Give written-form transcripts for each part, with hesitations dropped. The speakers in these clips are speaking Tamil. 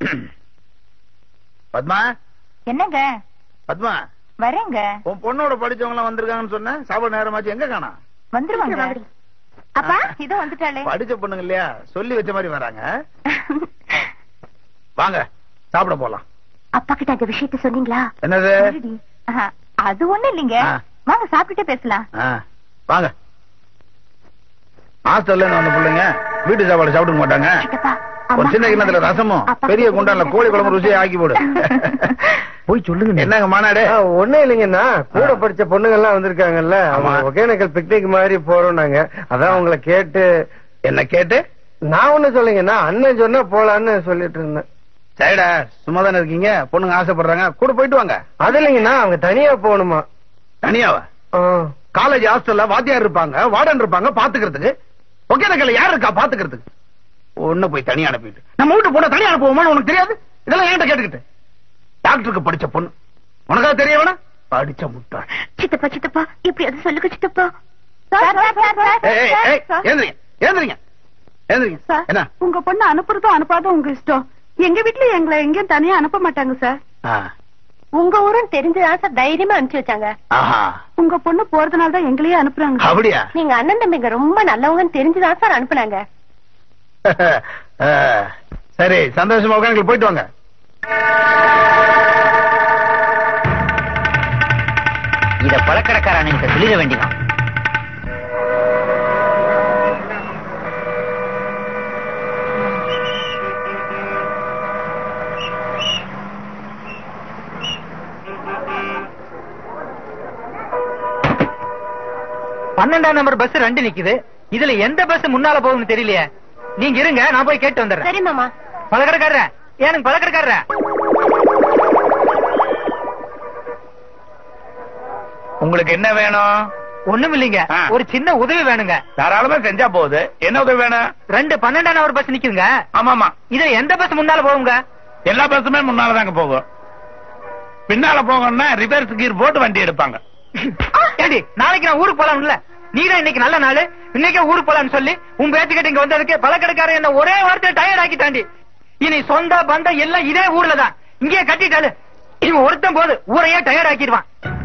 பத்மா. என்னங்க? பத்மா வரேங்க. உன் பொண்ணோட படிச்சவங்க எல்லாம் வந்திருக்காங்கன்னு சொன்ன. சாப்பாடு நேரமாச்சு, எங்க காணா? வந்துருவாங்க. அப்பா இதோ வந்துட்டாளே. படிச்ச பொண்ணுங்க இல்லையா, சொல்லி வச்ச மாதிரி வராங்க. வாங்க சாப்பிட போலாம். அப்பா கிட்ட அந்த விஷயத்த சொன்னீங்களா? என்னது? அது ஒண்ணு இல்லைங்க. வாங்க சாப்பிட்டுட்டே பேசலாம். வாங்க. ஹாஸ்டல்ல வந்த பிள்ளைங்க வீட்டு சாப்பாடு சாப்பிட மாட்டாங்க. ஒரு சின்ன கிண்ணத்துல ரசமும் பெரிய குண்டான்ல கோழி குழம்பு ருசியை ஆக்கி போடு. போய் சொல்லுங்க. என்னங்க மாநாடு? ஒண்ணும் இல்லைங்கண்ணா, கூட படிச்ச பொண்ணுங்க எல்லாம் வந்திருக்காங்கல்ல, ஒகேனக்கல் பிக்னிக் மாதிரி போறோம் நாங்க. அதான் உங்களை கேட்டு. என்ன கேட்டு? நான் ஒண்ணு சொல்லுங்கண்ணா, அண்ணன் சொன்னா போலான்னு சொல்லிட்டு இருந்தேன். சரிடா, சும்மா தானே இருக்கீங்க, பொண்ணுங்க ஆசைப்படுறாங்க, கூட போயிட்டு வாங்க. அது இல்லைங்கண்ணா, அவங்க தனியா போகணுமா? தனியாவா? காலேஜ் ஹாஸ்டல்ல வாத்தியார் இருப்பாங்க, வார்டன் இருப்பாங்க பாத்துக்கிறதுக்கு. ஒகேனக்கல்ல யார் இருக்கா பாத்துக்கிறதுக்கு? ஒண்ணு போய் தனியா அனுப்பிட்டு நம்ம வீட்டு பொண்ணை தனியா அனுப்புவோமான்னு உனக்கு தெரியாது? இதெல்லாம் என்கிட்ட கேட்டுக்கிட்டு. டாக்டருக்கு படிச்ச பொண்ணு உனக்காக தெரியவனா? படிச்ச முட்டாள். சித்தப்பா சித்தப்பா இப்படி அது சொல்லுங்க சித்தப்பா. என்ன உங்க பொண்ணு அனுப்புறதும் அனுப்பாதும் உங்க இஷ்டம். எங்க வீட்டுல எங்களை எங்கேயும் தனியா அனுப்ப மாட்டாங்க சார். உங்க ஊரும் தெரிஞ்சுதான் சார் தைரியமா அனுப்பிச்சு வச்சாங்க. உங்க பொண்ணு போறதுனால தான் எங்களையே அனுப்புறாங்க. அப்படியா? நீங்க அண்ணன் தம்பிங்க ரொம்ப நல்லவங்கன்னு தெரிஞ்சுதான் சார் அனுப்புனாங்க. சரி, சந்தோஷமா உட்காந்து போயிட்டு வாங்க. இத பழக்கடக்கார அண்ணன் சொல்லிட வேண்டியதான். பன்னெண்டாம் நம்பர் பஸ் 2 நிக்குது. இதுல எந்த பஸ் முன்னால போகும்னு தெரியலையே. நீங்க இருங்க, நான் போய் கேட்டு வந்துடுறேன். சரி மாமா. பழக்கடக்காரர, ஏனுங்க பழக்கடக்காரர? உங்களுக்கு என்ன வேணும்? ஒண்ணும் இல்லைங்க, ஒரு சின்ன உதவி வேணுங்க. தாராளமா செஞ்சா போகுது. என்ன உதவி வேணும்? 2 12ஆம் நம்பர் பஸ் நிக்குதுங்க. ஆமாமா. இதுல எந்த பஸ் முன்னால போகுங்க? எல்லா பஸ்ஸுமே முன்னாலதாங்க போகும். பின்னால போகணும்னா ரிவர்ஸ் கீர் போட்டு வண்டி எடுப்பாங்க. ஏடி, நாளைக்கு நான் ஊருக்கு போலாம்ல. நீதான் இன்னைக்கு நல்ல நாள், இன்னைக்கே ஊருக்கு போலான்னு சொல்லி உன் பேச்சுக்கிட்ட இங்க வந்ததுக்கு பழக்கடக்காரன் என்ன ஒரே வார்த்தை டயர்ட் ஆக்கி தாண்டி. இனி சொந்த பந்தம் எல்லாம் இதே ஊர்ல தான். இங்கே கட்டிட்டாலு இவன் ஒருத்தன் போது ஊரையே டயர்ட் ஆக்கிடுவான்.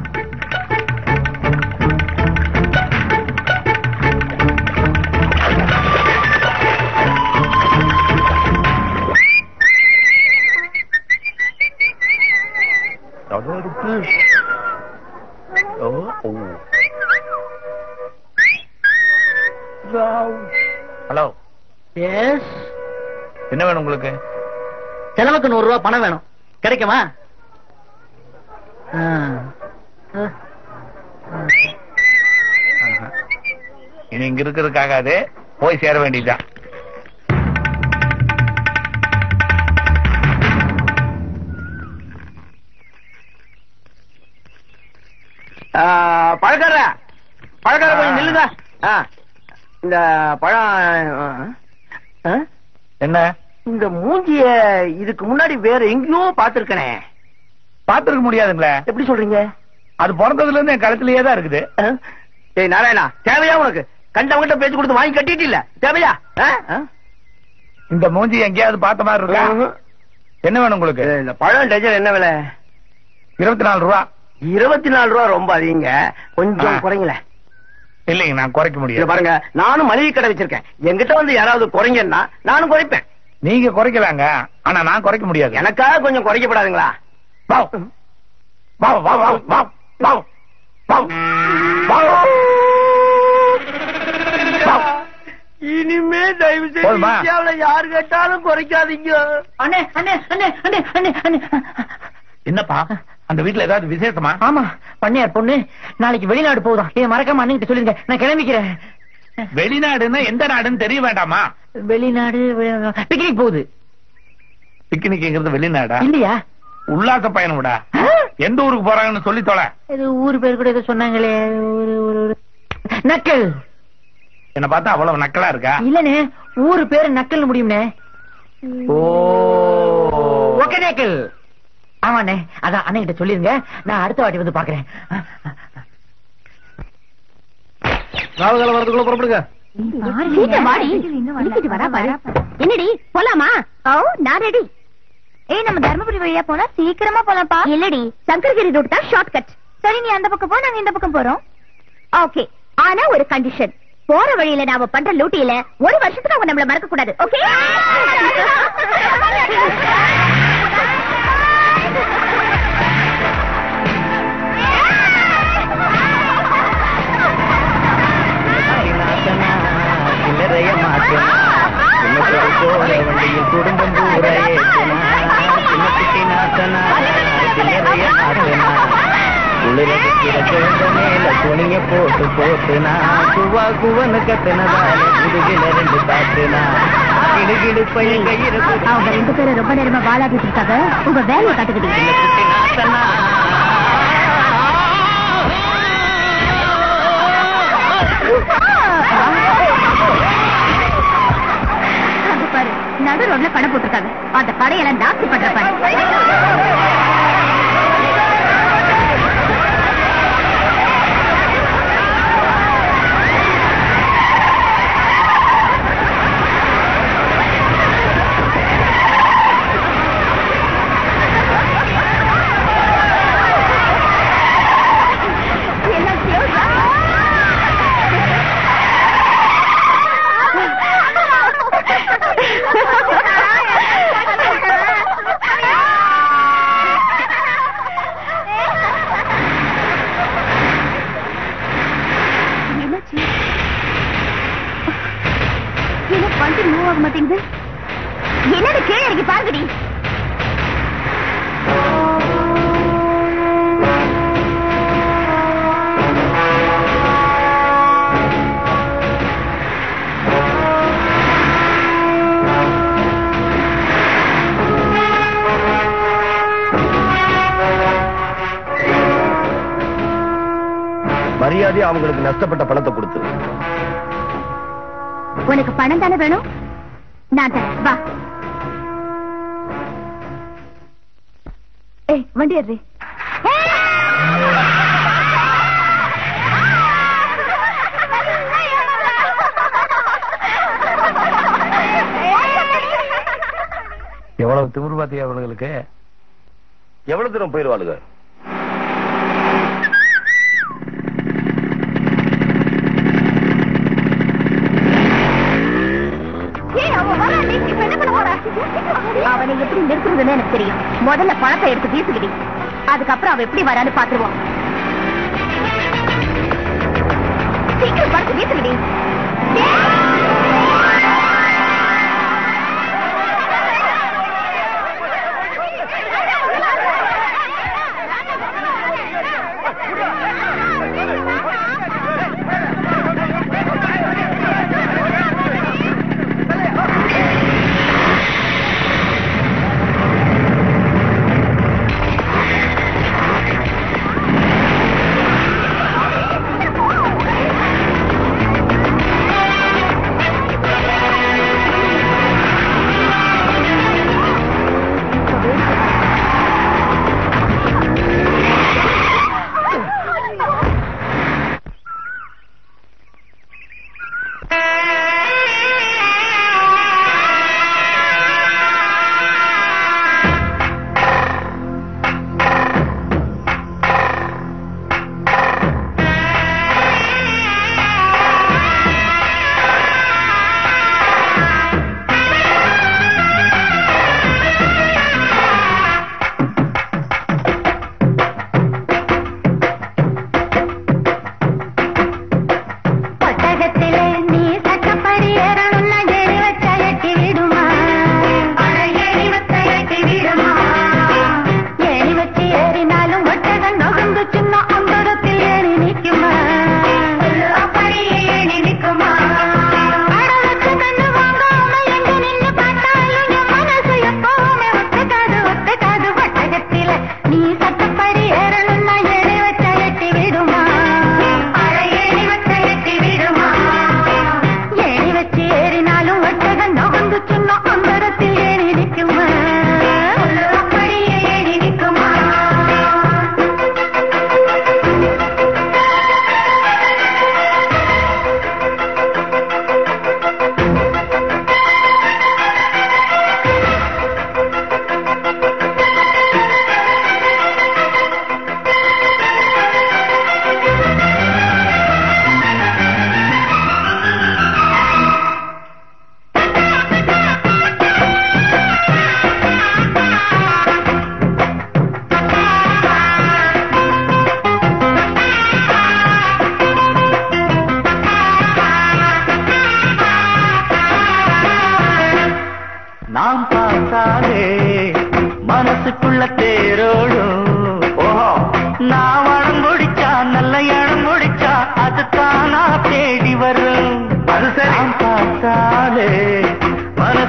ஹலோ. எஸ். என்ன வேணும் உங்களுக்கு? செலவுக்கு 100 ரூபாய் பணம் வேணும், கிடைக்குமா? இனி இங்க இருக்கிறதுக்காக போய் சேர வேண்டியதுதான். பழக்கார கொஞ்சம் நில்லுங்க. இந்த பழம் என்ன? இந்த மூஞ்சிய இதுக்கு முன்னாடி வேற எங்கேயோ பாத்துருக்கனே. பாத்துருக்க முடியாதுங்களே. எப்படி சொல்றீங்க? அது பிறந்ததுல இருந்து என் கழுத்திலேயே தான் இருக்குது. ஏய் நாராயணா, தேவையா உனக்கு? கண்டவங்கிட்ட பேச்சு கொடுத்து வாங்கி கட்டிட்டு இல்ல, தேவையா? இந்த மூஞ்சி எங்கேயாவது பார்த்த மாதிரி இருக்கா? என்ன வேணும் உங்களுக்கு? இந்த பழம் டஜன் என்ன விலை? 24 ரூபா. 24 ரூபா ரொம்ப அதிகங்க, கொஞ்சம் குறைங்களேன். இல்லைங்க, நான் குறைக்க முடியாது. பாருங்க, நானும் மளிகை கடை வச்சிருக்கேன். என்கிட்ட வந்து யாராவது குறைங்கன்னா நானும் குறைப்பேன். நீங்க குறைக்கலாங்க, ஆனா நான் குறைக்க முடியாது. எனக்காக கொஞ்சம் குறைக்கப்படாதுங்களா? இனிமே தயவு செய்து யாரு கேட்டாலும் குறைக்காதீங்க. அண்ணே அண்ணே அண்ணே அண்ணே அண்ணே அண்ணே. என்னப்பா, அந்த வீட்டுல ஏதாவது விசேஷமா? ஆமா, பண்ணையார் பொண்ணு நாளைக்கு வெளிநாடு போகுதா. இதை மறக்காம அண்ணன் சொல்லிருங்க, நான் கிளம்பிக்கிறேன். வெளிநாடுன்னா எந்த நாடுன்னு தெரிய வேண்டாமா? வெளிநாடு பிக்னிக் போகுது. பிக்னிக்ங்கிறது வெளிநாடா? இல்லையா, உல்லாச பயணம் விடா. எந்த ஊருக்கு போறாங்கன்னு சொல்லி தொலை. இது ஊரு பேர் கூட ஏதோ சொன்னாங்களே, நக்கல். என்ன பார்த்தா அவ்வளவு நக்கலா இருக்கா? இல்லனே, ஊரு பேரு நக்கல் முடியும்னே. ஓ, ஓகே நக்கல். ஆமாண்ணே, அதான் அண்ணன் கிட்ட சொல்லிருங்க, நான் அடுத்த வாட்டி வந்து பாக்குறேன். ராவுகாலம் வரதுக்குள்ள புறப்படுங்க. என்னடி போலாமா? ஓ நான் ரெடி. ஏய் நம்ம தர்மபுரி வழியா போனா சீக்கிரமா போலாம்ப்பா. இல்லடி, சங்கரகிரி ரூட் தான் ஷார்ட் கட். சரி, நீ அந்த பக்கம் போ, நாங்க இந்த பக்கம் போறோம். ஓகே, ஆனா ஒரு கண்டிஷன். போற வழியில நாம பண்ற லூட்டியில ஒரு வருஷத்துக்கு அவங்க நம்மள மறக்க கூடாது. ஓகே? வண்டியில் குடும்பம் பூரா ஏற்றினா சின்ன குட்டி நாத்தனா சில்லறைய மாத்தினா குளிரடிக்கிற குழந்த மேல துணிய போட்டு போட்டுனா குவா குவன்னு கத்துனதால முதுகில 2 காத்துனா கிடுகிடு பையன் கையில அவங்க 2 பேரும் ரொம்ப நேரமா வாழாடிட்டு இருக்காங்க. உங்க வேலையை காட்டுக்கிட்டீங்க. சின்ன குட்டி நாத்தனா பாரு, நடு ரோட்ல கடை போட்டிருக்காங்க. அந்த கடையெல்லாம் டாக்ஸி பண்ற பாரு. என்னது கீழே இறங்கி பாருங்கடி. மரியாதை அவங்களுக்கு நஷ்டப்பட்ட பணத்தை கொடுத்து. உனக்கு பணம் தானே வேணும், நான் தரேன். வா. ஏய், வண்டி ஏறு. எவ்வளவு திமிரு பாத்தியா அவங்களுக்கு? எவ்வளவு தூரம் போயிருவாளுங்க? அவனை எப்படி நிறுத்துறதுன்னு எனக்கு தெரியும். முதல்ல பணத்தை எடுத்து வீசுகிடி, அதுக்கப்புறம் அவன் எப்படி வரான்னு பாத்துருவோம். சீக்கிரம் பணத்தை வீசுகிடி.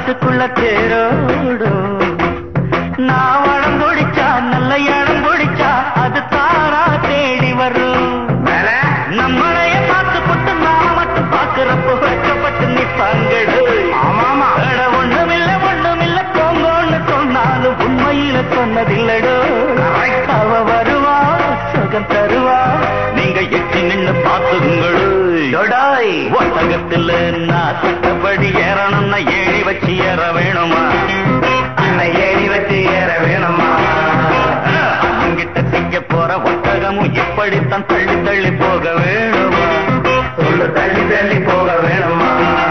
காட்டுக்குள்ள தேரோடும். நான் வளம் பிடிச்சா நல்ல இடம் பிடிச்சா அது தாரா தேடி வரும். நம்மளைய பார்த்து போட்டு நான் மட்டும் பார்க்கிறப்போ வெட்கப்பட்டு நிற்பாங்கடு. ஒண்ணுமில்ல போங்கன்னு சொன்னாலும் உண்மையில சொன்னதில்லடோ. அவ வருவா சுகம் தருவா நீங்க எட்டி நின்னு பார்த்துங்களோ. ஒட்டகத்துல நான் சட்டப்படி ஏறணும்னா ஏணி வச்சு ஏற வேணுமா? ஏணி வச்சு ஏற வேணுமா? அங்கிட்ட சிக்க போற ஒட்டகமும் இப்படித்தான் தள்ளி தள்ளி போக வேணுமா? சொல்லு தள்ளி தள்ளி போக வேணுமா?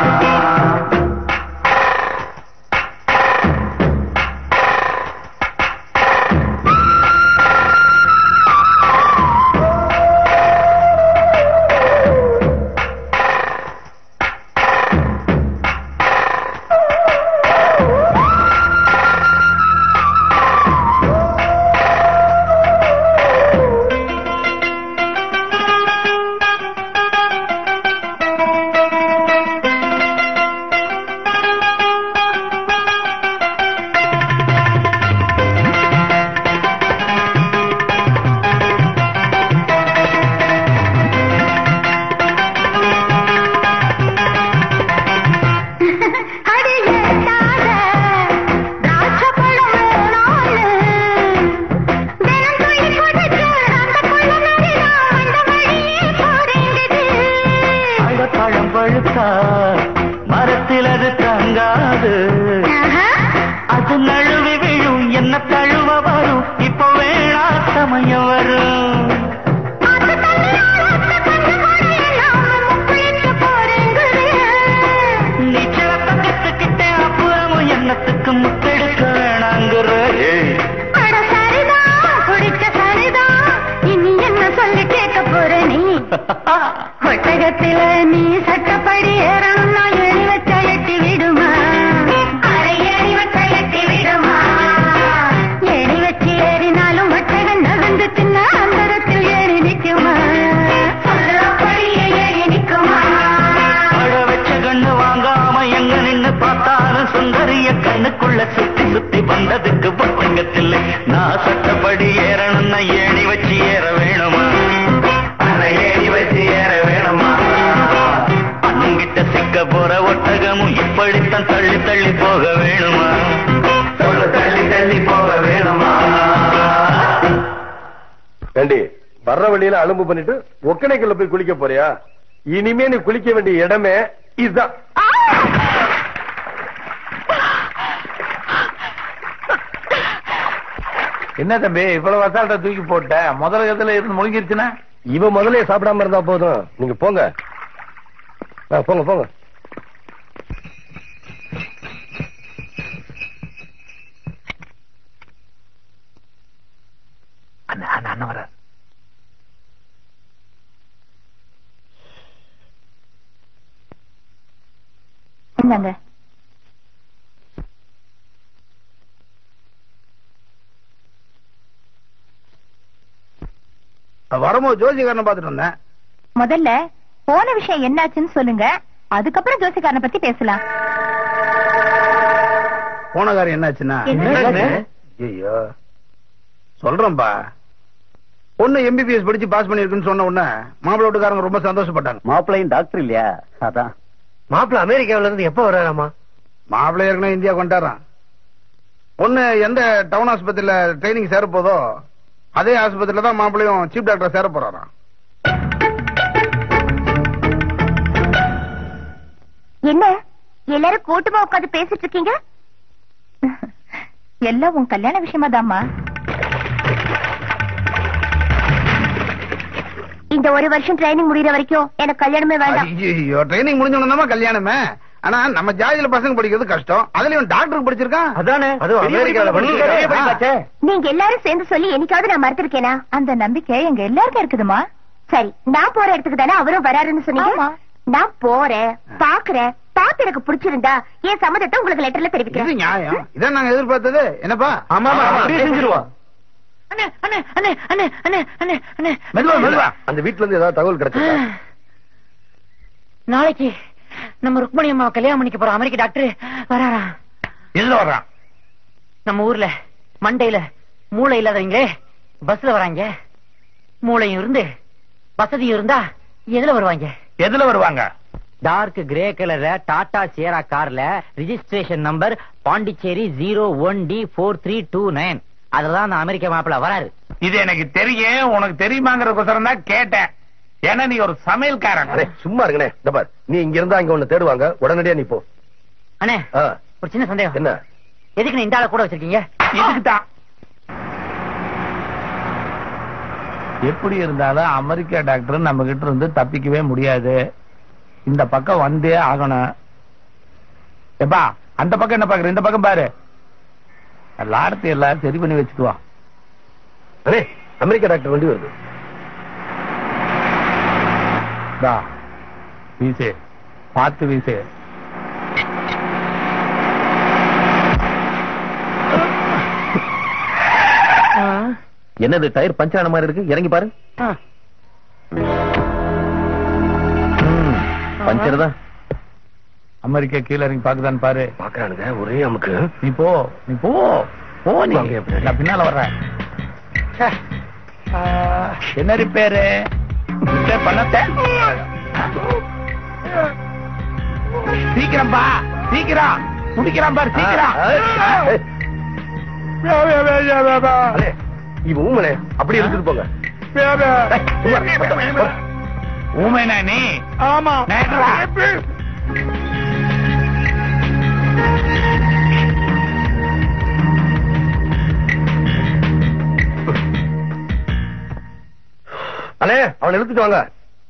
மரத்தில் அது தங்காது, அது நழுவி விழும் என்ன தழுவ வரும். இப்போ வேளா சமயம் வரும். நீச்சலத்தை கத்துக்கிட்டேன் அப்புறமும் என்னத்துக்கு முத்தெடுக்க வேணாங்கிற. ஒட்டகத்தில நீ சட்டப்படி ஏறணும்னா ஏறி வச்ச எட்டி விடுமா? ஏறி வச்ச எட்டி விடுமா? ஏறி வச்சு ஏறினாலும் ஒட்டகம் நகர்ந்துச்சுன்னா அந்தரத்தில் ஏறி நிற்குமா? சொல்றபடியே ஏறி நிற்குமா? அழ வச்ச கண்ணு வாங்காம எங்க நின்னு பார்த்தாலும் சுந்தரிய கண்ணுக்குள்ள சுத்தி சுத்தி வந்ததுக்கு ஒட்டகத்தில் நான் சட்டப்படி ஏறணும்னா ஏணி வச்சு ஏற வேணுமா? ஏறி வச்சு ஏற வேணுமா? அங்கிட்ட சிக்க போற ஒட்டகமும் இப்படித்தான் தள்ளி தள்ளி போக வேணுமா? சொல்ல தள்ளி தள்ளி போக வேணுமா? ஏண்டி வர்ற வழியில அலும்பு பண்ணிட்டு ஒக்கணைக்குள்ள போய் குளிக்க போறியா? இனிமே நீ குளிக்க வேண்டிய இடமே இதுதான். என்ன தம்பி இவ்வளவு அசால்ட்டா தூக்கி போட்ட? முதல் இடத்துல இருந்து முழுங்கிருச்சுன்னா இவ முதல்ல சாப்பிடாம இருந்தா போதும். நீங்க போங்க போங்க போங்க. அண்ணன் வர என்னங்க வரும்போது ஜோசிகாரனை பாத்துட்டு வந்தேன். முதல்ல போன விஷயம் என்னாச்சுன்னு சொல்லுங்க, அதுக்கப்புறம் ஜோசிகாரனை பத்தி பேசலாம். போன காரியம் என்னாச்சுன்னா ஐயோ சொல்றேன்பா. பொண்ணு எம்பிபிஎஸ் படிச்சு பாஸ் பண்ணிருக்குன்னு சொன்ன உடனே மாப்பிள்ளை வீட்டுக்காரங்க ரொம்ப சந்தோஷப்பட்டாங்க. மாப்பிள்ளையும் டாக்டர் இல்லையா? அதான். மாப்பிள்ள அமெரிக்காவில இருந்து எப்ப வராமா? மாப்பிள்ளை ஏற்கனவே இந்தியா கொண்டாடுறான். பொண்ணு எந்த டவுன் ஆஸ்பத்திரியில ட்ரைனிங் சேர போதோ அதே ஆஸ்பத்திரியில தான் மாப்பிள்ளையும் சீஃப் டாக்டர் சேர போறாராம். என்ன எல்லாரும் கூட்டமா உட்காந்து பேசிட்டு இருக்கீங்க? எல்லாம் உன் கல்யாண விஷயமா தாமா? இந்த ஒரு வருஷம் ட்ரைனிங் முடியற வரைக்கும் எனக்கு கல்யாணமே வேண்டாம். ஐயோ ட்ரைனிங் முடிஞ்சோன்னா கல்யாணமே. ஆனா நம்ம ஜாதியில பசங்க படிக்கிறது கஷ்டம். அதுலயும் டாக்டருக்கு படிச்சிருக்கான். அதானே நீங்க எல்லாரும் சேர்ந்து சொல்லி என்னைக்காவது நான் மறுத்திருக்கேனா? அந்த நம்பிக்கை எங்க எல்லாருக்கும் இருக்குதுமா. சரி நான் போற இடத்துக்கு தானே அவரும் வராருன்னு சொன்னீங்க. நான் போறேன், பாக்குறேன், பார்த்து எனக்கு பிடிச்சிருந்தா என் சம்மதத்தை உங்களுக்கு லெட்டர்ல தெரிவிக்கிறேன். நியாயம். இதான் நாங்க எதிர்பார்த்தது. என்னப்பா? ஆமா செஞ்சிருவோம். அந்த வீட்டுல இருந்து ஏதாவது தகவல் கிடைச்சா? நாளைக்கு நம்ம ருக்மணி அம்மா கல்யாணம் பண்ணிக்க போறோம். அமெரிக்க டாக்டர் வராரா? எதுல வர்றான்? நம்ம ஊர்ல மண்டையில மூளை இல்லாதவங்களே பஸ்ல வராங்க. மூளையும் இருந்து வசதியும் இருந்தா எதுல வருவாங்க? எதுல வருவாங்க? டார்க் கிரே கலர்ல டாடா சேரா கார்ல ரிஜிஸ்ட்ரேஷன் நம்பர் பாண்டிச்சேரி 01D4329. அதுலதான் அந்த அமெரிக்க மாப்பிள்ள வராரு. இது எனக்கு தெரியும். உனக்கு தெரியுமாங்கிறதுக்கோசரம் தான் கேட்டேன். ஏன்னா நீ ஒரு சமையல்காரன். சும்மா இருக்கனே. இந்த பார், நீ இங்க இருந்தா அங்க ஒண்ணு தேடுவாங்க, உடனடியா நீ போ. அண்ணே, ஒரு சின்ன சந்தேகம். என்ன? எதுக்கு நீ இந்த ஆளை கூட வச்சிருக்கீங்க? இதுக்குதான். எப்படி இருந்தாலும் அமெரிக்கா டாக்டர் நம்ம கிட்ட இருந்து தப்பிக்கவே முடியாது. இந்த பக்கம் வந்தே ஆகணும். எப்பா அந்த பக்கம் என்ன பாக்குற? இந்த பக்கம் பாரு. எல்லாத்தையும் எல்லாம் சரி பண்ணி வச்சுக்குவா. அண்ணே, அமெரிக்கா டாக்டர் வண்டி வருது. வீசு, பார்த்து வீசு. என்னது டயர் பஞ்சர் ஆன மாதிரி இருக்கு? இறங்கி பாரு. பஞ்சர் தான். அமெரிக்கா கீழே இறங்கி பாக்குதான் பாரு. பாக்குறானுங்க ஒரே அமுக்கு. நீ போ, நீ போ, போ. நீ நான் பின்னால வர்றேன். என்ன ரிப்பேரு? ரிப்பேர் பண்ணத்த சீக்கிரம் பா, சீக்கிரம் முடிக்கிறான் பாரு, சீக்கிரம். இவன் ஊமனே, அப்படி எடுத்துட்டு போங்க. ஊமைனா நீ? ஆமா. அண்ணே, அவனை எடுத்துட்டு வாங்க.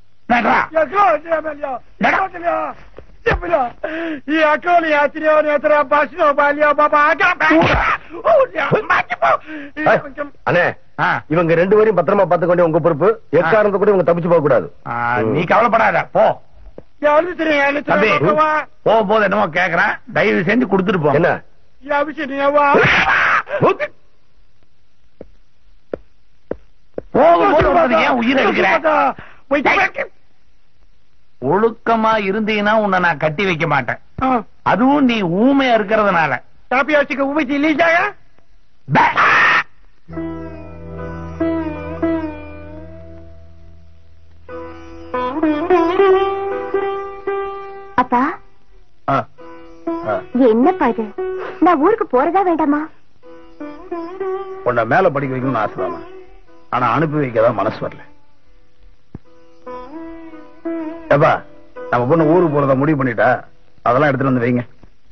அண்ணே, இவங்க 2 பேரையும் பத்திரமா பார்த்துக்கொண்டே உங்க பொறுப்பு. எக்காரணத்தை கூட இவங்க தப்பிச்சு போக கூடாது. நீ கவலைப்படாத, போ. போகும்போது என்னமோ கேக்குறேன், தயவு செஞ்சு கொடுத்துட்டு போ. என்ன போகும்போது ஏன் உயிரை எடுக்கிறேன்? ஒழுக்கமா இருந்தீங்கன்னா உன்னை நான் கட்டி வைக்க மாட்டேன். அதுவும் நீ ஊமையா இருக்கிறதுனால. அப்பா, என்னப்பா இது? நான் ஊருக்கு போறதா வேண்டாமா? உன்னை மேல படிக்க வைக்கணும்னு ஆசைதாமா, ஆனா அனுப்பி வைக்கதான் மனசு வரல. ஏப்பா, நம்ம பொண்ணு ஊருக்கு போறதா முடிவு பண்ணிட்டா, அதெல்லாம் எடுத்துட்டு வந்து வைங்க.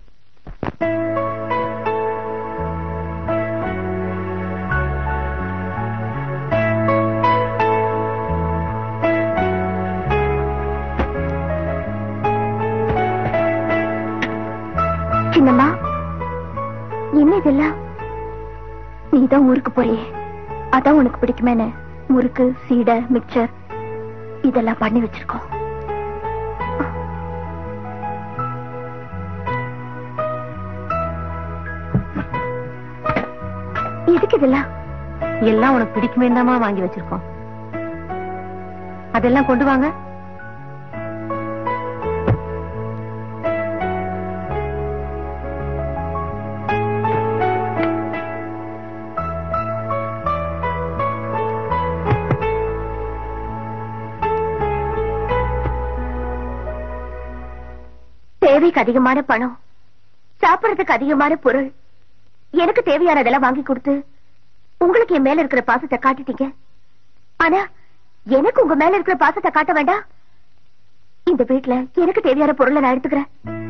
சின்னம்மா, என்ன இதெல்லாம்? நீதான் ஊருக்கு போறியே, அதான் உனக்கு பிடிக்குமேனு முறுக்கு, சீடை, மிக்சர் இதெல்லாம் பண்ணி வச்சிருக்கோம். எதுக்கு இதெல்லாம்? எல்லாம் உனக்கு பிடிக்குமே தாமா வாங்கி வச்சிருக்கோம். அதெல்லாம் கொண்டு வாங்க. தேவைக்கு அதிகமான பணம், சாப்பிடறதுக்கு அதிகமான பொருள், எனக்கு தேவையானதெல்லாம் வாங்கி கொடுத்து உங்களுக்கு என் மேல இருக்கிற பாசத்தை காட்டிட்டீங்க. ஆனா எனக்கு உங்க மேல இருக்கிற பாசத்தை காட்ட வேண்டாம். இந்த வீட்டுல எனக்கு தேவையான பொருளை நான் எடுத்துக்கிறேன்.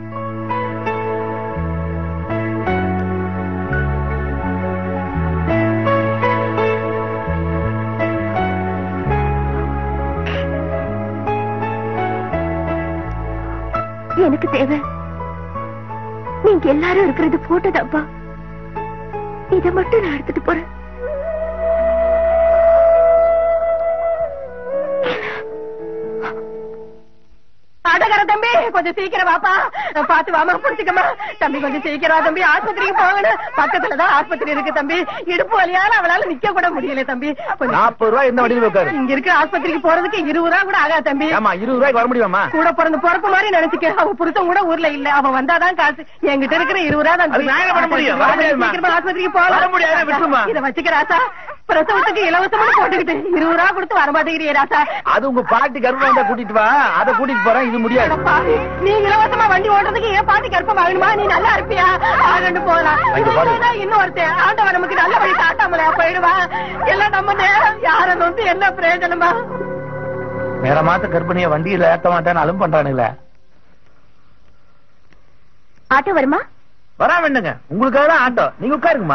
எனக்கு தேவை நீங்க எல்லாரும் இருக்கிறது போட்டோதாப்பா. இதை மட்டும் நான் எடுத்துட்டு போறேன். அட ஆட்டோக்கார தம்பி கொஞ்சம் சீக்கிரம் வாப்பா. பாத்து வாமா, புடிச்சுக்கமா தம்பி. கொஞ்சம் சீக்கிரம் தம்பி, ஆஸ்பத்திரிக்கு போகணும். பக்கத்துலதான் ஆஸ்பத்திரி இருக்கு தம்பி. இடுப்பு வலியால அவளால நிக்க கூட முடியல தம்பி. 40 ரூபாய் எந்த வண்டியில் வைக்காரு? இங்க இருக்க ஆஸ்பத்திரிக்கு போறதுக்கு 20 ரூபா கூட ஆகாது தம்பி. ஆமா, 20 ரூபாய்க்கு வர முடியுமா? கூட பிறந்த பொறுப்பு மாதிரி நினைச்சுக்க. அவன் புருஷன் கூட ஊர்ல இல்ல. அவன் வந்தாதான் காசு. என்கிட்ட இருக்கிற 20 ரூபா தான். சீக்கிரமா ஆஸ்பத்திரிக்கு போகலாம். இதை வச்சுக்கிறாசா, பிரசவத்துக்கு இலவசமா போட்டுக்கிட்டு 20 ரூபா கொடுத்து வர மாட்டேங்கிறிய ராசா. அது உங்க பாட்டி கர்ப்பம் வந்தா கூட்டிட்டு வா, அதை கூட்டிட்டு போறேன். இது முடியாது. நீ இலவசமா வண்டி ஓட்டுறதுக்கு ஏன் பாட்டி கர்ப்பம் ஆகணுமா? நீ நல்லா இருப்பியா? ஆகண்டு போகலாம். இன்னொருத்தன் ஆண்டவன் நமக்கு நல்ல வழி காட்டாமலையா போயிடுவா. எல்லாம் நம்ம நேரம். யார வந்து என்ன பிரயோஜனமா? வேற மாத்த கர்ப்பிணிய வண்டியில ஏத்த மாட்டேன்னு அலும் பண்றானுங்களே. ஆட்டோ வருமா? வரா வேண்டுங்க, உங்களுக்காக தான் ஆட்டோ. நீங்க உட்காருங்கம்மா.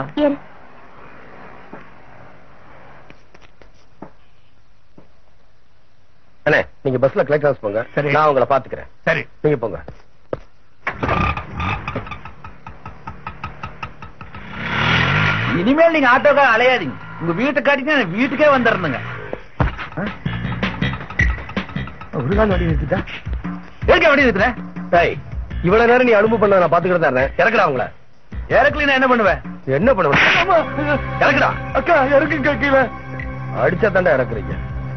அண்ணே, நீங்க பஸ்ல கலெக்டர் ஹவுஸ் போங்க. சரி. நான் உங்களை பாத்துக்கிறேன். சரி, நீங்க போங்க. இனிமேல் நீங்க ஆட்டோக்காக அலையாதீங்க. உங்க வீட்டை காட்டினா வீட்டுக்கே வந்துடணுங்க. ஒரு கால் வண்டி நிறுத்திட்டா எதுக்கு வண்டி நிறுத்துற? டேய், இவ்வளவு நேரம் நீ அனுபவம் பண்ண நான் பாத்துக்கிட்டு தான் இருந்தேன். இறக்குடா அவங்கள. இறக்கல என்ன பண்ணுவேன்? என்ன பண்ணுவேன்? இறக்குடா. அக்கா இறக்குங்க கீழே. அடிச்சா தாண்டா இறக்குறீங்க.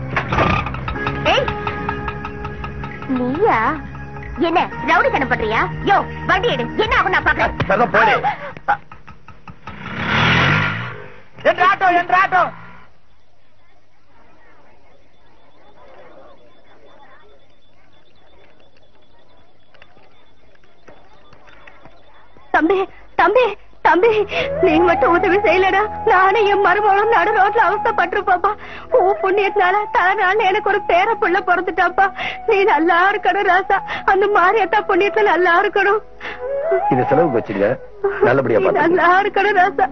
நீயா என்ன ரவுடி தனம் பண்றியா? யோ வண்டி எடு. என்ன ஆகும் நான் பாக்குறேன். சதா போடு. என்ற ஆட்டோ, என்ற ஆட்டோ. தம்பி தம்பி தம்பி, நீங்க மட்டும் உதவி செய்யலடா, நானே என் மருமகளும் நடு ரோட்ல அவஸ்தப்பட்டிருப்பாப்பா. புண்ணியத்தினால தலநாள் எனக்கு ஒரு பேர புள்ள பிறந்துட்டாப்பா. நீ நல்லா இருக்கணும் ராசா. அந்த மாரியத்தா புண்ணியத்துல நல்லா இருக்கணும். இது செலவுக்கு வச்சுங்க. நல்லபடியா பாத்து. நல்லா இருக்கணும் ராசா.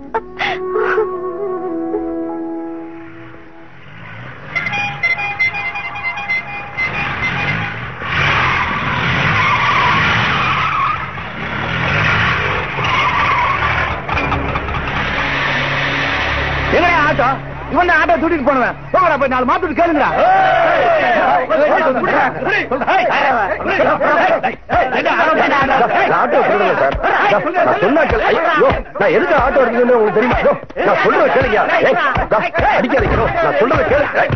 எங்க ஆட்டோ? இவன் ஆட்டோ தூட்டிட்டு போனவன். போங்கடா, போய் 4 மாத்து கேளுங்கடா. ஆட்டோ சொல்லுங்க சார். நான் சொன்னா நான் எதுக்கு ஆட்டோ இருக்குன்னு உங்களுக்கு தெரியுமா? நான் சொல்றத கேளுங்க. அடிக்காதீங்க. நான் சொல்றத கேளுங்க.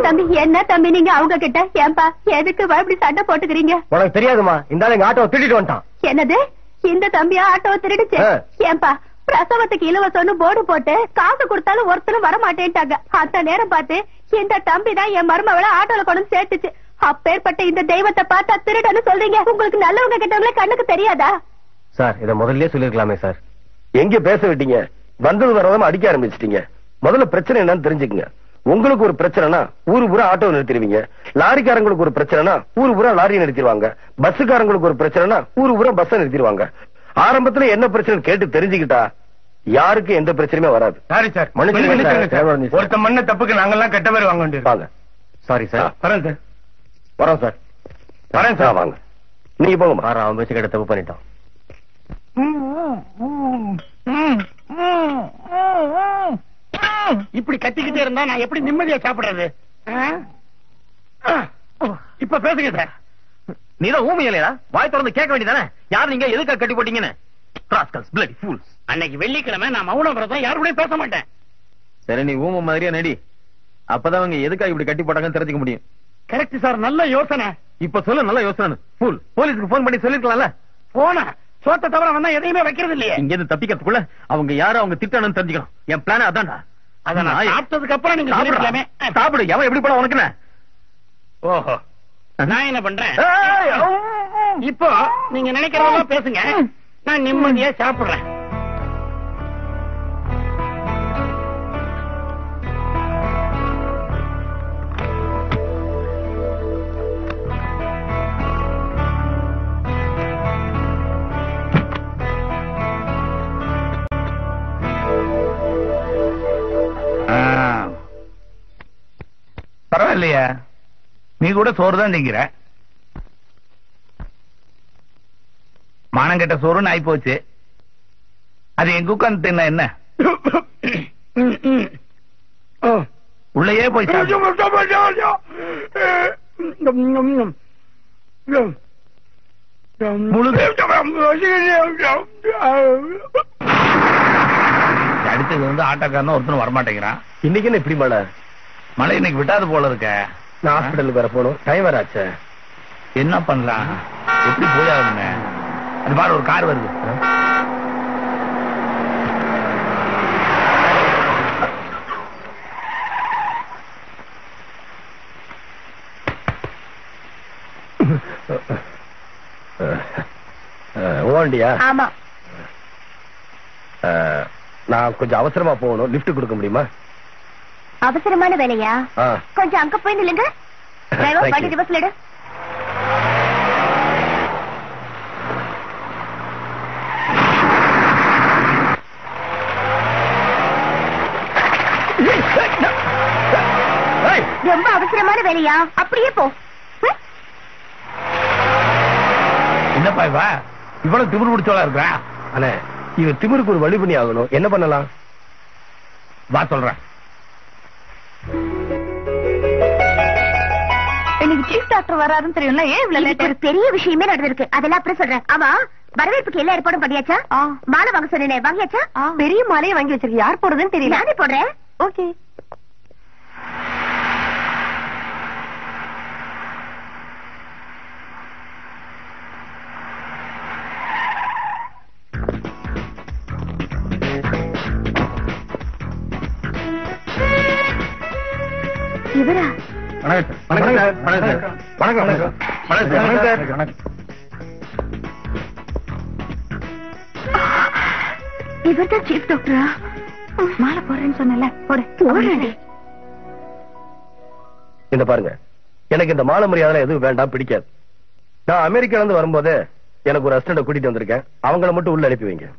தம்பி என்ன தம்பி நீங்க அவங்க கிட்ட ஏன்பா எதுக்கு இப்படி சண்டை போட்டுக்கிறீங்க? உனக்கு தெரியாதுமா, இந்த எங்க ஆட்டோ திருடிட்டு வந்துட்டான். என்னது இந்த தம்பியா ஆட்டோ திருடுச்சு? ஏன்பா பிரசவத்துக்கு இலவசம்னு போர்டு போட்டு காசு கொடுத்தாலும் ஒருத்தரும் வர மாட்டேன்ட்டாங்க. அந்த நேரம் பார்த்து இந்த தம்பி தான் என் மருமவளை ஆட்டோல கொண்டு சேர்த்துச்சு. அப்பேற்பட்ட இந்த தெய்வத்தை பார்த்தா திருடன்னு சொல்றீங்க? உங்களுக்கு நல்லவங்க கிட்டவங்களே கண்ணுக்கு தெரியாதா? சார் இத முதல்லயே சொல்லிருக்கலாமே சார். எங்க பேச விட்டீங்க? வந்தது வரவங்க அடிக்க ஆரம்பிச்சிட்டீங்க. முதல்ல பிரச்சனை என்னன்னு தெரிஞ்சுக்குங்க. உங்களுக்கு ஒரு பிரச்சனைனா ஊரு பூரா ஆட்டோ நிறுத்திடுவீங்க. லாரிக்காரங்களுக்கு ஒரு பிரச்சனைனா ஊரு பூரா லாரியை நிறுத்திடுவாங்க. பஸ்ஸுக்காரங்களுக்கு ஒரு பிரச்சனைனா ஊரு பூரா பஸ் நிறுத்திடுவாங்க. ஆரம்பத்துல என்ன பிரச்சனை கேட்டு தெரிஞ்சுக்கிட்டா யாருக்கு எந்த பிரச்சனையுமே வராது. சாரி சார், ஒருத்த மண்ண தப்புக்கு நாங்கெல்லாம் கெட்ட பேர் வாங்க வேண்டியிருப்பாங்க. Sorry sir. வரேன் சார். வரோம் சார். வரேன் சார். வாங்க நீங்க போங்க. அவன் பேச்சு கேட்ட தப்பு பண்ணிட்டான். இப்படி கத்திக்கிட்டே இருந்தா நான் எப்படி நிம்மதியா சாப்பிடுறது? இப்ப பேசுங்க சார். நீதான் ஊமை இல்லையா? வாய் திறந்து கேட்க வேண்டியதானே? யார் நீங்க எதுக்காக கட்டி போட்டீங்கன்னு? அன்னைக்கு வெள்ளிக்கிழமை நான் மௌன விரதம் யாரு கூட பேச மாட்டேன். சரி நீ ஊமை மாதிரியா நடி. அப்பதான் அவங்க எதுக்காக இப்படி கட்டி போட்டாங்கன்னு தெரிஞ்சுக்க முடியும். கரெக்ட் சார், நல்ல யோசனை. இப்ப சொல்ல நல்ல யோசனை. போலீஸ்க்கு போன் பண்ணி சொல்லிருக்கலாம்ல. போன சோத்த தவிர வந்தா எதையுமே வைக்கிறது இல்லையே. இங்க இருந்து தப்பிக்கிறதுக்குள்ள அவங்க யாரும் அவங்க திட்டானு தெரிஞ்சுக்கணும். என் பிளான் அதான்டா. அத நான் சாப்பிட்டதுக்கு அப்புறம் நீங்க சொல்லிருக்கலாமே. சாப்பிடு. எவன் எப்படி போனா உனக்கு என்ன? ஓஹோ, நான் என்ன பண்றேன் இப்போ? நீங்க நினைக்கிறதெல்லாம் பேசுங்க, நான் நிம்மதியா சாப்பிடுறேன். பரவாயில்லையா, நீ கூட சோறு தான் திங்கிற. மானம் கெட்ட சோறுன்னு ஆயி போச்சு. அது எங்க உட்கார்ந்து தின்ன என்ன? உள்ளேயே போய் அடிச்சது வந்து ஆட்டோக்காரன் ஒருத்தரும் வரமாட்டேங்கிறான். இன்னைக்கு என்ன இப்படி மழை? மழை இன்னைக்கு விட்டாது போல இருக்க. நான் ஹாஸ்பிட்டலுக்கு வர போகணும். டைம் வர ஆச்சு. என்ன பண்ணலாம்? எப்படி போயாதுங்க? அது பாரு, ஒரு கார் வருது. ஓண்டியா? ஆமா. நான் கொஞ்சம் அவசரமா போகணும். லிஃப்ட் கொடுக்க முடியுமா? அவசரமான வேலையா? கொஞ்சம் அங்க போய் நில்லுங்க. வண்டி ரிவர்ஸ்ல எடு. ரொம்ப அவசரமான வேலையா? அப்படியே போ. என்னப்பா இவ இவ்வளவு திமிரு பிடிச்சவளா இருக்கா? அண்ணே, இவ திமிருக்கு ஒரு வழி பண்ணி ஆகணும். என்ன பண்ணலாம்? வா சொல்றேன். இன்னைக்கு சீஃப் டாக்டர் வராருன்னு தெரியும்ல, ஏன் இவ்வளவு லேட்? ஒரு பெரிய விஷயமே நடந்திருக்கு, அதெல்லாம் அப்புறம் சொல்றேன். ஆமா, வரவேற்புக்கு எல்லா ஏற்பாடும் பண்ணியாச்சா? மாலை வாங்க சொன்னேன், வாங்கியாச்சா? பெரிய மாலையை வாங்கி வச்சிருக்கு. யார் போடுறதுன்னு தெரியல. நானே போடுறேன். ஓகே. இவரா? வணக்கம் சார். வணக்கம் சார். இவர்தான் சீஃப் டாக்டரா? மாலை போடுறேன்னு சொன்னல, போடுறேன். இந்த பாருங்க, எனக்கு இந்த மாலை மரியாதை எதுவும் வேண்டாம், பிடிக்காது. நான் அமெரிக்கால இருந்து வரும்போது எனக்கு ஒரு அசிஸ்டன்ட் கூட்டிட்டு வந்திருக்கேன். அவங்கள மட்டும் உள்ள அனுப்பி வைங்க.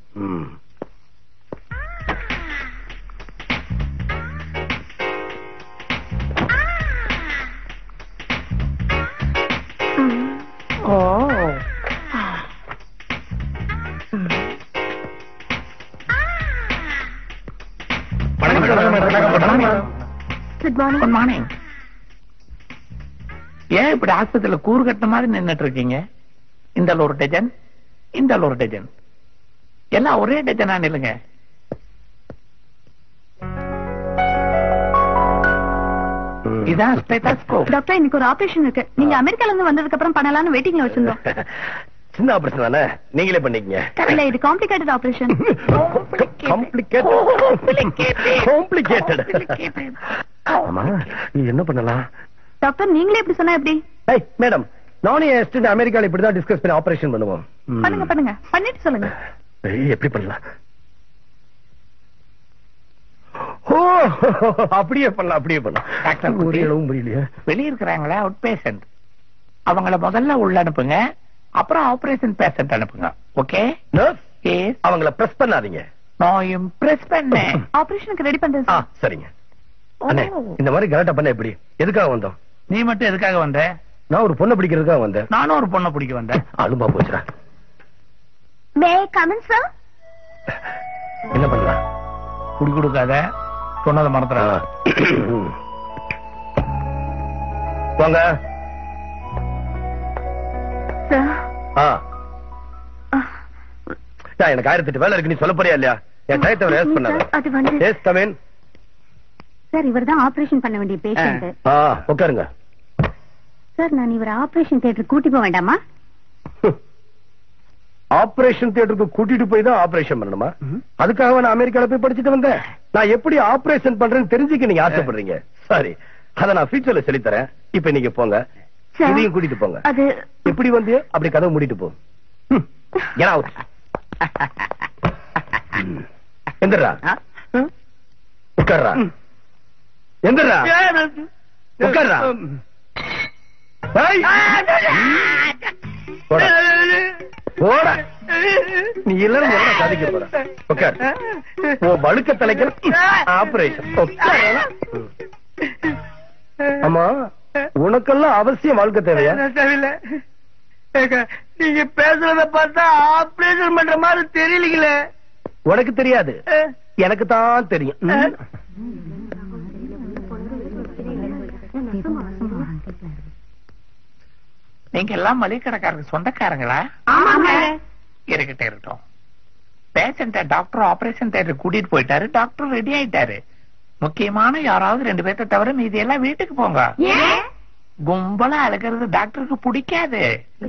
Good morning. ஏன் இப்படி ஆஸ்பத்திரியில கூறு கட்ட மாதிரி நின்னுட்டு இருக்கீங்க? இந்த ஒரு டஜன், இந்த ஒரு டஜன், எல்லாம் ஒரே டஜனா நில்லுங்க. இதான் ஸ்டெத்தஸ்கோப். டாக்டர் இன்னைக்கு ஒரு ஆபரேஷன் இருக்கு. நீங்க அமெரிக்கால இருந்து வந்ததுக்கு அப்புறம் பண்ணலாம்னு வெயிட்டிங்ல வச்சிருந்தோம். சின்ன ஆபரேஷன் தானே, நீங்களே பண்ணிக்கங்க. இல்ல இது காம்ப்ளிகேட்டட் ஆபரேஷன். காம்ப்ளிகேட்டட். ஆமா, நீ என்ன பண்ணலாம்? டாக்டர் நீங்களே இப்படி சொன்னா எப்படி? ஏய் மேடம், நானே எஸ்டேட் அமெரிக்கால இப்படிதான் டிஸ்கஸ் பண்ணி ஆபரேஷன் பண்ணுவோம். பண்ணுங்க பண்ணுங்க, பண்ணிட்டு சொல்லுங்க. எப்படி பண்ணலாம்? ஓ, அப்படியே பண்ணலாம், அப்படியே பண்ணலாம். டாக்டர் புரியலவும் புரியலையா? வெளிய இருக்கிறாங்களா அவுட் பேஷண்ட், அவங்கள முதல்ல உள்ள அனுப்புங்க, அப்புறம் ஆபரேஷன் பேஷண்ட் அனுப்புங்க. Okay nurse, yes. அவங்கள பிரஸ் பண்ணாதீங்க. நான் இம்ப்ரெஸ் பண்ணேன். ஆபரேஷனுக்கு ரெடி பண்றேன் சார். சரிங்க. அண்ணே, இந்த மாதிரி கரெக்டா பண்ண எப்படி? எதுக்காக வந்தோம்? நீ மட்டும் எதுக்காக வந்த? நான் ஒரு பொண்ணை பிடிக்கிறதுக்காக வந்தேன். நானும் ஒரு பொண்ணை பிடிக்க வந்தேன். அலும்பா போச்சுடா. May come in sir. என்ன பண்ணலாம்? குடி கொடுக்காத, சொன்னதை மறந்துடா. வாங்க. சார் எனக்கு 1008 வேலை இருக்கு, நீ சொல்ல போறியா இல்லையா? என் டயத்தை வேஸ்ட் பண்ணாத. அது வந்து எஸ் கம் இன். சார் இவர்தான் ஆபரேஷன் பண்ண வேண்டிய பேஷண்ட். உட்காருங்க. சார் நான் இவரை ஆபரேஷன் தியேட்டர் கூட்டி போக வேண்டாமா? ஆபரேஷன் தியேட்டருக்கு கூட்டிட்டு போய் தான் ஆபரேஷன் பண்ணணுமா? அதுக்காக நான் அமெரிக்கால போய் படிச்சுட்டு வந்தேன். நான் எப்படி ஆபரேஷன் பண்றேன்னு தெரிஞ்சுக்க நீங்க ஆசைப்படுறீங்க. சாரி, அத நான் ஃபியூச்சர்ல சொல்லி தரேன். இப்ப நீங்க போங்க, இதையும் கூட்டிட்டு போங்க. அது எப்படி வந்து அப்படி கதவை மூடிட்டு போ. Get out. எந்திரா, உட்கார்றா. எந்திரா, உட்கார்றா. போட, நீ இல்லன்னு சாதிக்க போற. உட்கார். உன் வழுக்க தலைக்க ஆபரேஷன். ஆமா, உனக்கெல்லாம் அவசியம் வாழ்க்கை தேவையா? தேவையில்லை. நீங்க பேசுறத பார்த்தா ஆபரேஷன் பண்ற மாதிரி தெரியலீங்களே. உனக்கு தெரியாது, எனக்கு தான் தெரியும். நீங்க எல்லாம் மளிகை கடைக்காரருக்கு சொந்தக்காரங்களா? இருக்கட்டும் இருக்கட்டும். பேஷண்ட டாக்டர் ஆபரேஷன் தியேட்டர் கூட்டிட்டு போயிட்டாரு. டாக்டர் ரெடி ஆயிட்டாரு. முக்கியமான யாராவது 2 பேர்த்த தவிர மீதி எல்லாம் வீட்டுக்கு போங்க. கும்பலா அழுகிறது டாக்டருக்கு பிடிக்காது.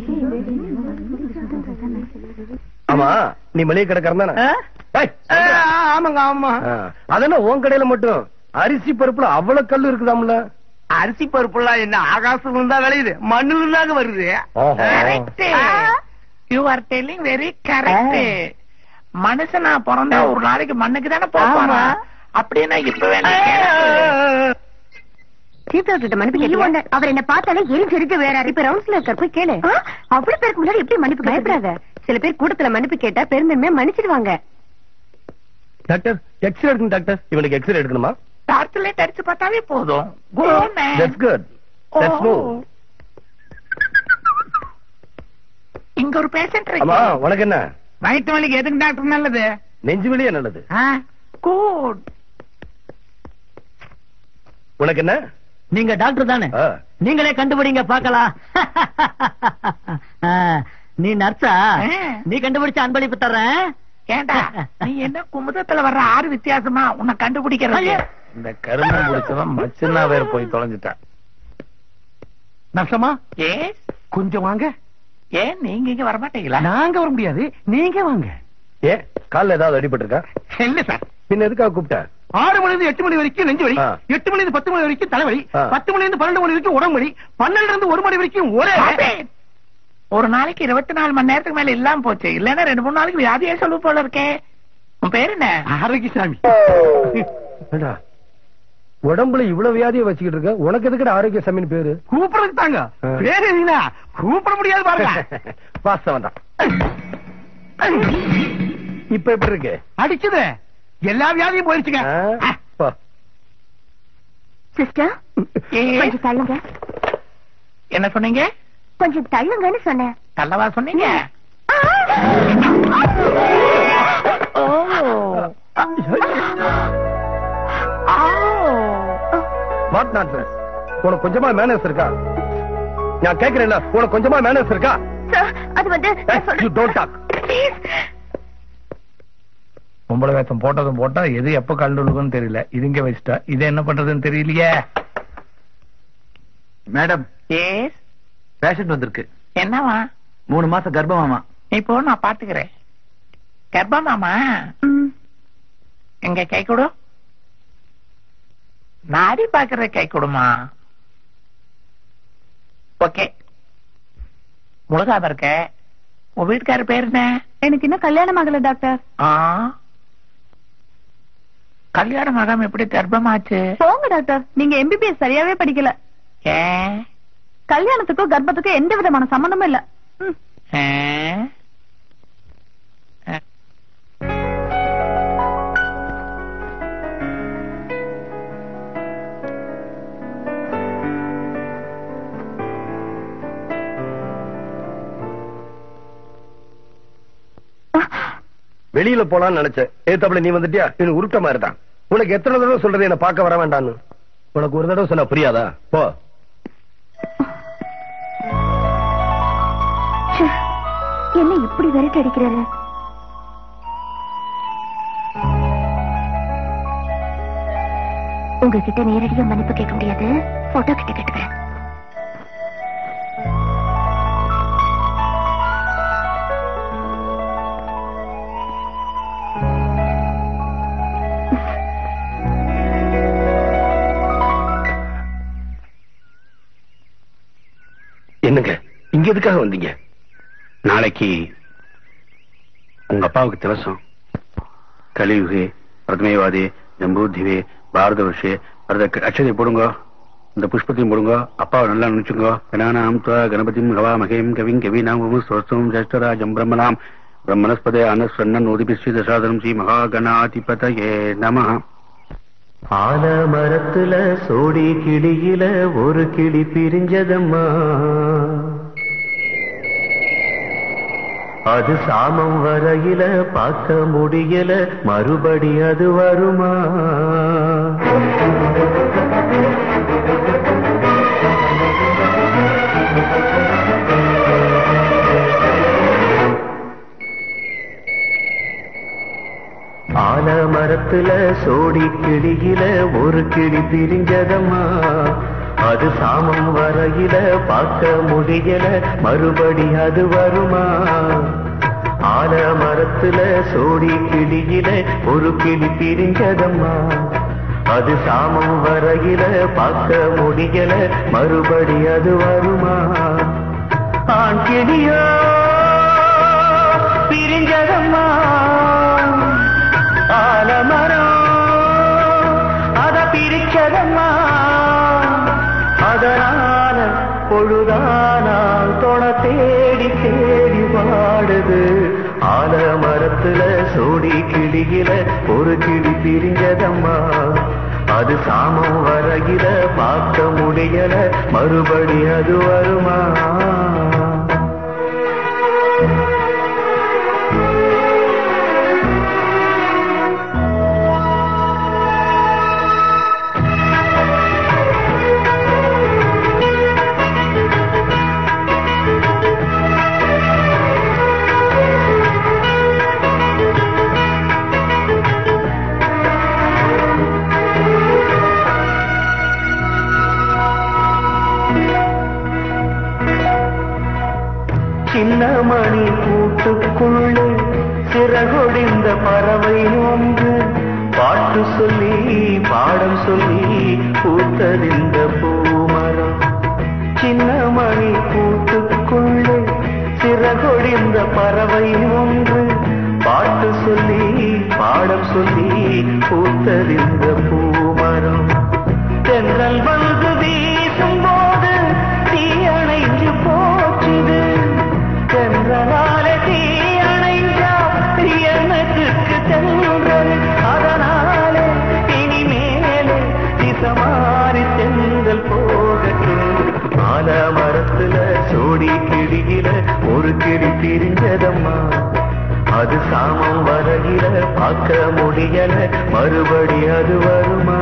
ஆமா, நீ மளிகை கடைக்காரன் தானே? ஆமாங்க, ஆமா. அதென்ன உன் கடையில மட்டும் அரிசி பருப்புல அவ்வளவு கல்லு இருக்குதாம்ல? அரிசி பருப்புலாம் என்ன ஆகாசம் இருந்தா விளையுது, மண்ணுல இருந்தாங்க வருது. Correct. You are telling very correct. மனுஷனா பிறந்தா ஒரு நாளைக்கு மண்ணுக்கு தானே போவாங்க. அப்படின்னா இப்ப வேணாம். மன்னிப்பு கேட்டு அவர் என்ன பார்த்தாலே எரிஞ்சிருக்கு. வேற இப்ப ரவுண்ட்ஸ்ல இருக்க போய் கேளு. அவ்வளவு பேருக்கு முன்னாடி எப்படி மன்னிப்பு? பயப்படாத. சில பேர் கூட்டத்துல மன்னிப்பு கேட்டா பெருந்தன்மையா மன்னிச்சிடுவாங்க. டாக்டர், எக்ஸ்ரே எடுக்கணும். டாக்டர், இவனுக்கு எக்ஸ்ரே எடுக்கணுமா? டார்ச்லைட் அடிச்சு பார்த்தாவே போதும். That's good. Let's move. இங்க ஒரு பேஷண்ட் ஆமா, இருக்கு. உனக்கு என்ன? வயிற்று வலிக்கு எதுக்கு டாக்டர் நல்லது? நெஞ்சு வலியே நல்லது. குட். உனக்கு என்ன? நீங்க டாக்டர் தானே? நீங்களே கண்டுபிடிங்க பாக்கலாம். நீ நர்ஸா? நீ கண்டுபிடிச்ச அன்பளிப்பு தர்றேன். ஏண்டா நீ என்ன குமுதத்துல வர்ற 6 வித்தியாசமா உன்னை கண்டுபிடிக்கிறது? இந்த கருமை முடிச்சவன் மச்சின்னா வேற போய் தொலைஞ்சிட்டான். நஷ்டமா? எஸ். கொஞ்சம் வாங்க. ஏன் நீங்க இங்க வரமாட்டீங்களா? நாங்க வர முடியாது, நீங்க வாங்க. ஏ, கால்ல ஏதாவது அடிபட்டு இருக்கா? இல்ல சார். பின்ன எதுக்காக கூப்பிட்ட? 6 மணிலிருந்து 8 மணி வரைக்கும் நெஞ்சு வலி, 8 மணிலிருந்து 10 மணி வரைக்கும் தலைவலி, 10 மணிலிருந்து 12 மணி வரைக்கும் உடம்பு வலி, 12 இருந்து 1 மணி வரைக்கும் ஒரே. ஒரு நாளைக்கு 24 மணி நேரத்துக்கு மேல இல்லாம போச்சு. இல்லன்னா 2-3 நாளைக்கு வியாதியே சொல்லு போல இருக்கே. உன் பேரு என்ன? ஆரோக்கியசாமி. உடம்புல இவ்வளவு வியாதியை வச்சுக்கிட்டு இருக்க, உனக்கு எதுக்கு ஆரோக்கிய சாமின்னு பேரு? கூப்பிடுறது தாங்க பேரு என்ன? கூப்பிட முடியாது பாருங்க. வாஸ்தவம் தான். இப்ப எப்படி இருக்கு? அடிச்சது எல்லா வியாதியும் போயிருச்சுங்க. சிஸ்டர் கொஞ்சம் தள்ளுங்க. என்ன சொன்னீங்க? கொஞ்சம் தள்ளுங்கன்னு சொன்னேன். தள்ளவா சொன்னீங்க? What nonsense? உனக்கு கொஞ்சமா மேனர்ஸ் இருக்கா? நான் கேக்குறேன்ல, உனக்கு கொஞ்சமா மேனர்ஸ் இருக்கா? சார் அது வந்து You don't talk. பொம்பளை வேஷம் போட்டதும் போட்டா எது எப்ப கல்லுன்னு தெரியல. இது இங்க வச்சுட்டா இது என்ன பண்றதுன்னு தெரியலையே. மேடம், எஸ், பேஷண்ட் வந்திருக்கு. என்னவா? 3 மாசம் கர்ப்பமாமா. இப்போ நான் பாத்துக்கிறேன். கர்ப்பமாமா? எங்க கை கொடு. நாடி பாக்குற கை கொடுமா. ஓகே. முழுகாம இருக்க. உன் வீட்டுக்காரர் பேர் என்ன? எனக்கு இன்னும் கல்யாணம் ஆகல டாக்டர். கல்யாணம் ஆகாம எப்படி கர்ப்பமாச்சு? போங்க டாக்டர், நீங்க MBBS சரியாவே படிக்கல. ஏன்? கல்யாணத்துக்கும் கர்ப்பத்துக்கும் எந்த விதமான சம்பந்தமும் இல்ல. வெளியில போலான்னு நினைச்சேன். ஏத்தாப்புல நீ வந்துட்டியா? இன்னும் உருட்ட மாதிரிதான். உனக்கு எத்தனை தடவை சொல்றது என்ன பார்க்க வர வேண்டான்னு? உனக்கு ஒரு தடவை சொன்னா புரியாதா? போ. என்ன இப்படி விரட்டி அடிக்கிறாரு? உங்ககிட்ட நேரடியா மன்னிப்பு கேட்க முடியாது, போட்டோ கிட்ட கேட்டுக்கிறேன். என்னங்க இங்க எதுக்காக வந்தீங்க? நாளைக்கு உங்க அப்பாவுக்கு திவசம். கலியுகே பிரதமேவாதே ஜம்பூதிவே பாரத வருஷே அக்ஷதை போடுங்க. இந்த புஷ்பத்தையும் போடுங்க. அப்பாவை நல்லா நினைச்சுங்க. கணானாம் கணபதியும் ஹவாமகேம் கவிங் கவீனாம் சோஸ்தம் ஜேஷ்டராஜம் பிரம்மணாம் பிரம்மணஸ்பதே அனஸ்வன்னன் உதிபிஸ்ரீ தசாதனம் ஸ்ரீ மகாகணாதிபதயே நமஹ. ஆல மரத்துல சோடி கிளியில ஒரு கிளி பிரிஞ்சதம்மா, அது சாமம் வரையில பார்க்க முடியல, மறுபடி அது வருமா? ஆல மரத்துல சோடி கிளியில ஒரு கிளி பிரிஞ்சதம்மா, அது சாமம் வரையில பார்க்க முடியல, மறுபடி அது வருமா? ஆல மரத்துல சோடி கிளியில ஒரு கிளி பிரிஞ்சதம்மா, அது சாமம் வரையில பார்க்க முடியல, மறுபடி அது வருமா? ஆண் கிளியோ பிரிஞ்சதம்மா, ஆலமரம் அத பிரிச்சதம்மா, அதனால பொழுதானால் தொண தேடி தேடி வாடுது. ஆலமரத்துல சோடி கிளியில ஒரு கிளி பிரிஞ்சதம்மா, அது சாமம் வரையில பார்க்க முடியல, மறுபடி அது வருமா? சின்னமணி கூட்டுக்குள்ளே சிறகொடிந்த பறவை ஒன்று, பாட்டு சொல்லி பாடம் சொல்லி பூத்ததிந்த பூமரம். சின்னமணி கூட்டுக்குள்ளே சிறகொடிந்த பறவை ஒன்று, பாட்டு சொல்லி பாடம் சொல்லி பூத்ததிந்த பூமரம். தென்றல் வந்து வீசும் போது தீ அணைஞ்சு போச்சுது, தென்றலால தீ அணைஞ்சா எனக்கு தென்றல், அதனால இனிமேலே திசமாறி தென்றல் போகட்டும். ஆல மரத்துல சோடி கிளியில ஒரு கிளி பிரிஞ்சதம்மா, அது சாமம் வரையில பார்க்க முடியல, மறுபடி அது வருமா?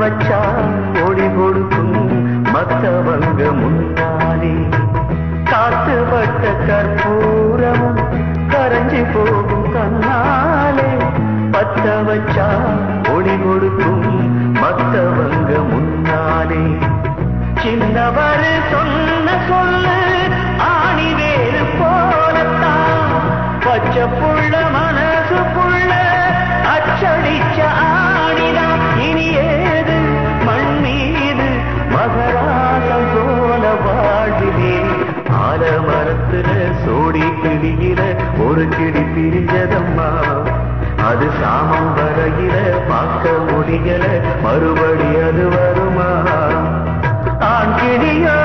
வச்சா ஒளி கொடுக்கும் மத்தவங்க முன்னாலே காத்துப்பட்ட கற்பூரமும் கரைஞ்சி போகும் கண்ணாலே பத்த வச்சா ஒளி கொடுக்கும் மத்தவங்க முன்னாலே சின்னவர் சொன்ன சொல்லு ஆணி வேறு போலத்தான் பச்சை புள்ள மனசு புள்ள அச்சடிச்ச ஆணிதான் இனி ஏது மண் மீது மகராசம் போல வாழ்விலே ஆலமரத்துல சோடி கிளியில ஒரு கிளி பிரிஞ்சதம்மா அது சாமம் வரையில பார்க்க முடியல மறுபடி அது வருமா ஆண் கிளியோ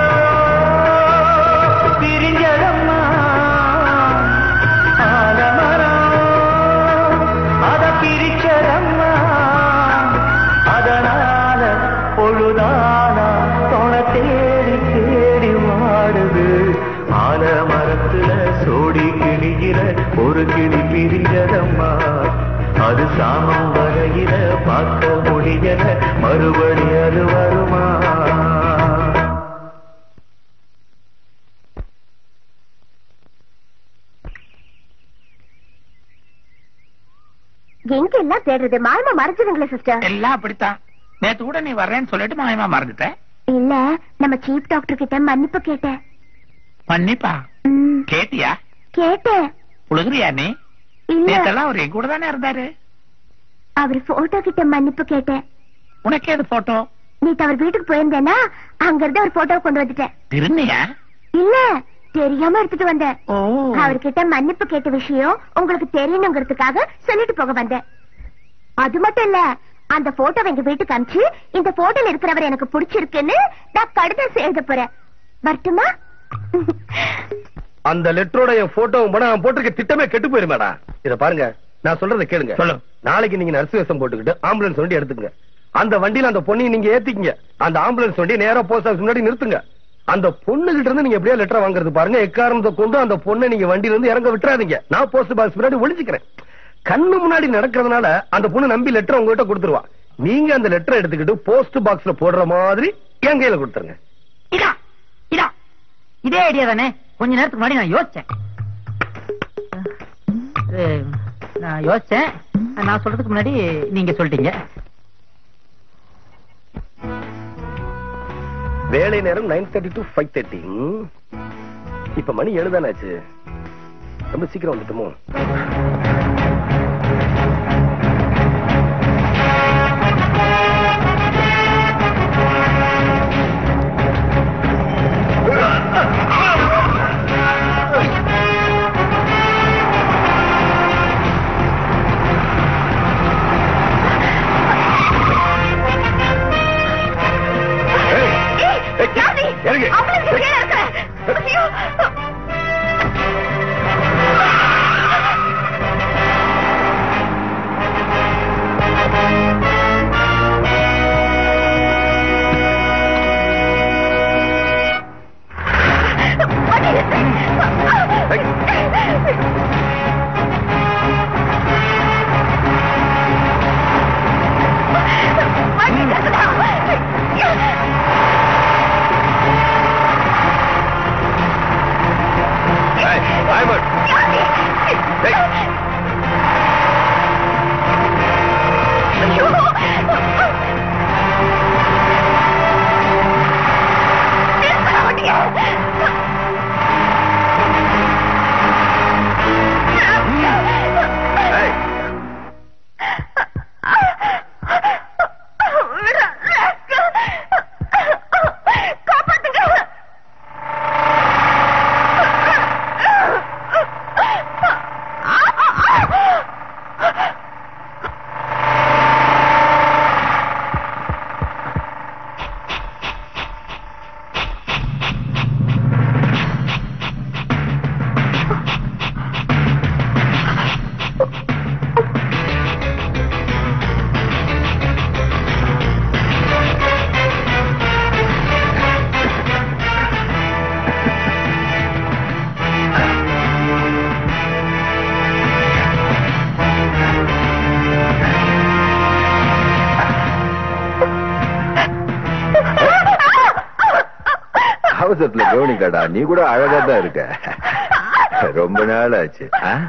பிரிஞ்சதம்மா ஆலமரம் அத பிரிச்சதம்மா அதனால பொழுதானா தொண தேடி தேடி வாடுது ஆலமரத்துல சோடி கிளியில ஒரு கிளி பிரிஞ்சதம்மா அது சாமம் வரையில பார்க்க முடியல மறுபடி அது வருமா எங்க எல்லாம் தேடுறது மாயமா மறைச்சிருங்களே சிஸ்டர். எல்லாம் அப்படித்தான். நேத்து கூட நீ வர்றேன்னு சொல்லிட்டு மாயமா மறந்துட்டேன். இல்ல நம்ம சீஃப் டாக்டர் கிட்ட மன்னிப்பு கேட்டேன். மன்னிப்பா? கேட்டியா? கேட்டேன். உழுகுறியா நீ? இல்ல நேத்தெல்லாம் அவர் என் கூட தானே இருந்தாரு. அவர் போட்டோ கிட்ட மன்னிப்பு கேட்டேன். உனக்கு ஏது போட்டோ? நேத்து அவர் வீட்டுக்கு போயிருந்தேன்னா அங்க இருந்து ஒரு போட்டோ கொண்டு வந்துட்டேன். திரும்பியா? இல்ல தெரியாம எடுத்துட்டு வந்தேன். அவர்கிட்ட மன்னிப்பு கேட்ட விஷயம் உங்களுக்கு தெரியணுங்கிறதுக்காக சொல்லிட்டு போக வந்தேன். அது மட்டும் இல்ல அந்த போட்டோ எங்க வீட்டுக்கு அனுப்பிச்சு இந்த போட்டோல இருக்கிறவர் எனக்கு பிடிச்சிருக்குன்னு நான் கடிதம் எழுத போறேன். வரட்டுமா? அந்த லெட்டரோட என் போட்டோவும் படம் அவன் போட்டிருக்க திட்டமே கெட்டு போயிருமேடா. இத பாருங்க, நான் சொல்றதை கேளுங்க. சொல்லு. நாளைக்கு நீங்க நர்ஸ் வேஷம் போட்டுக்கிட்டு ஆம்புலன்ஸ் வண்டி எடுத்துக்கங்க. அந்த வண்டியில அந்த பொண்ணையும் நீங்க ஏத்திக்கங்க. அந்த ஆம்புலன்ஸ் வண்டி நேரா போஸ்ட் ஆபீஸ் முன்னாடி நிறுத்துங்க. அந்த பொண்ணு கிட்ட இருந்து நீங்க எப்படியா லெட்டர் வாங்குறது பாருங்க. எக்காரணத்தை கொண்டு அந்த பொண்ணை நீங்க வண்டியில இருந்து இறங்க விட்டுறாதீங்க. நான் போஸ்ட் பாக்ஸ் முன்னாடி ஒளிஞ்சுக்கிறேன். கண்ணு முன்னாடி நடக்கிறதுனால அந்த பொண்ணு நம்பி லெட்டர் உங்ககிட்ட கொடுத்துருவா. நீங்க அந்த லெட்டர் எடுத்துக்கிட்டு போஸ்ட் பாக்ஸ்ல போடுற மாதிரி என் கையில கொடுத்துருங்க. இதே ஐடியா தானே. கொஞ்ச நேரத்துக்கு முன்னாடி நான் யோசிச்சேன். நான் சொல்றதுக்கு முன்னாடி நீங்க சொல்லிட்டீங்க. வேலை நேரம் 9:30 to 5:30. இப்ப மணி 7 தானே ஆச்சு. ரொம்ப சீக்கிரம் வந்துட்டோமோ? அவசரத்துல கவனிக்கடா, நீ கூட அழகா தான் இருக்க. ரொம்ப நாள் ஆச்சு.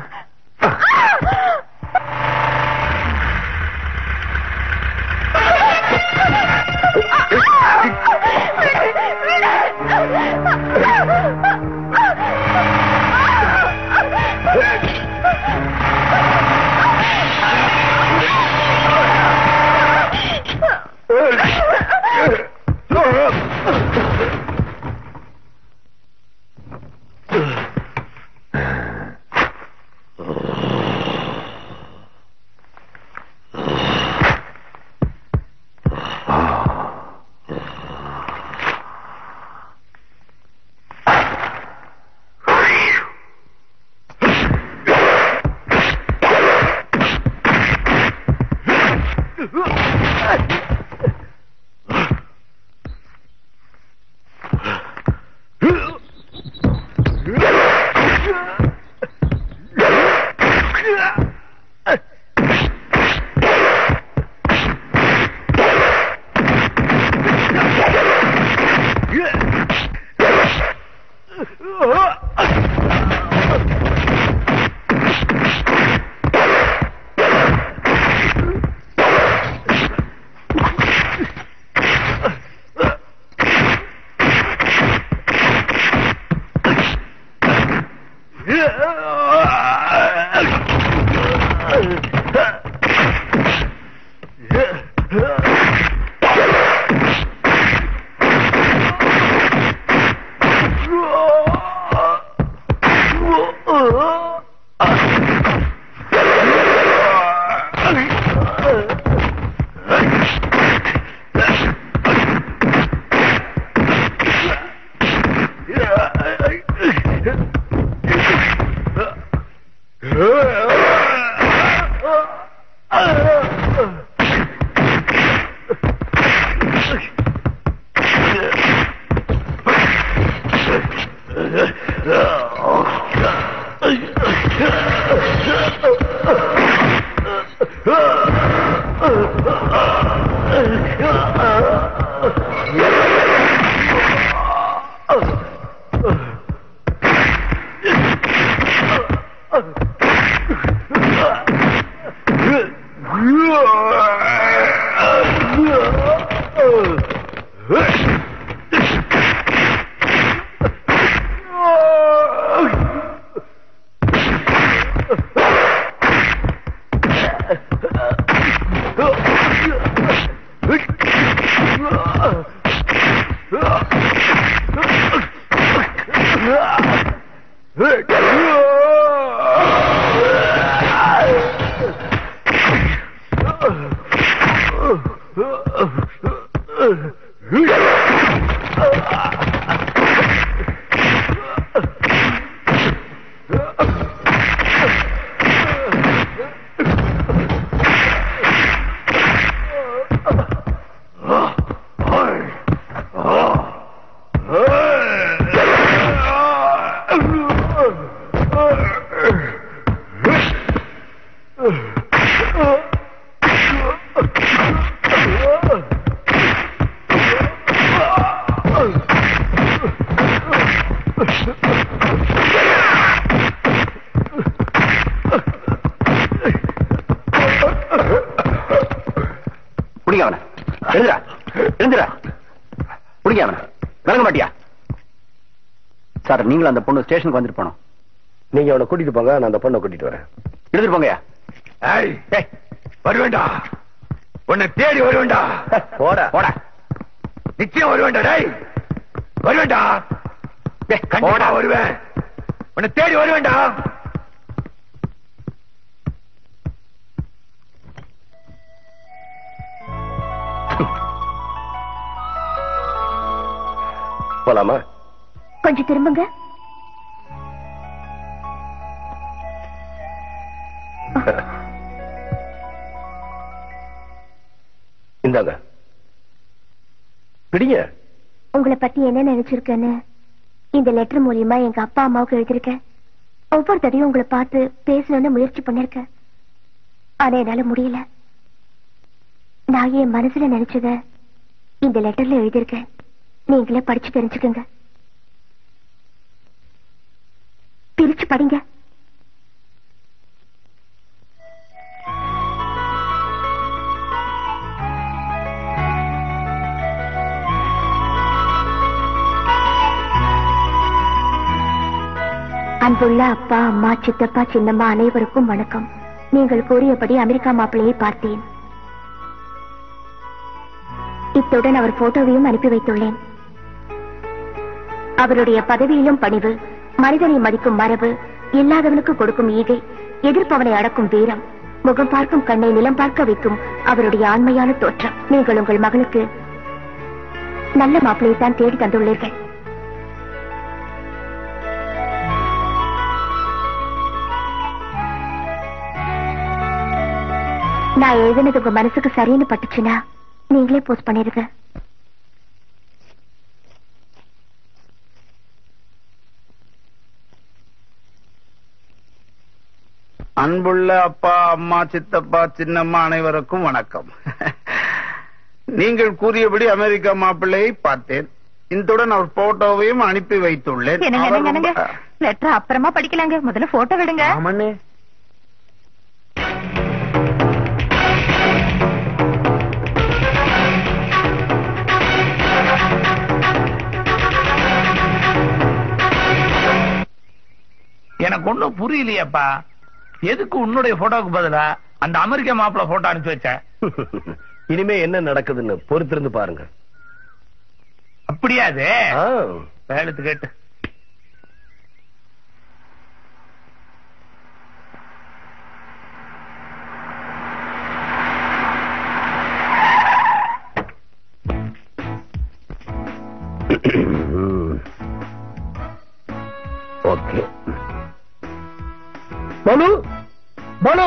சார், நீங்களும் அந்த பொண்ணு ஸ்டேஷனுக்கு வந்துட்டு போனோம். நீங்க அவனை கூட்டிட்டு போங்க, நான் அந்த பொண்ணை கூட்டிட்டு வரேன். எடுத்துட்டு போங்கயா. வருவேண்டா, உன்னை தேடி வருவேண்டா. போட போட, நிச்சயம் வருவேண்டா. டேய் வருவேண்டா, கண்டிப்பா வருவேன். உன்னை தேடி வருவேண்டா. போலாமா? கொஞ்சம் திரும்புங்க. இந்தாங்க, பிடிங்க. உங்களை பத்தி என்ன நினைச்சிருக்கேன்னு இந்த லெட்டர் மூலியமா எங்க அப்பா அம்மாவுக்கு எழுதிருக்கேன். ஒவ்வொரு தடையும் உங்களை பார்த்து பேசணும்னு முயற்சி பண்ணிருக்கேன். ஆனா என்னால முடியல. நான் என் மனசுல நினைச்சத இந்த லெட்டர்ல எழுதியிருக்கேன். நீங்களே படிச்சு தெரிஞ்சுக்கங்க. பிரிச்சு படிங்க. அன்புள்ள அப்பா, அம்மா, சித்தப்பா, சின்னம்மா அனைவருக்கும் வணக்கம். நீங்கள் கூறியபடி அமெரிக்கா மாப்பிள்ளையை பார்த்தேன். இத்துடன் அவர் போட்டோவையும் அனுப்பி வைத்துள்ளேன். அவருடைய பதவியிலும் பணிவு, மனிதனை மதிக்கும் மரபு, இல்லாதவனுக்கு கொடுக்கும் ஈகை, எதிர்ப்பவனை அடக்கும் வீரம், முகம் பார்க்கும் கண்ணை நிலம் பார்க்க வைக்கும் அவருடைய ஆண்மையான தோற்றம். நீங்கள் உங்கள் மகளுக்கு நல்ல மாப்பிள்ளையை தான் தேடி தந்துள்ளீர்கள். நான் எழுதினது உங்க மனசுக்கு சரின்னு பட்டுச்சுன்னா நீங்களே போஸ்ட் பண்ணிருங்க. அன்புள்ள அப்பா, அம்மா, சித்தப்பா, சின்னம்மா அனைவருக்கும் வணக்கம். நீங்கள் கூறியபடி அமெரிக்கா மாப்பிள்ளையை பார்த்தேன். இத்துடன் அவர் போட்டோவையும் அனுப்பி வைத்துள்ளேன். லெட்டர் அப்புறமா படிக்கலாங்க, முதல்ல போட்டோ விடுங்க. ஆமாண்ணே. எனக்கு ஒண்ணும் புரியலையப்பா. எதுக்கு உன்னுடைய போட்டோக்கு பதிலா அந்த அமெரிக்க மாப்பிள்ள போட்டோ அனுப்பிச்சு வச்ச? இனிமே என்ன நடக்குதுன்னு பொறுத்திருந்து பாருங்க. அப்படியாது வேலத்து கேட்டு okay. Balu Balu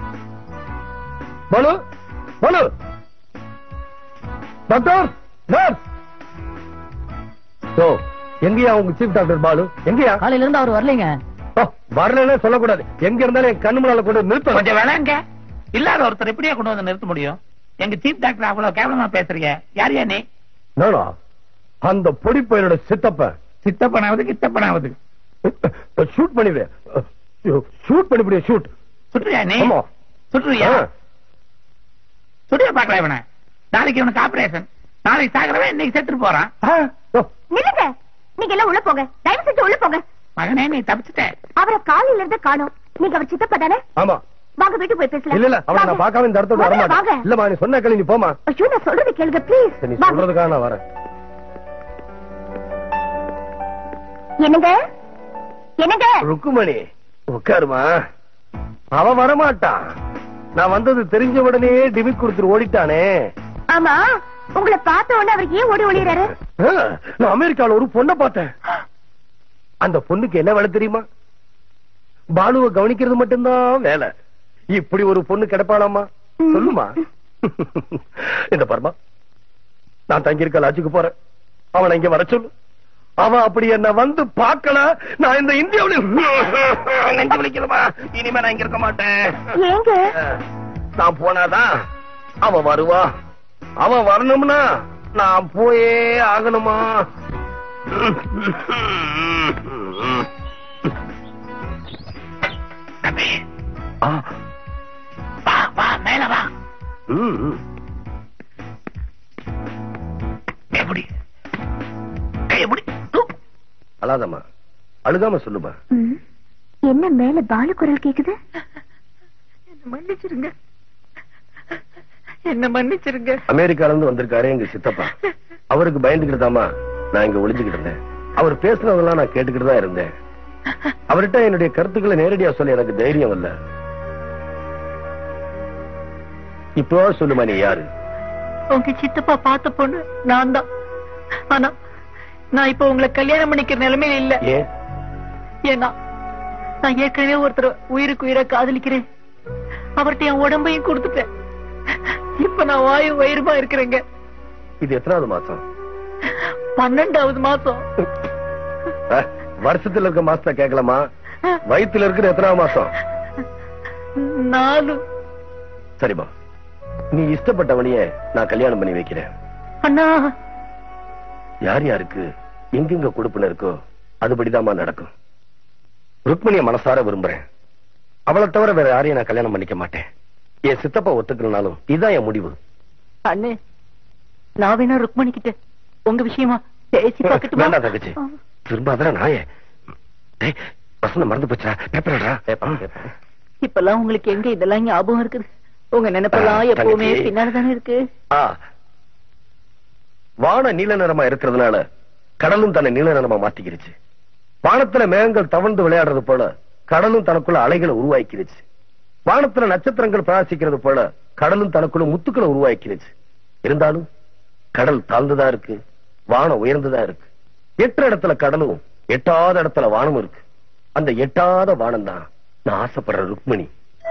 Balu Balu doctor nurse. எங்கயா உங்க சீஃப் டாக்டர் பாலு? எங்கயா? காலையில இருந்து அவர் வரலைங்க. வரலன்னு சொல்லக்கூடாது. எங்க இருந்தாலும் என் கண்ணு முன்னால கொண்டு நிறுத்த கொஞ்சம் வேணாங்க. இல்லாத ஒருத்தர் எப்படியா கொண்டு வந்து நிறுத்த முடியும்? எங்க சீஃப் டாக்டர் அவ்வளவு கேவலமா பேசுறீங்க. யார் நீ? நானா? அந்த பொடி பையனோட சித்தப்ப. சித்தப்பனாவது கித்தப்பனாவது ஷூட் பண்ணிடு. ஷூட் பண்ணிவிடு. ஷூட் சுற்றுறியா நீ? சுற்றுறியா? சுற்றிய பாக்கலாம் இவனை. நாளைக்கு இவனுக்கு ஆபரேஷன். நாளைக்கு சாகிறவன் இன்னைக்கு செத்துட்டு போறான். நில்லுங்க, நீங்க எல்லாம் உள்ள போங்க. தயவு செஞ்சு உள்ள போங்க. மகனே நீ தப்பிச்சுட்ட. அவரை காலையில இருந்து காணோம். நீங்க அவர் சித்தப்பா தானே? ஆமா. வாங்க வீட்டுக்கு போய் பேசலாம். இல்ல இல்ல, அவனை நான் பார்க்காம இந்த இடத்துக்கு வர மாட்டேன். இல்லம்மா, நீ சொன்ன கேளு, நீ போமா. ஐயோ, நான் சொல்றது கேளுங்க ப்ளீஸ். நீ சொல்றதுக்காக நான் வரேன். என்னங்க என்னங்க? ருக்குமணி உட்காருமா. அவன் வரமாட்டான். நான் வந்தது தெரிஞ்ச உடனே டிமிக் கொடுத்துட்டு ஓடிட்டானே. ஆமா, உங்களை பார்த்த உடனே அவர் ஏன் ஓடி ஒளியறாரு? நான் அமெரிக்கால ஒரு பொண்ணை பார்த்தேன். அந்த பொண்ணுக்கு என்ன வேலை தெரியுமா? பாலுவை கவனிக்கிறது மட்டும்தான் வேலை. இப்படி ஒரு பொண்ணு கிடைப்பாளாமா? சொல்லுமா. இந்த பர்மா, நான் தங்கி இருக்க லாட்ஜுக்கு போறேன். அவனை இங்க வர சொல்லு. அவன் அப்படி என்ன வந்து பார்க்கல, நான் இந்த இந்தியாவில நெஞ்சு வலிக்கிறமா. இனிமே நான் இங்க இருக்க மாட்டேன். ஏங்க? நான் போனாதான் அவன் வருவா. அவன் வரணும்னா நான் போயே ஆகணுமா? வா வா, மேல வா. எப்படி எப்படி? அழாதம்மா, அழுகாம சொல்லுமா. என்ன மேல பாலு குரல் கேக்குது? மன்னிச்சிருங்க, என்ன மன்னிச்சிருங்க. அமெரிக்கால இருந்து வந்திருக்காரு எங்க சித்தப்பா. அவருக்கு பயந்துக்கிட்டுதாமா நான் இங்க ஒளிஞ்சுக்கிட்டு இருந்தேன். அவர் பேசுனதெல்லாம் நான் கேட்டுக்கிட்டு தான் இருந்தேன். அவர்கிட்ட என்னுடைய கருத்துக்களை நேரடியா சொல்ல எனக்கு தைரியம் இல்ல. இப்போ சொல்லுமா, நீ யாரு? உங்க சித்தப்பா பார்த்த பொண்ணு நான் தான். ஆனா நான் இப்ப உங்களை கல்யாணம் பண்ணிக்கிற நிலைமையில இல்ல. ஏன்? ஏன்னா நான் ஏற்கனவே ஒருத்தர் உயிருக்கு உயிரை காதலிக்கிறேன். அவர்கிட்ட என் உடம்பையும் கொடுத்துட்டேன். இப்ப நான் வயிறுமா இருக்கிறேங்க. இது எத்தனாவது மாசம்? 12வது மாசம். வருஷத்துல இருக்க மாசத்தை கேட்கலாமா? வயித்துல இருக்கிற எத்தனாவது மாசம்? 4. சரிமா, நீ இஷ்டப்பட்டவனையே நான் கல்யாணம் பண்ணி வைக்கிறேன். அண்ணா, யார் யாருக்கு எங்கெங்க கொடுப்புன்னு இருக்கோ அதுபடிதாமா நடக்கும். ருக்மணியை மனசார விரும்புறேன். அவளை தவிர வேற யாரையும் நான் கல்யாணம் பண்ணிக்க மாட்டேன். என் சித்தப்பா ஒத்துக்கலனாலும் இதுதான் என் முடிவு. அண்ணே, நான் வேணா ருக்மணி கிட்ட உங்க விஷயமா பேசி பார்க்கட்டுமா? வேண்டாம் தங்கச்சி, திரும்ப அதெல்லாம் நாயே. வசந்த மறந்து போச்சா? பேப்பரா? இப்பெல்லாம் உங்களுக்கு எங்க இதெல்லாம் ஞாபகம் இருக்குது? உங்க நினைப்பெல்லாம் எப்பவுமே பின்னால்தானே இருக்கு. வானம் நீல நிறமா இருக்கிறதுனால கடலும் தன்னை நீல நிறமா மாத்திக்கிருச்சு. வானத்துல மேகங்கள் தவழ்ந்து விளையாடுறது போல கடலும் தனக்குள்ள அலைகளை உருவாக்கிருச்சு. வானத்துல நட்சத்திரங்கள் பிரகாசிக்கிறது போல கடலும் தனக்குள்ள முத்துக்களை உருவாக்கிருச்சு. இருந்தாலும் கடல் தாழ்ந்துதான் இருக்கு, வானம் உயர்ந்துதான் இருக்கு. எட்டு இடத்துல கடலும் எட்டாத இடத்துல வானம் இருக்கு. அந்த எட்டாத வானம் தான் நான் ஆசைப்படுற ருக்மணி.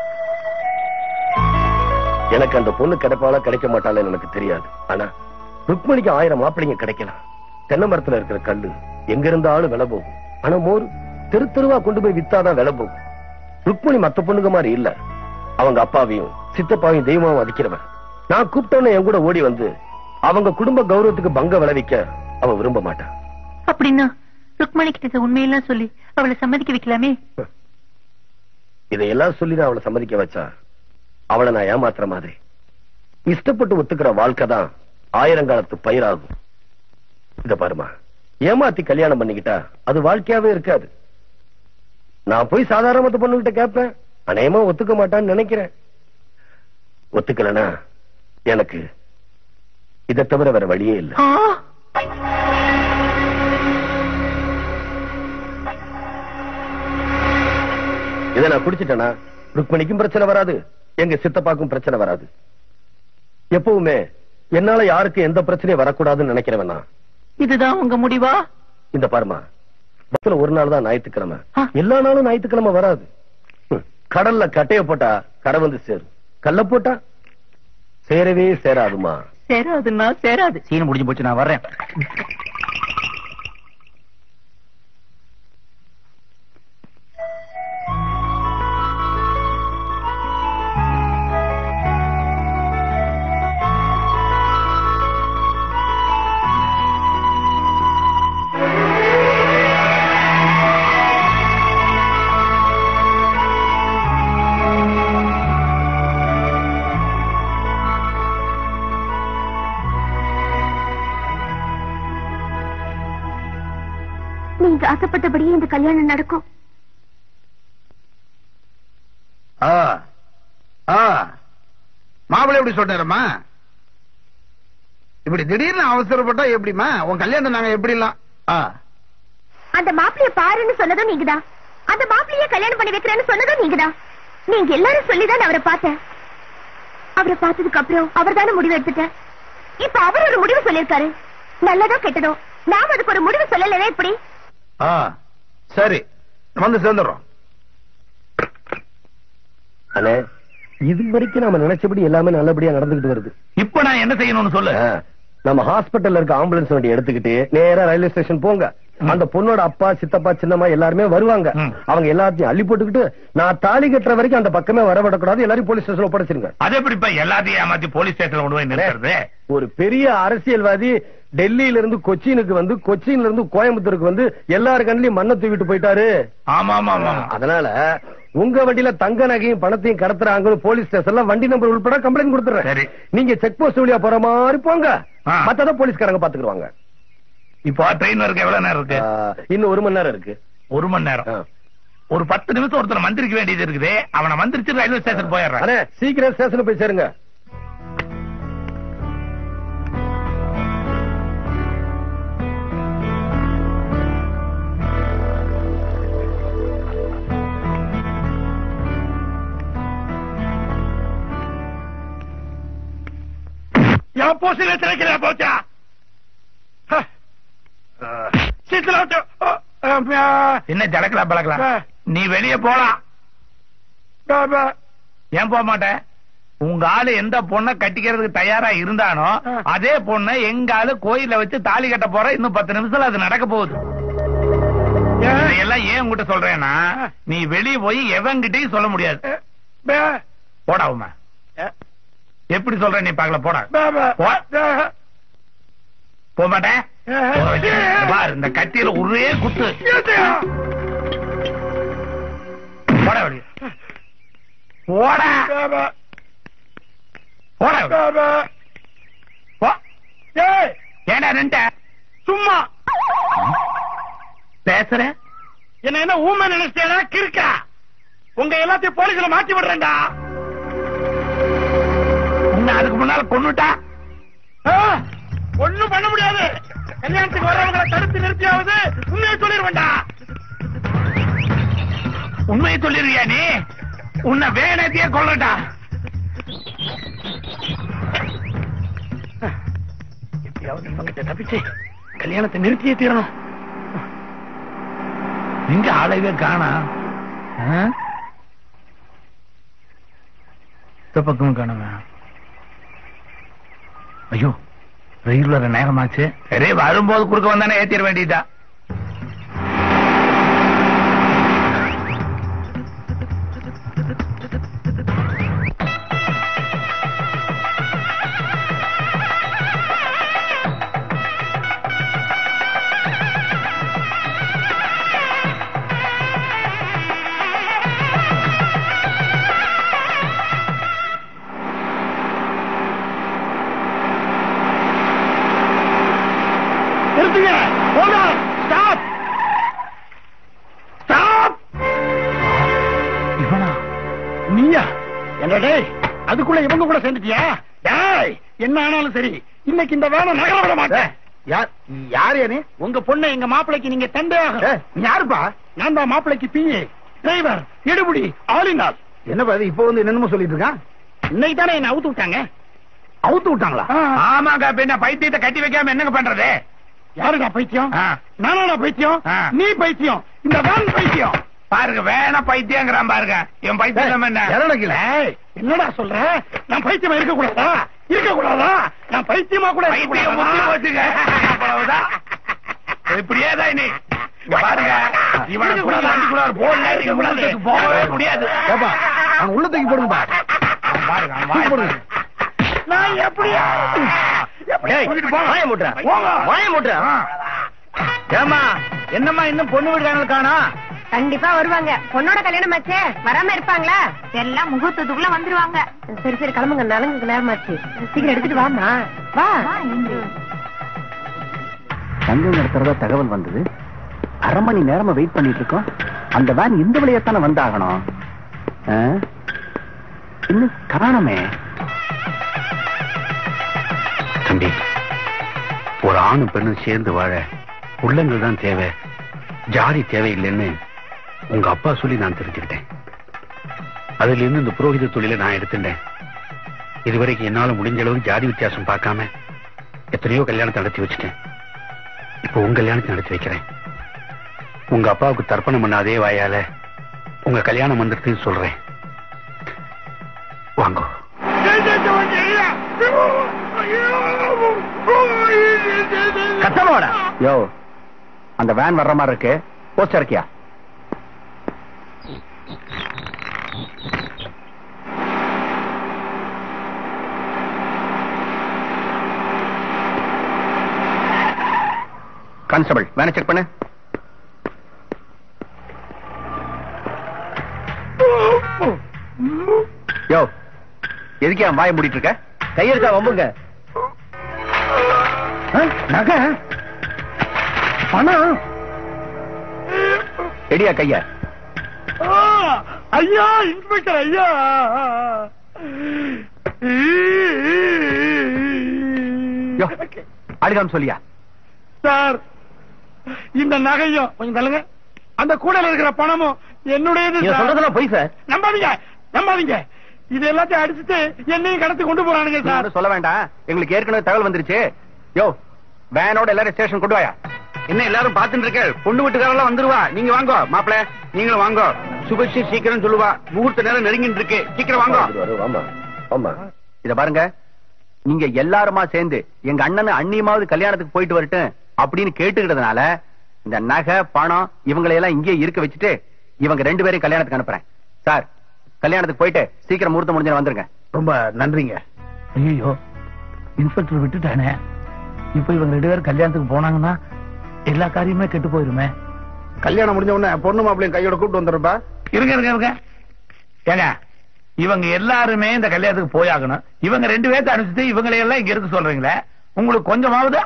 எனக்கு அந்த பொண்ணு கிடைப்பாளா கிடைக்க மாட்டாளன்னு எனக்கு தெரியாது. ஆனா ருக்மணிக்கு 1000 மாப்பிள்ளைங்க கிடைக்கலாம். தென்னை மரத்துல இருக்கிற கல்லு எங்க இருந்தாலும் விலை போகும். ஆனா மோர் தெரு தெருவா கொண்டு போய் வித்தாதான் விலை போகும். ருக்மணி மத்த பொண்ணுங்க மாதிரி இல்ல. அவங்க அப்பாவையும் சித்தப்பாவையும் தெய்வமாவும் அதிக்கிறவன். நான் கூப்பிட்டோன்னு என் கூட ஓடி வந்து அவங்க குடும்ப கௌரவத்துக்கு பங்க விளைவிக்க அவ விரும்ப மாட்டான். அப்படின்னா ருக்மணி கிட்ட உண்மையெல்லாம் சொல்லி அவளை சம்மதிக்க வைக்கலாமே. இதையெல்லாம் சொல்லிதான் அவளை சம்மதிக்க வச்சா அவளை நான் ஏமாத்துற மாதிரி. இஷ்டப்பட்டு ஒத்துக்கிற வாழ்க்கை தான் 1000 காலத்து பயிராகும். இத பாருமா, ஏமாத்தி கல்யாணம் பண்ணிக்கிட்டா அது வாழ்க்கையாவே இருக்காது. நான் போய் சாதாரண மத்த பொண்ணுகிட்ட கேட்பேன், அநேகமா ஒத்துக்க மாட்டான்னு நினைக்கிறேன். ஒத்துக்கலனா எனக்கு இதை தவிர வேற வழியே இல்லை. இதை நான் குடிச்சிட்டேனா ருக்மணிக்கும் பிரச்சனை வராது, எங்க சித்தப்பாக்கும் பிரச்சனை வராது. எப்பவுமே என்னால யாருக்கு எந்த பிரச்சனையும் வரக்கூடாதுன்னு நினைக்கிறவனா. இதுதான் உங்க முடிவா? இந்த பாருமா, பஸ்ல ஒரு நாள் தான் ஞாயிற்றுக்கிழமை, எல்லா நாளும் ஞாயிற்றுக்கிழமை வராது. கடல்ல கட்டைய போட்டா கரை வந்து சேரும், கல்ல போட்டா சேரவே சேராதுமா. சேராதுன்னா சேராது. சீன் முடிஞ்சு போச்சு, நான் வர்றேன். நீங்க ஆசைப்பட்டபடியே இந்த கல்யாணம் நடக்கும். மாப்பிள்ளை எப்படி சொல்றேம்மா? இப்படி திடீர்னு அவசரப்பட்டா எப்படிமா? உன் கல்யாணம் நாங்க எப்படி எல்லாம்? அந்த மாப்பிளைய பாருன்னு சொன்னதும் நீங்கதான், அந்த மாப்பிளைய கல்யாணம் பண்ணி வைக்கிறேன்னு சொன்னதும் நீங்கதான். நீங்க எல்லாரும் சொல்லிதான் அவரை பார்த்தேன். அவரை பார்த்ததுக்கு அப்புறம் அவர் தானே முடிவு எடுத்துட்டேன். இப்ப அவர் ஒரு முடிவு சொல்லிருக்காரு. நல்லதோ கெட்டதோ நாம அதுக்கு ஒரு முடிவு சொல்லலவே. எப்படி? சரி, வந்து சேர்ந்துடுறோம். அண்ணே, இது வரைக்கும் நாம நினைச்சபடி எல்லாமே நல்லபடியா நடந்துகிட்டு வருது. இப்ப நான் என்ன செய்யணும்னு சொல்லு. நம்ம ஹாஸ்பிட்டல்ல இருக்க ஆம்புலன்ஸ் வண்டி எடுத்துக்கிட்டு நேரா ரயில்வே ஸ்டேஷன் போங்க. அந்த பொண்ணோட அப்பா, சித்தப்பா, சின்னம்மா எல்லாருமே வருவாங்க. அவங்க எல்லாத்தையும் அள்ளி போட்டுக்கிட்டு நான் தாலி கட்டுற வரைக்கும் அந்த பக்கமே வரவிடக்கூடாது. எல்லாரும் போலீஸ் ஸ்டேஷன்ல ஒப்படைச்சிருங்க. அது எப்படிப்பா எல்லாத்தையும் ஏமாத்தி போலீஸ் ஸ்டேஷன்ல கொண்டு போய் நிறுத்துறது? ஒரு பெரிய அரசியல்வாதி டெல்லியில இருந்து கொச்சினுக்கு வந்து, கொச்சின்ல இருந்து கோயம்புத்தூருக்கு வந்து எல்லாரு கண்ணிலையும் மண்ணை தூக்கிட்டு போயிட்டாரு. ஆமா ஆமா ஆமா. அதனால உங்க வண்டியில தங்க நகையும் பணத்தையும் கடத்துறாங்க போலீஸ் ஸ்டேஷன்ல வண்டி நம்பர் உள்பட கம்ப்ளைண்ட் கொடுத்துறேன். நீங்க செக் போஸ்ட் வழியா போற மாதிரி போங்க, மத்தத போலீஸ்காரங்க பாத்துக்குவாங்க. இப்போ ட்ரெயின் வரைக்கும் எவ்வளவு நேரம் இருக்கு? இன்னும் 1 மணி நேரம் இருக்கு. 1 மணி நேரம். ஒரு 10 நிமிஷம் ஒருத்தர் மந்திரிக்க வேண்டியது இருக்குது. அவனை மந்திரிச்சு ரயில்வே ஸ்டேஷன் போயிடுறான். சீக்கிரம் ஸ்டேஷன் போய் சேருங்க. என் போஸ்டில திரைக்கிறா போச்சா? என்ன ஜலக்கலாம் பழக்கலாம்? நீ வெளியே போலாம். ஏன் போக மாட்டேன்? உங்க ஆளு எந்த பொண்ணை கட்டிக்கிறதுக்கு தயாரா இருந்தானோ அதே பொண்ணை எங்க ஆளு கோயில வச்சு தாலி கட்ட போற. இன்னும் 10 நிமிஷத்துல அது நடக்க போகுது. எல்லாம் ஏன் உங்ககிட்ட சொல்றேன்னா, நீ வெளியே போய் எவங்கிட்டையும் சொல்ல முடியாது. போடாவுமா. எப்படி சொல்ற நீ பாக்கல? போடா. போக மாட்டேன். பாரு, இந்த கத்தியில ஒரே குத்து. போட ஏடா நின்ற சும்மா பேசுற என்ன ஊமை நினைச்சேனா கிறுக்கா உங்க எல்லாத்தையும் போலீஸ்ல மாட்டி விடுறேன்டா. உன்னை அதுக்கு முன்னால கொன்னுட்டா ஒண்ணும் பண்ண முடியாது. கல்யாணத்துக்கு வர்றவங்களை தடுத்து நிறுத்தியாவது உண்மையை சொல்லிடுவேன்டா. உண்மையை சொல்லிருக்கியா நீ? உன்னை வேணத்தையே கொல்லட்டா. எப்படியாவது இவங்கிட்ட தப்பிச்சு கல்யாணத்தை நிறுத்தியே தீரணும். எங்க ஆளையவே காணா? இந்த பக்கமும் காணுங்க. ஐயோ ரயில் வர நேரமாச்சு. வரும்போது குறுக்க வந்தானே ஏத்திட வேண்டியதா. அதுக்குள்ள இவங்க கூட சேர்ந்துட்டியா? என்ன ஆனாலும் சரி இன்னைக்கு இந்த வேலை நகர விட மாட்டேன். யாரு நீ? உங்க பொண்ணை எங்க மாப்பிளைக்கு நீங்க தந்தையாக. யாருப்பா? நான் தான் மாப்பிளைக்கு பிஏ, டிரைவர், எடுபடி, ஆளினால். என்னப்பா இது இப்ப வந்து என்னமோ சொல்லிட்டு இருக்கான்? இன்னைக்கு தானே என்ன அவுத்து விட்டாங்க. அவுத்து விட்டாங்களா? ஆமாங்க. பின்ன பைத்தியத்தை கட்டி வைக்காம என்னங்க பண்றது? யாருடா பைத்தியம்? நானா பைத்தியம்? நீ பைத்தியம், இந்த வேன் பைத்தியம். பாருங்க வேணா பைத்தியங்கிறான் பாருங்க. என் பைத்தியம் என்ன? என்னடா சொல்ற? நான் பைத்தியமா இருக்க கூடாதா? இருக்க கூடாதா? நான் பைத்தியமா கூட இப்படியேதான் நீ பாருங்க. இவனுக்கு போகவே முடியாது. உள்ள தூக்கி போடுங்க பாருங்க. நான் எப்படியா ஏமா என்னம்மா இன்னும் பொண்ணு விடுறாங்க காணா? கண்டிப்பா வருவாங்க. பொண்ணோட கல்யாணம் ஆச்சே, வராம இருப்பாங்களா? எல்லாம் முகூர்த்தத்துக்குள்ள வந்துருவாங்க. சரி சரி கிளம்புங்க, நலங்குக்கு நேரமாச்சு. சீக்கிரம் எடுத்துட்டு வாமா. வா. சங்கம் நடத்துறதா தகவல் வந்தது. அரை மணி நேரமா வெயிட் பண்ணிட்டு இருக்கோம். அந்த வேன் இந்த வழியத்தானே வந்தாகணும். இன்னும் காணமே. தம்பி, ஒரு ஆணும் பெண்ணும் சேர்ந்து வாழ உள்ளங்கள் தான் தேவை, ஜாதி தேவையில்லைன்னு உங்க அப்பா சொல்லி நான் தெரிஞ்சுக்கிட்டேன். அதுல இருந்து இந்த புரோகித தொழிலை நான் எடுத்துட்டேன். இதுவரைக்கும் என்னால முடிஞ்ச அளவுக்கு ஜாதி வித்தியாசம் பார்க்காம எத்தனையோ கல்யாணத்தை நடத்தி வச்சுட்டேன். இப்போ உங்க கல்யாணத்தை நடத்தி வைக்கிறேன். உங்க அப்பாவுக்கு தர்ப்பணம் பண்ண அதே வாயால உங்க கல்யாணம் வந்துருக்குன்னு சொல்றேன். வாங்கோ. கத்தனோட யோ, அந்த வேன் வர்ற மாதிரி இருக்கு. போஸ்டர் இருக்கியா? கான்ஸ்டபிள் வேனை செக் பண்ணு. யோ, எதுக்கே வாய மூடிட்டு இருக்க? கையெழுத்தா வம்புங்க. நகை பணம் எடியா கைய. ஐயா இன்ஸ்பெக்டர் ஐயா, அழுகாம சொல்லியா? சார், இந்த நகையும் கொஞ்சம் தள்ளுங்க, அந்த கூடையில இருக்கிற பணமும் என்னுடையது. சொல்றதெல்லாம் போய் சார். நம்பாதீங்க நம்பாதீங்க. இது எல்லாத்தையும் அடிச்சுட்டு என்னையும் கடத்தி கொண்டு போறானுங்க சார். சொல்ல வேண்டாம், எங்களுக்கு ஏற்கனவே தகவல் வந்துருச்சு. யோ, வேனோட எல்லாரும் ஸ்டேஷன் கொண்டு வாயா. என்ன எல்லாரும் பாத்துட்டு இருக்க? பொண்ணு வீட்டுக்காரெல்லாம் வந்துருவா. நீங்க வாங்கோ மாப்பிள, நீங்களும் வாங்கோ. சுபஸ்ரீ சீக்கிரம் சொல்லுவா, முகூர்த்த நேரம் நெருங்கிட்டு இருக்கு. சீக்கிரம் வாங்கோ. இத பாருங்க, நீங்க எல்லாருமா சேர்ந்து எங்க அண்ணன் அண்ணியமாவது கல்யாணத்துக்கு போயிட்டு வரட்டும் அப்படின்னு கேட்டுக்கிட்டதுனால இந்த நகை பணம் இவங்களை எல்லாம் இங்கே இருக்க வச்சுட்டு இவங்க 2 பேரையும் கல்யாணத்துக்கு அனுப்புறேன். சார், கல்யாணத்துக்கு போயிட்டு சீக்கிரம் முகூர்த்தம் முடிஞ்சு வந்துருங்க. ரொம்ப நன்றிங்க. ஐயோ, இன்ஸ்பெக்டர் விட்டுட்டானே. இப்ப இவங்க 2 பேரும் கல்யாணத்துக்கு போனாங்கன்னா எல்லா காரியமே கெட்டு போயிருமே. கல்யாணம் முடிஞ்ச உடனே பொண்ணு மாப்பிள்ளையும் கையோட கூப்பிட்டு வந்துருப்பா. இருங்க இருங்க இருங்க. ஏங்க, இவங்க எல்லாருமே இந்த கல்யாணத்துக்கு போயாகணும். இவங்க 2 பேர்த்த அனுப்பிச்சுட்டு இவங்களை எல்லாம் இங்க இருக்க சொல்றீங்களே, உங்களுக்கு கொஞ்சமாவது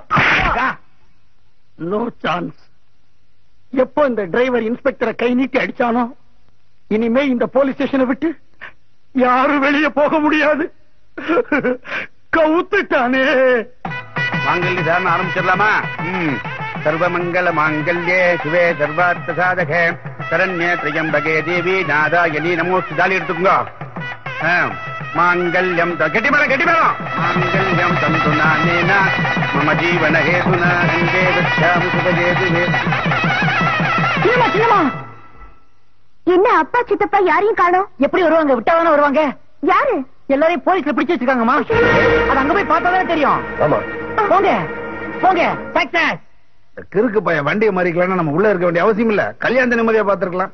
நோ சான்ஸ். எப்போ இந்த டிரைவர் இன்ஸ்பெக்டரை கை நீட்டி அடிச்சானோ, இனிமே இந்த போலீஸ் ஸ்டேஷனை விட்டு யாரும் வெளியே போக முடியாது. கவுத்துட்டானே. மாங்கல்ய தாரணம் ஆரம்பிச்சிடலாமா? சர்வமங்கல மாங்கல்யே சிவே சர்வார்த்த சாதகே சரண்யே த்ரியம்பகே தேவி நாராயணி நமோஸ்து. தாலி எடுத்துக்கோங்க. மாங்கல்யம் கெட்டிமரம் மாங்கல்யம் தந்துனா மம ஜீவன ஹேதுனா அங்கே வச்சாமி சுபஜேதுவே. என்ன அப்பா சித்தப்பா யாரையும் காணோம்? எப்படி வருவாங்க? விட்டாதானே வருவாங்க. யாரு? எல்லாரையும் போலீஸ்ல பிடிச்சு வச்சிருக்காங்கம்மா. அது அங்க போய் பார்த்தாதானே தெரியும். ஆமா, போங்க போங்க. கிறுக்கு பையன் வண்டியை மறிக்கலாம்னா நம்ம உள்ள இருக்க வேண்டிய அவசியம் இல்ல. கல்யாணத்தை நிம்மதியா பார்த்திருக்கலாம்.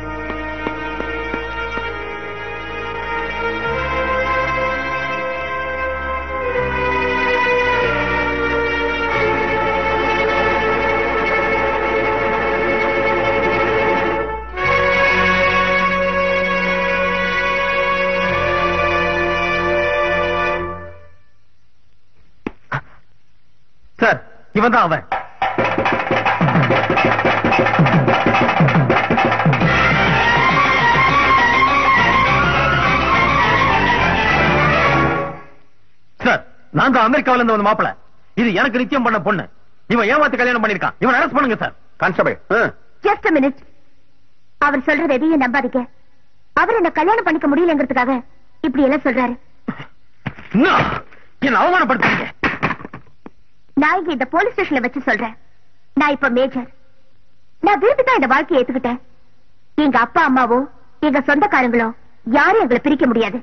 சார், இவன் தான் அவன். சார், நான் தான் அமெரிக்காவில இருந்து வந்த மாப்பிள. இது எனக்கு நிச்சயம் பண்ண பொண்ணு. இவன் ஏமாத்து கல்யாணம் பண்ணிருக்கான். இவன் அரெஸ்ட் பண்ணுங்க sir. Constable, just a minute. அவர் சொல்றது எதையும் நம்பாதீங்க. அவர் என்ன கல்யாணம் பண்ணிக்க முடியலங்கிறதுக்காக இப்படி எல்லாம் சொல்றாரு. என்ன அவமானப்படுத்துறீங்க? நான் இங்க இந்த போலீஸ் ஸ்டேஷன்ல வச்சு சொல்றேன். நான் இப்ப மேஜர். நான் விரும்பி தான் இந்த வாழ்க்கையை ஏத்துக்கிட்டேன். எங்க அப்பா அம்மாவோ எங்க சொந்தக்காரங்களோ யாரும் எங்களை பிரிக்க முடியாது.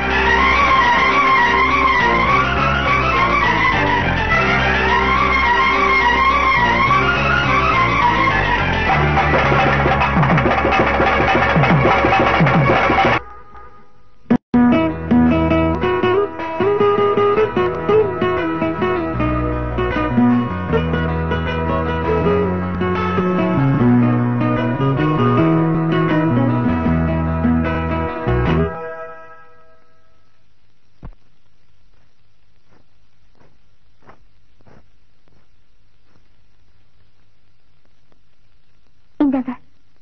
இந்தாங்க.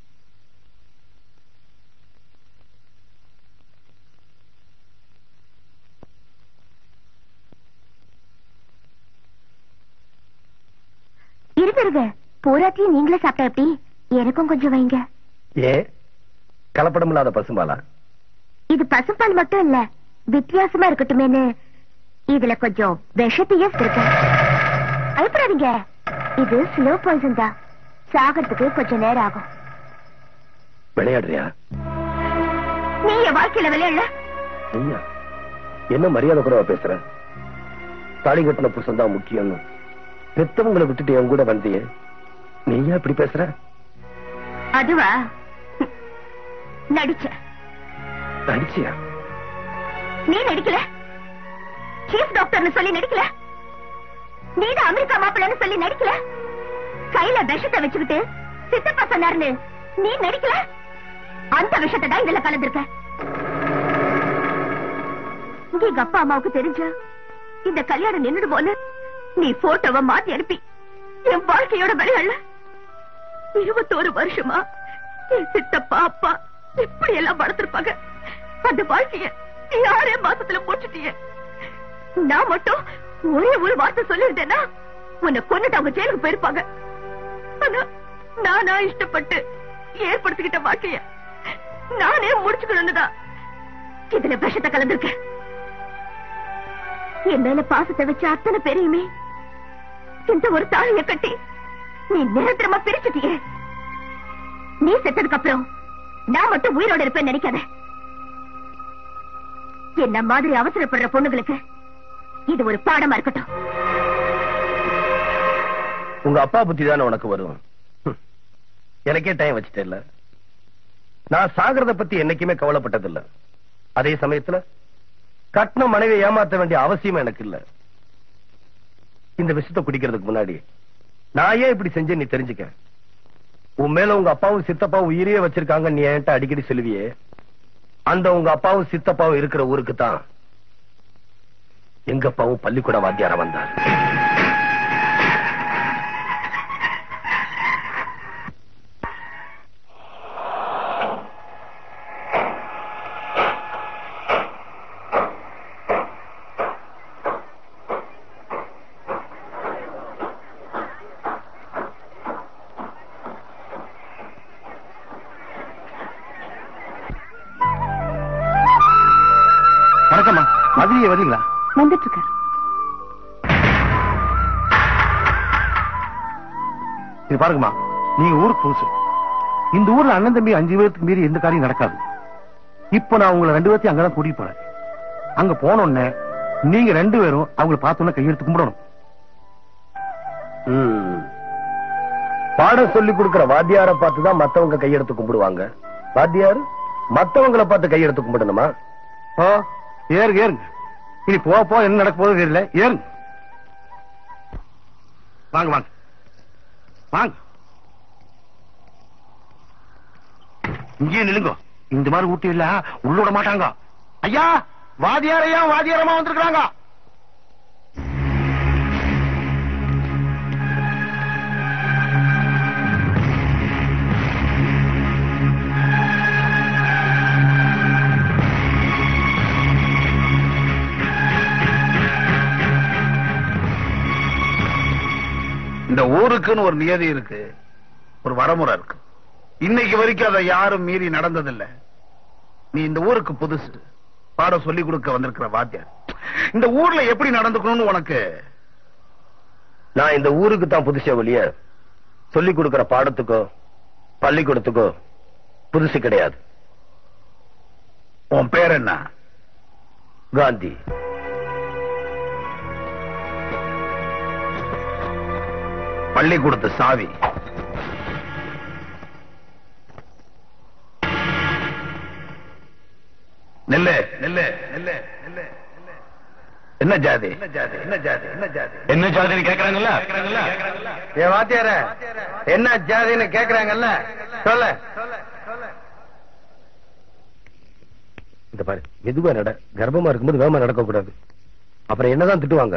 இருங்க, பூராத்தையும் நீங்களே சாப்பிட்டா எப்படி? எனக்கும் கொஞ்சம் வைங்க. ஏ கலப்படம் இல்லாத பசும்பாலா? இது பசும்பால் மட்டும் இல்ல, வித்தியாசமா இருக்கட்டுமேனு இதுல கொஞ்சம் விஷத்தையே இருக்கு. பயப்படாதீங்க, இது ஸ்லோ பாய்சன் தான். சாகிறதுக்கு கொஞ்சம் நேரம் ஆகும். விளையாடுறியா? நீ என் வாழ்க்கையில விளையாடல. நீயா என்ன மரியாதை குறைவா பேசுற? தாலி கட்டின புருஷன் தான் முக்கியம். பெத்தவங்களை விட்டுட்டு என் கூட வந்தியே, நீயா இப்படி பேசுற? அதுவா? நடிச்ச. நடிச்சியா? நீ நடிக்கல. சீஃப் டாக்டர்னு சொல்லி நடிக்கல. நீதான் அமெரிக்கா மாப்பிள்ளன்னு சொல்லி நடிக்கல. கையில விஷத்தை வச்சுக்கிட்டு சித்தப்பா சொன்னார்னு நீ நடிக்கல. அந்த விஷத்தை தான் இதுல கலந்துருக்க. எங்க அப்பா அம்மாவுக்கு தெரிஞ்ச இந்த கல்யாணம் நின்னுடு போல நீ போட்டோவை மாத்தி அனுப்பி என் வாழ்க்கையோட விளையாடல. 21 வருஷமா என் சித்தப்பா அப்பா இப்படி எல்லாம் வளர்த்திருப்பாங்க. அந்த வாழ்க்கைய 6 மாசத்துல போட்டுட்டிய. நான் மட்டும் ஒரே ஒரு வார்த்தை சொல்லிருந்தேன்னா உன்னை கொண்டுட்டு அவங்க ஜெயிலுக்கு போயிருப்பாங்க. ஆனா நானா இஷ்டப்பட்டு ஏற்படுத்திக்கிட்ட வாழ்க்கைய நானே முடிச்சுக்கணும்னுதான் இதுல விஷத்தை கலந்துருக்க. என் மேல பாசத்தை வச்ச அத்தனை பேரையுமே இந்த ஒரு தாழிய கட்டி நீ நிரந்தரமா பிரிச்சுட்டியே. நீ செத்ததுக்கு அப்புறம் நான் மட்டும் உயிரோட இருப்பேன்னு நினைக்காத. என்ன மாதிரி அவசரப்படுற பொண்ணுங்களுக்கு இது ஒரு பாடமா இருக்கட்டும். உங்க அப்பா புத்தி தானே உனக்கு வரும். எனக்கே டைம் வச்சுட்டே இல்ல. நான் சாகிறத பத்தி என்னைக்குமே கவலைப்பட்டதில்ல. அதே சமயத்துல கட்டின மனைவி ஏமாத்த வேண்டிய அவசியம் எனக்கு இல்ல. இந்த விஷயத்தை குடிக்கிறதுக்கு முன்னாடி நான் ஏன் இப்படி செஞ்சேன் நீ தெரிஞ்சுக்க. உன் மேல உங்க அப்பாவும் சித்தப்பாவும் உயிரையே வச்சிருக்காங்க நீ என்கிட்ட அடிக்கடி சொல்லுவியே. அந்த உங்க அப்பாவும் சித்தப்பாவும் இருக்கிற ஊருக்கு தான் எங்க அப்பாவும் பள்ளிக்கூட வாத்தியார வந்தார். வணக்கம்மா, மதுரையே வரீங்களா? வந்துட்டு இருக்க. இது பாருங்கம்மா, நீங்க ஊருக்கு புதுசு. இந்த ஊர்ல அண்ணன் தம்பி 5 பேருக்கு மீறி எந்த காரியம் நடக்காது. இப்ப நான் உங்களை 2 பேர்த்தையும் அங்கதான் கூட்டிட்டு போறேன். அங்க போனோடனே நீங்க 2 பேரும் அவங்களை பார்த்தோன்னே கையெழுத்து கும்பிடணும். பாடம் சொல்லி கொடுக்கிற வாத்தியார பார்த்துதான் மத்தவங்க கையெடுத்து கும்பிடுவாங்க. வாத்தியார் மத்தவங்களை பார்த்து கையெடுத்து கும்பிடணுமா? ஏறுங்க ஏறுங்க. இனி போ என்ன நடக்க போகுது தெரியல. ஏறுங்க. வாங்க வாங்க வாங்க. இங்கே நில்லுங்க. இந்த மாதிரி ஊட்டி இல்ல உள்ள விட மாட்டாங்க. ஐயா, வாதியாரையா வாதியாரமா வந்திருக்காங்க. இந்த ஊருக்குன்னு ஒரு நியதி இருக்கு, ஒரு வரமுறை இருக்கு. இன்னைக்கு வரைக்கும் அதை யாரும் மீறி நடந்ததில்லை. நீ இந்த ஊருக்கு புதுசு, பாடம் சொல்லி கொடுக்க வந்திருக்கிற வாத்தியார். இந்த ஊர்ல எப்படி நடந்துக்கணும்னு உனக்கு? நான் இந்த ஊருக்கு தான் புதுசே ஒழிய சொல்லி கொடுக்கிற பாடத்துக்கோ பள்ளிக்கூடத்துக்கோ புதுசு கிடையாது. உன் பேர் என்ன? காந்தி. பள்ளிக்கூடத்து சாவி. நெல்லு நெல்லு நெல்லு நெல்லு. என்ன ஜாதி? என்ன ஜாதி? என்ன ஜாதி? என்ன ஜாதி? என்ன ஜாதின்னு கேக்குறாங்கல்ல? ஏ வாத்தியார, என்ன ஜாதின்னு கேக்குறாங்கல்ல, சொல்ல. இந்த பாரு, மெதுவா நட. கர்ப்பமா இருக்கும்போது வேகமா நடக்க கூடாது. அப்புறம் என்னதான் திட்டுவாங்க.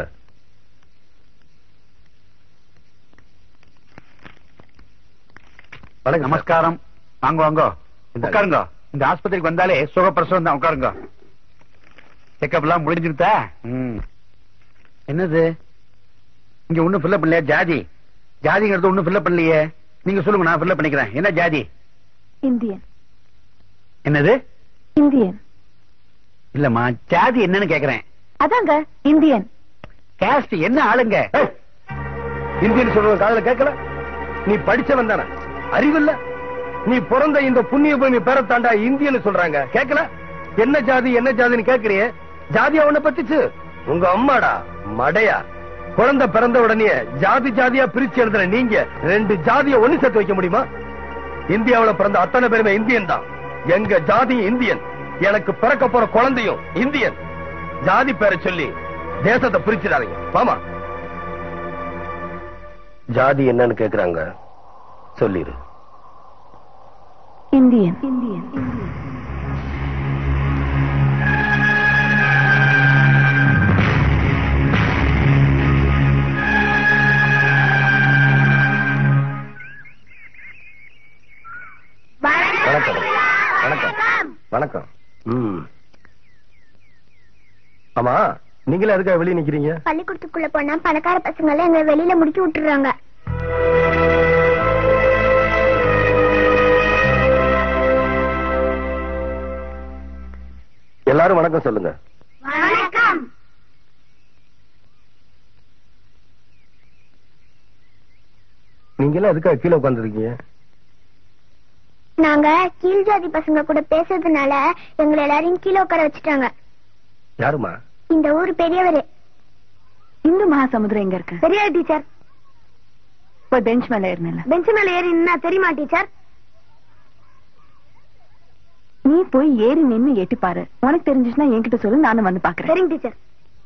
நமஸ்காரம். வாங்க வாங்க, உட்காருங்க. இந்த ஆஸ்பத்திரிக்கு வந்தாலே சுகப்பிரசவம் தான். உட்காருங்க. செக்கப் எல்லாம் முடிஞ்சுட்டா? என்னது இங்க ஒண்ணும் ஃபில்லப் பண்ணலையா? ஜாதி ஜாதிங்கிறது ஒண்ணும் ஃபில்லப் பண்ணலையே. நீங்க சொல்லுங்க, நான் ஃபில்லப் பண்ணிக்கிறேன். என்ன ஜாதி? இந்தியன். என்னது? இந்தியன். இல்லம்மா, ஜாதி என்னன்னு கேக்குறேன். அதாங்க இந்தியன். காஸ்ட் என்ன ஆளுங்க? இந்தியன் சொல்றது காதுல கேட்கல? நீ படிச்சவன் தானே, அறிவில்ல? நீ பிறந்த இந்த புண்ணிய பூமி பேரத்தாண்டா இந்தியன்னு சொல்றாங்க, கேட்கல? என்ன ஜாதி என்ன ஜாதின்னு கேக்குறியே, ஜாதியா உன்ன பத்திச்சு? உங்க அம்மாடா மடையா. குழந்தை பிறந்த உடனே ஜாதி ஜாதியா பிரிச்சு எழுதுற நீங்க 2 ஜாதியை ஒண்ணு சேர்த்து வைக்க முடியுமா? இந்தியாவுல பிறந்த அத்தனை பேருமே இந்தியன் தான். எங்க ஜாதி இந்தியன். எனக்கு பிறக்க போற குழந்தையும் இந்தியன். ஜாதி பேரை சொல்லி தேசத்தை பிரிச்சிடாதீங்க. மாமா, ஜாதி என்னன்னு கேக்குறாங்க, சொல்லிரு. இந்தியன். இந்தியன். வணக்கம் வணக்கம் வணக்கம். ஆமா, நீங்களே எதுக்காக வெளியே நிக்கிறீங்க? பள்ளிக்கூடத்துக்குள்ள போனா பணக்கார பசங்க எல்லாம் எங்களை வெளியில முடிச்சு விட்டுறாங்க. எல்லாரும் வணக்கம் சொல்லுங்க. வணக்கம். நீங்க எல்லாம் எதுக்காக கீழே உட்கார்ந்துருக்கீங்க? நாங்க கீழ் ஜாதி பசங்க கூட பேசுறதுனால எங்களை எல்லாரையும் கீழே உட்கார வச்சுட்டாங்க. யாருமா? இந்த ஊர் பெரியவரு. இந்து மகாசமுத்திரம் எங்க இருக்கு? பெரிய டீச்சர். போய் பெஞ்ச் மேல ஏறினல. பெஞ்ச் மேல ஏறி நின்னா தெரியுமா டீச்சர்? நீ போய் ஏறி நின்னு எட்டி பாரு. உனக்கு தெரிஞ்சுச்சுன்னா என்கிட்ட சொல்லு, நானும் வந்து பாக்குறேன். சரிங்க டீச்சர்.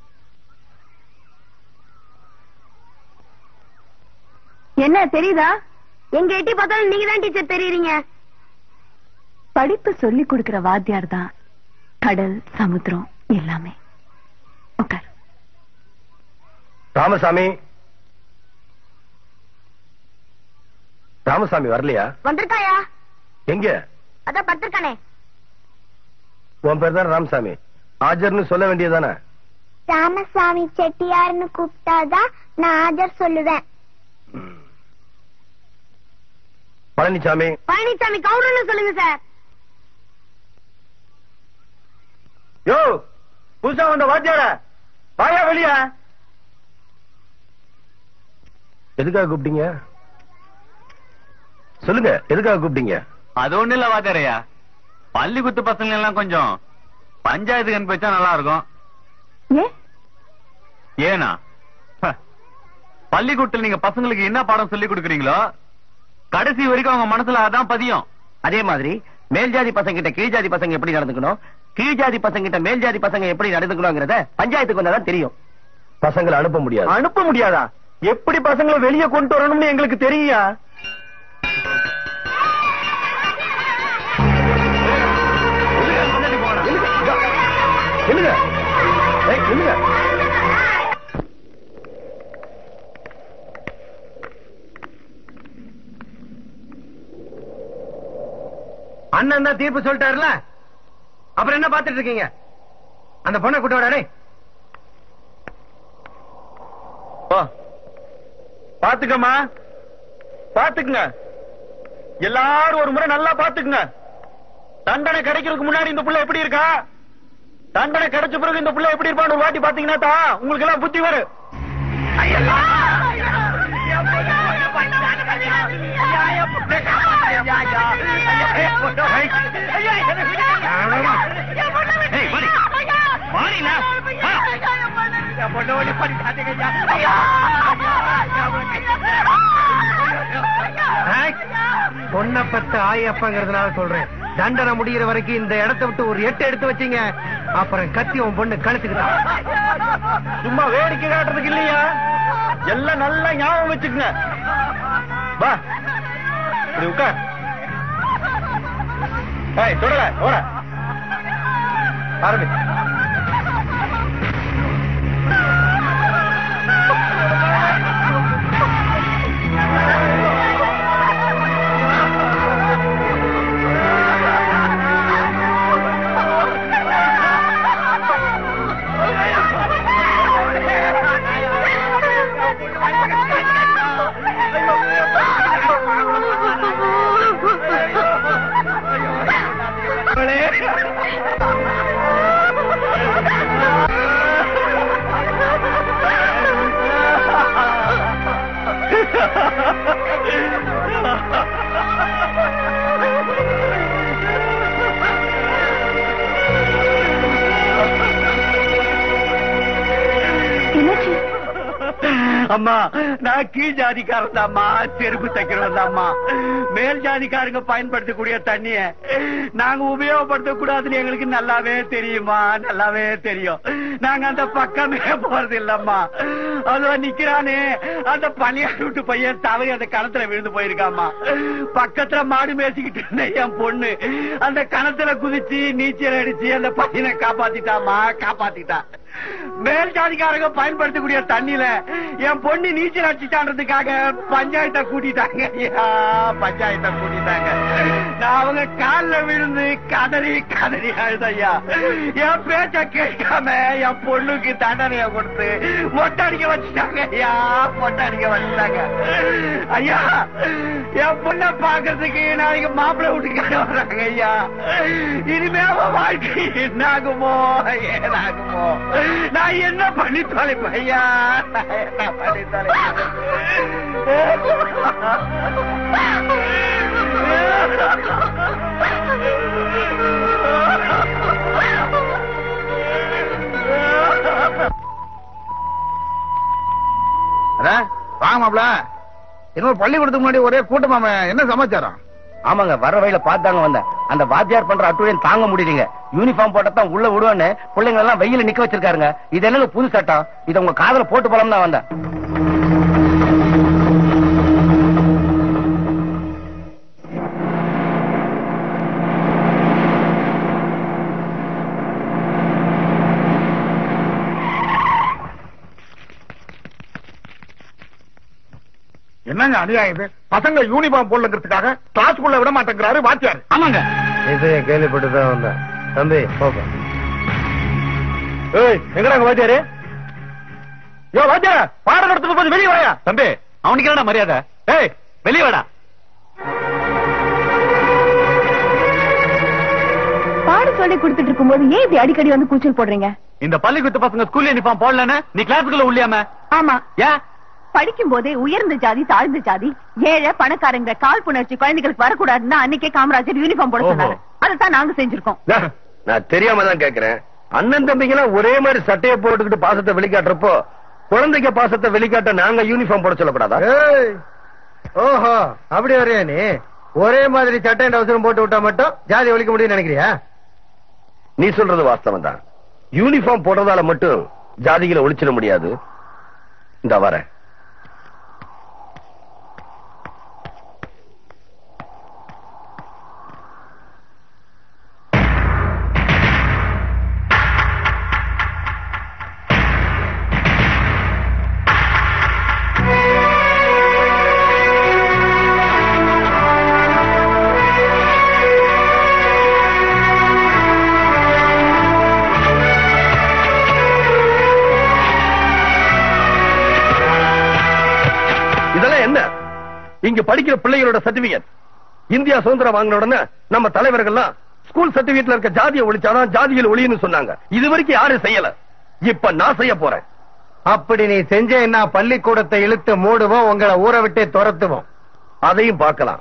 என்ன தெரியுதா? எங்க எட்டி பார்த்தாலும் நீங்க தான் டீச்சர் தெரியுறீங்க. படிப்பு சொல்லி கொடுக்கிற வாத்தியார் தான் கடல், சமுத்திரம் எல்லாமே. உட்கார். ராமசாமி, ராமசாமி வரலையா? வந்திருக்காயா? எங்க? அதான் படுத்திருக்கானே. உன் பேர் தான் ராமசாமி, ஆஜர்னு சொல்ல வேண்டியதானே? ராமசாமி செட்டியார்னு கூப்பிட்டாதான் நான் ஆஜர் சொல்லுவேன். பழனிசாமி. பழனிசாமி கவுண்டர்னு சொல்லுங்க சார். யோ, புதுசா வந்த வாத்தியார வாயா வெளியா. எதுக்காக கூப்பிட்டீங்க? சொல்லுங்க, எதுக்காக கூப்பிட்டீங்க? அது ஒண்ணு இல்ல வாத்தியாரையா, பள்ளிக்கூத்து பசங்க எல்லாம் கொஞ்சம் பஞ்சாயத்துக்கு அனுப்பிச்சா நல்லா இருக்கும். ஏனா பள்ளிக்கூட்டத்தில் நீங்க பசங்களுக்கு என்ன பாடம் சொல்லி கொடுக்கறீங்களோ கடைசி வரைக்கும் அவங்க மனசுல அதான் பதியும். அதே மாதிரி மேல் ஜாதி பசங்க கிட்ட கீழ் ஜாதி பசங்க எப்படி நடந்துக்கணும், கீழ் ஜாதி பசங்க கிட்ட மேல் ஜாதி பசங்க எப்படி நடந்துக்கணும்ங்கறத பஞ்சாயத்துக்கு வந்தாதான் தெரியும். பசங்களை அனுப்ப முடியாது. அனுப்ப முடியாதா? எப்படி பசங்களை வெளியே கொண்டு வரணும்னு எங்களுக்கு தெரியா? அண்ணன் தான் தீர்ப்பு சொல்லிட்டாருல, அப்புறம் என்ன பாத்துட்டு இருக்கீங்க? அந்த பொண்ணை கூட்ட விடாடே. பாத்துக்கம்மா, பாத்துக்குங்க. எல்லாரும் ஒரு முறை நல்லா பாத்துக்குங்க. தண்டனை கிடைக்கிறதுக்கு முன்னாடி இந்த புள்ள எப்படி இருக்கா, தண்டனை கிடைச்ச பிறகு இந்த புள்ள எப்படி இருப்பான்னு ஒரு வாட்டி பாத்தீங்கன்னா தான் உங்களுக்கு எல்லாம் புத்தி வரும். பொண்ணை பத்த ஆயப்பங்கிறதுனால சொல்றேன், தண்டனை முடிகிற வரைக்கும் இந்த இடத்தை விட்டு ஒரு 8 எடுத்து வச்சீங்க, அப்புறம் கத்தி உன் பொண்ணு கழுத்துக்குதான். சும்மா வேடிக்கை காட்டுறதுக்கு இல்லையா, எல்லாம் நல்லா ஞாபகம் வச்சுக்குங்க. வா இப்படி உட்கார். தொடர ஓட ஆரம்பி. அம்மா, நான் கீழ் ஜாதிக்காரன் தாம்மா, செருப்பு தைக்கிறோம் தாம்மா. மேல் ஜாதிக்காரங்க பயன்படுத்தக்கூடிய தண்ணிய நாங்க உபயோகப்படுத்த கூடாதுன்னு எங்களுக்கு நல்லாவே தெரியுமா, நல்லாவே தெரியும். நாங்க அந்த பக்கமே போறது இல்லம்மா. அதோ நிக்கிறானே அந்த பணியாடு விட்டு பையன் தவறி அந்த கணத்துல விழுந்து போயிருக்காமா. பக்கத்துல மாடு மேய்ச்சிக்கிட்டு இருந்த என் பொண்ணு அந்த கணத்துல குதிச்சு நீச்சல் அடிச்சு அந்த பையனை காப்பாத்திட்டாமா, காப்பாத்திட்டா. மேல் ஜாதிக்காரங்க பயன்படுத்தக்கூடிய தண்ணியில என் பொண்ணு நீச்சல் அடிச்சுட்டான்றதுக்காக பஞ்சாயத்தை கூட்டிட்டாங்க. பஞ்சாயத்தை கூட்டிட்டாங்க. நான் அவங்க காலில் விழுந்து கதறி கதறி அழுதையா. என் பேச்ச கேட்காம என் பொண்ணுக்கு தண்டனைய கொடுத்து மொட்டடிக்க வச்சுட்டாங்க ஐயா, மொட்டடிக்க வச்சுட்டாங்க ஐயா. என் பொண்ணை பாக்குறதுக்கு நாளைக்கு மாப்பிள்ளை வீட்டுக்கார வர்றாங்க ஐயா. இனிமே வாழ்க்கை என்ன ஆகுமோ ஏதாகுமோ, நான் என்ன பண்ணி தொலைப்பேன் ஐயா, என்ன பண்ணி தொலைப்பேன். வாங்க மாப்ள, இன்னொரு பள்ளிக்கூடத்துக்கு முன்னாடி ஒரே கூட்டமாம, என்ன சமாச்சாரம்? ஆமாங்க, வர வழியில பார்த்தாங்க வந்தேன். அந்த வாத்தியார் பண்ற அட்டுழியம் தாங்க முடியலங்க. யூனிஃபார்ம் போட்டதான் உள்ள விடுவான்னு பிள்ளைங்க எல்லாம் வெயில நிக்க வச்சிருக்காருங்க. இது என்னங்க புது சட்டம், இதை உங்க காதல போட்டு போலாம் தான் வந்தேன். என்னங்க அநியாயம் இது? பசங்க யூனிஃபார்ம் போடலங்கிறதுக்காக கிளாஸ்க்குள்ள விட மாட்டேங்கிறாரு வாத்தியார். ஆமாங்க. இது கேள்விப்பட்டுதான் வந்தேன். தம்பி போப்பா. ஏய் எங்கடா வாத்தியாரு? யோ வாத்தியார, பாடம் நடத்தும் போது வெளியே வாயா. தம்பி அவனுக்கு என்னடா மரியாதை? ஏய் வெளியே வாடா. பாடம் சொல்லி கொடுத்துட்டு இருக்கும்போது ஏன் இப்படி அடிக்கடி வந்து கூச்சல் போடுறீங்க? இந்த பள்ளிக்கூட பசங்க ஸ்கூல் யூனிஃபார்ம் போடலன்னு நீ கிளாஸுக்குள்ள உள்ளியாம? ஆமா. ஏன்? படிக்கும் போதே உயர்ந்த ஜாதி தாழ்ந்த ஜாதி ஏழை பணக்காரங்க காழ்ப்புணர்ச்சி குழந்தைகளுக்கு வரக்கூடாதுன்னு அன்னைக்கே காமராஜர் யூனிஃபார்ம் போட சொன்னாரு. அதைத்தான் நாங்க செஞ்சிருக்கோம். நான் தெரியாம தான் கேக்குறேன். அண்ணன் தம்பிங்கெல்லாம் ஒரே மாதிரி சட்டையை போட்டுக்கிட்டு பாசத்தை வெளிக்காட்டுறப்போ குழந்தைக்கு பாசத்தை வெளிக்காட்ட நாங்க யூனிஃபார்ம் போட சொல்லக்கூடாதா? ஓஹோ அப்படி வரையா நீ? ஒரே மாதிரி சட்டை அவசரம் போட்டு விட்டா மட்டும் ஜாதி ஒழிக்க முடியும்னு நினைக்கிறியா? நீ சொல்றது வாஸ்தவம் தான். யூனிஃபார்ம் போடுறதால மட்டும் ஜாதிகளை ஒழிச்சிட முடியாது. இந்த வர இங்க படிக்கிற பிள்ளைகளோட சர்டிபிகேட். இந்தியா சுதந்திரம் வாங்கின உடனே நம்ம தலைவர்கள்லாம் ஸ்கூல் சர்டிபிகேட்ல இருக்க ஜாதியை ஒழிச்சாதான் ஜாதிகள் ஒழியுன்னு சொன்னாங்க. இது வரைக்கும் யாரும் செய்யல. இப்ப நான் செய்ய போறேன். அப்படி நீ செஞ்சேன்னா பள்ளிக்கூடத்தை இழுத்து மூடுவோம், உங்களை ஊரை விட்டே துரத்துவோம். அதையும் பார்க்கலாம்.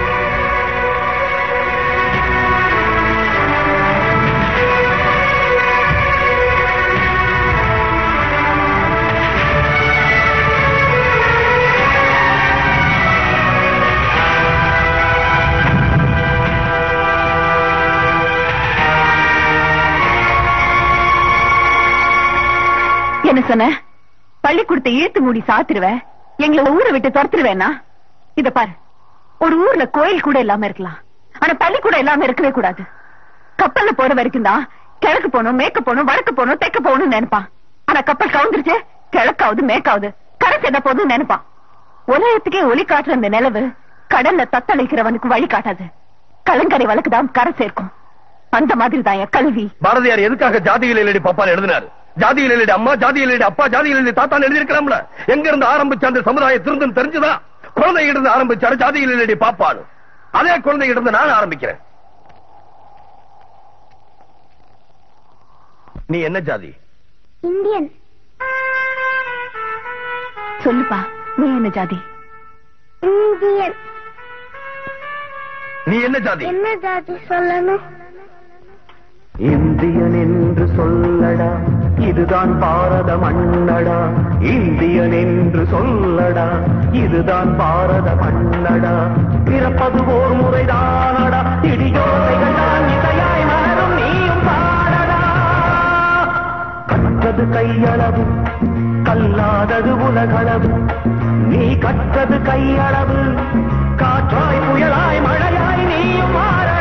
என்ன சொன்ன? பள்ளிக்கூடத்தை இழுத்து மூடி சாத்திருவேன், எங்களை ஊரை விட்டு துரத்துருவேனா? இத பாரு, ஒரு ஊர்ல கோயில் கூட இல்லாம இருக்கலாம், ஆனா பள்ளிக்கூடம் இல்லாம இருக்கவே கூடாது. கப்பல்ல போற வரைக்கும் தான் கிழக்கு போகணும், மேற்கு போகணும், வடக்கு போகணும், தெற்கு போகணும்னு நினைப்பான். ஆனா கப்பல் கவுந்துருச்சு, கிழக்காவது மேற்காவது கரை செத போதும் நினைப்பான். உலகத்துக்கே ஒளி காட்டுற அந்த நிலவு கடல்ல தத்தளிக்கிறவனுக்கு வழி காட்டாது. கலங்கரை வழக்குதான் கரை சேர்க்கும். அந்த மாதிரி தான் என் கல்வி. பாரதியார் எதுக்காக ஜாதிகள் இல்லடி பாப்பான்னு எழுதினாரு? ஜாதியில் இல்லடி அம்மா, ஜாதியில் இல்லடி அப்பா, ஜாதியில் இல்லடி தாத்தான்னு எழுதியிருக்கலாம்ல. எங்க இருந்து ஆரம்பிச்ச அந்த சமுதாயம் திருந்துன்னு தெரிஞ்சுதான் குழந்தை இருந்து ஆரம்பிச்சாரு ஜாதியில் இல்லடி பாப்பான்னு. அதே குழந்தை இருந்து நான் ஆரம்பிக்கிறேன். நீ என்ன ஜாதி? இந்தியன். சொல்லுப்பா, நீ என்ன ஜாதி? இந்தியன். நீ என்ன ஜாதி? என்ன ஜாதி சொல்லணும்? இந்தியன் என்று சொல்லடா, இதுதான் பாரத மண்ணடா. இந்தியன் என்று சொல்லடா, இதுதான் பாரத மண்ணடா. பிறப்பது ஓர் முறைதானடா, இடியோசைகள் தான் இசையாய் மலரும் நீயும் பாடடா. கற்றது கையளவு, கல்லாதது உலகளவு. நீ கற்றது கையளவு, காற்றாய் புயலாய் மழையாய் நீயும் மாறடா.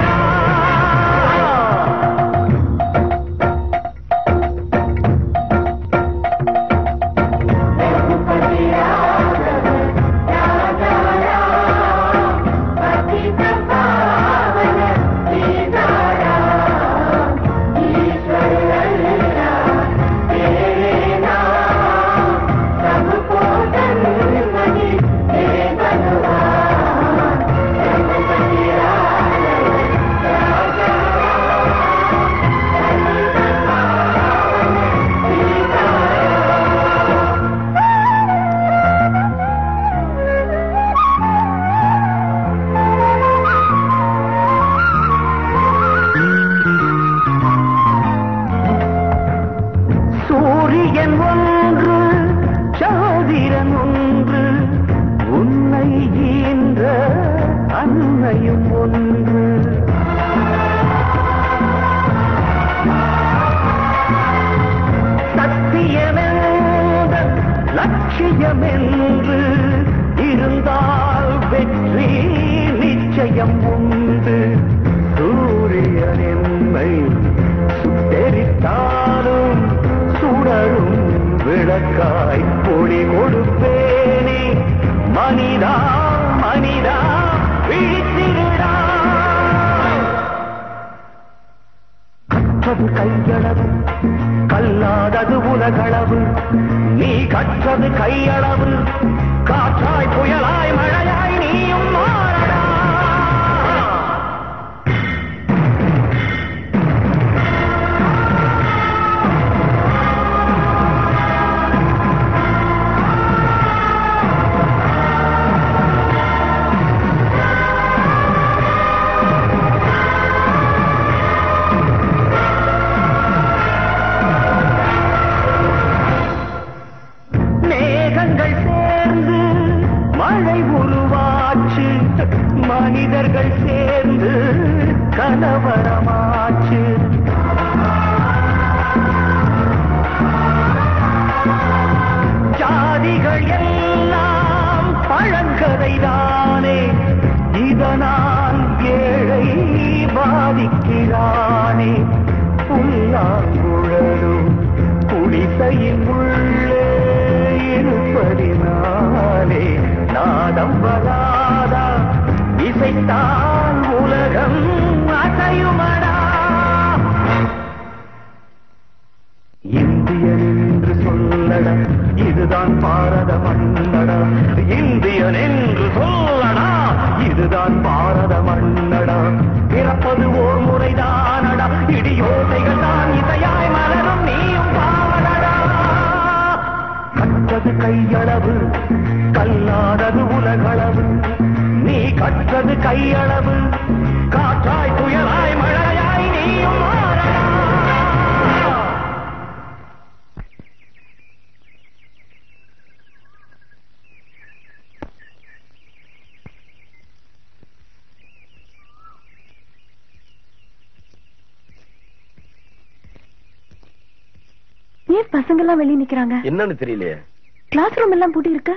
லட்சியமென்று இருந்தால் வெற்றி நிச்சயம் உண்டு. சூரியன் என்னை சுட்டெரித்தாலும் சுடரும் விளக்காய் பொடி கொடுப்பேனே மனிதா. மனிதா விழித்திருடா. கற்றது கையளவு கல்லாதது உலகளவு, நீ கற்றது கையளவு, காற்றாய் புயலாய் மழையாய் நீயும் மாறடா. மனிதர்கள் சேர்ந்து கலவரமாச்சு. ஜாதிகள் எல்லாம் பழங்கதைதானே, இதனால் ஏழை பாதிக்கிறானே. புல்லாங்குழலும் குடிசையின் உள்ளே இருப்பதினாலே நாதம் வராதா, இசைத்தால் உலகம் அசையுமடா. இந்தியன் என்று சொல்லடா, இதுதான் பாரத மண்ணடா. இந்தியன் என்று சொல்லடா, இதுதான் பாரத மண்ணடா. பிறப்பது ஓர் முறைதானடா, இடியோசைகள் தான் இசையாய் மலரும் நீயும் பாவனடா. கற்றது கையளவு கல்லாதது உலகளவு, நீ கற்றது கையளவு, காற்றாய் புயலாய் மழையாய் நீயும் மாறடா. ஏன் பசங்க எல்லாம் வெளியே நிக்கிறாங்க? என்னன்னு தெரியலையே. கிளாஸ் ரூம் எல்லாம் பூட்டி இருக்கு.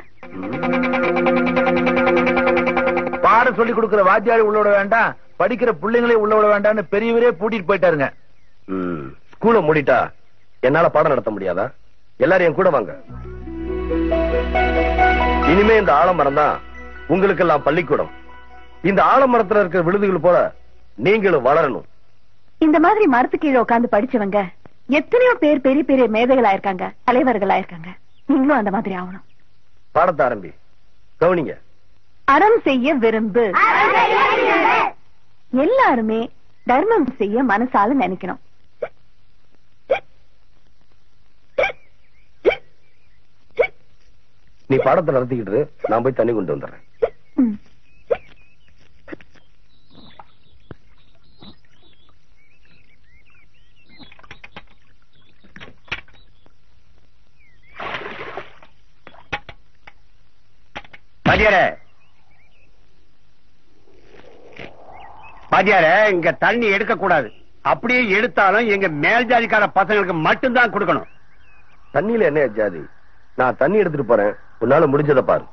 பாடம் சொல்லி கொடுக்கிற வாத்தியாரி உள்ள விட வேண்டாம், படிக்கிற பிள்ளைங்களே உள்ள விட வேண்டாம்னு பெரியவரே பூட்டிட்டு போயிட்டாருங்க. ஸ்கூல மூடிட்டா என்னால பாடம் நடத்த முடியாதா? எல்லாரும் என் கூட வாங்க. இனிமே இந்த ஆலமரம் தான் உங்களுக்கெல்லாம் பள்ளிக்கூடம். இந்த ஆலமரத்துல இருக்கிற விழுதுகள் போல நீங்களும் வளரணும். இந்த மாதிரி மரத்து கீழே உட்கார்ந்து படிச்சவங்க எத்தனையோ பேர் பெரிய பெரிய மேதைகளா இருக்காங்க, தலைவர்களா இருக்காங்க. நீங்களும் அந்த மாதிரி ஆகணும். பாடத்தை ஆரம்பி. கவனிங்க. அறம் செய்ய விரும்பு. எல்லாருமே தர்மம் செய்ய மனசால நினைக்கணும். நீ பாடத்தை நடத்திக்கிட்டு நான் போய் தண்ணி கொண்டு வந்துடுறேன். பாத்தியார, இங்க தண்ணி எடுக்க கூடாது. அப்படியே எடுத்தாலும் எங்க மேல் ஜாதிக்கார பசங்களுக்கு மட்டும்தான் கொடுக்கணும். தண்ணியில என்ன ஜாதி? நான் தண்ணி எடுத்துட்டு போறேன், உன்னால முடிஞ்சதை பாரு.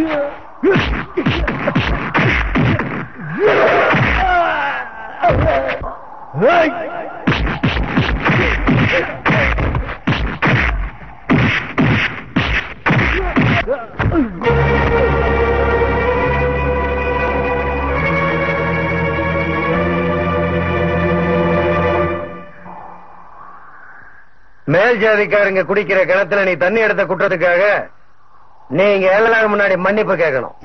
மேல் ஜாதிக்காரங்க குடிக்கிற கிணத்துல நீ தண்ணி எடுத்த குற்றத்துக்காக நீங்க எல்லாரும் முன்னாடி மன்னிப்பு கேட்கணும்.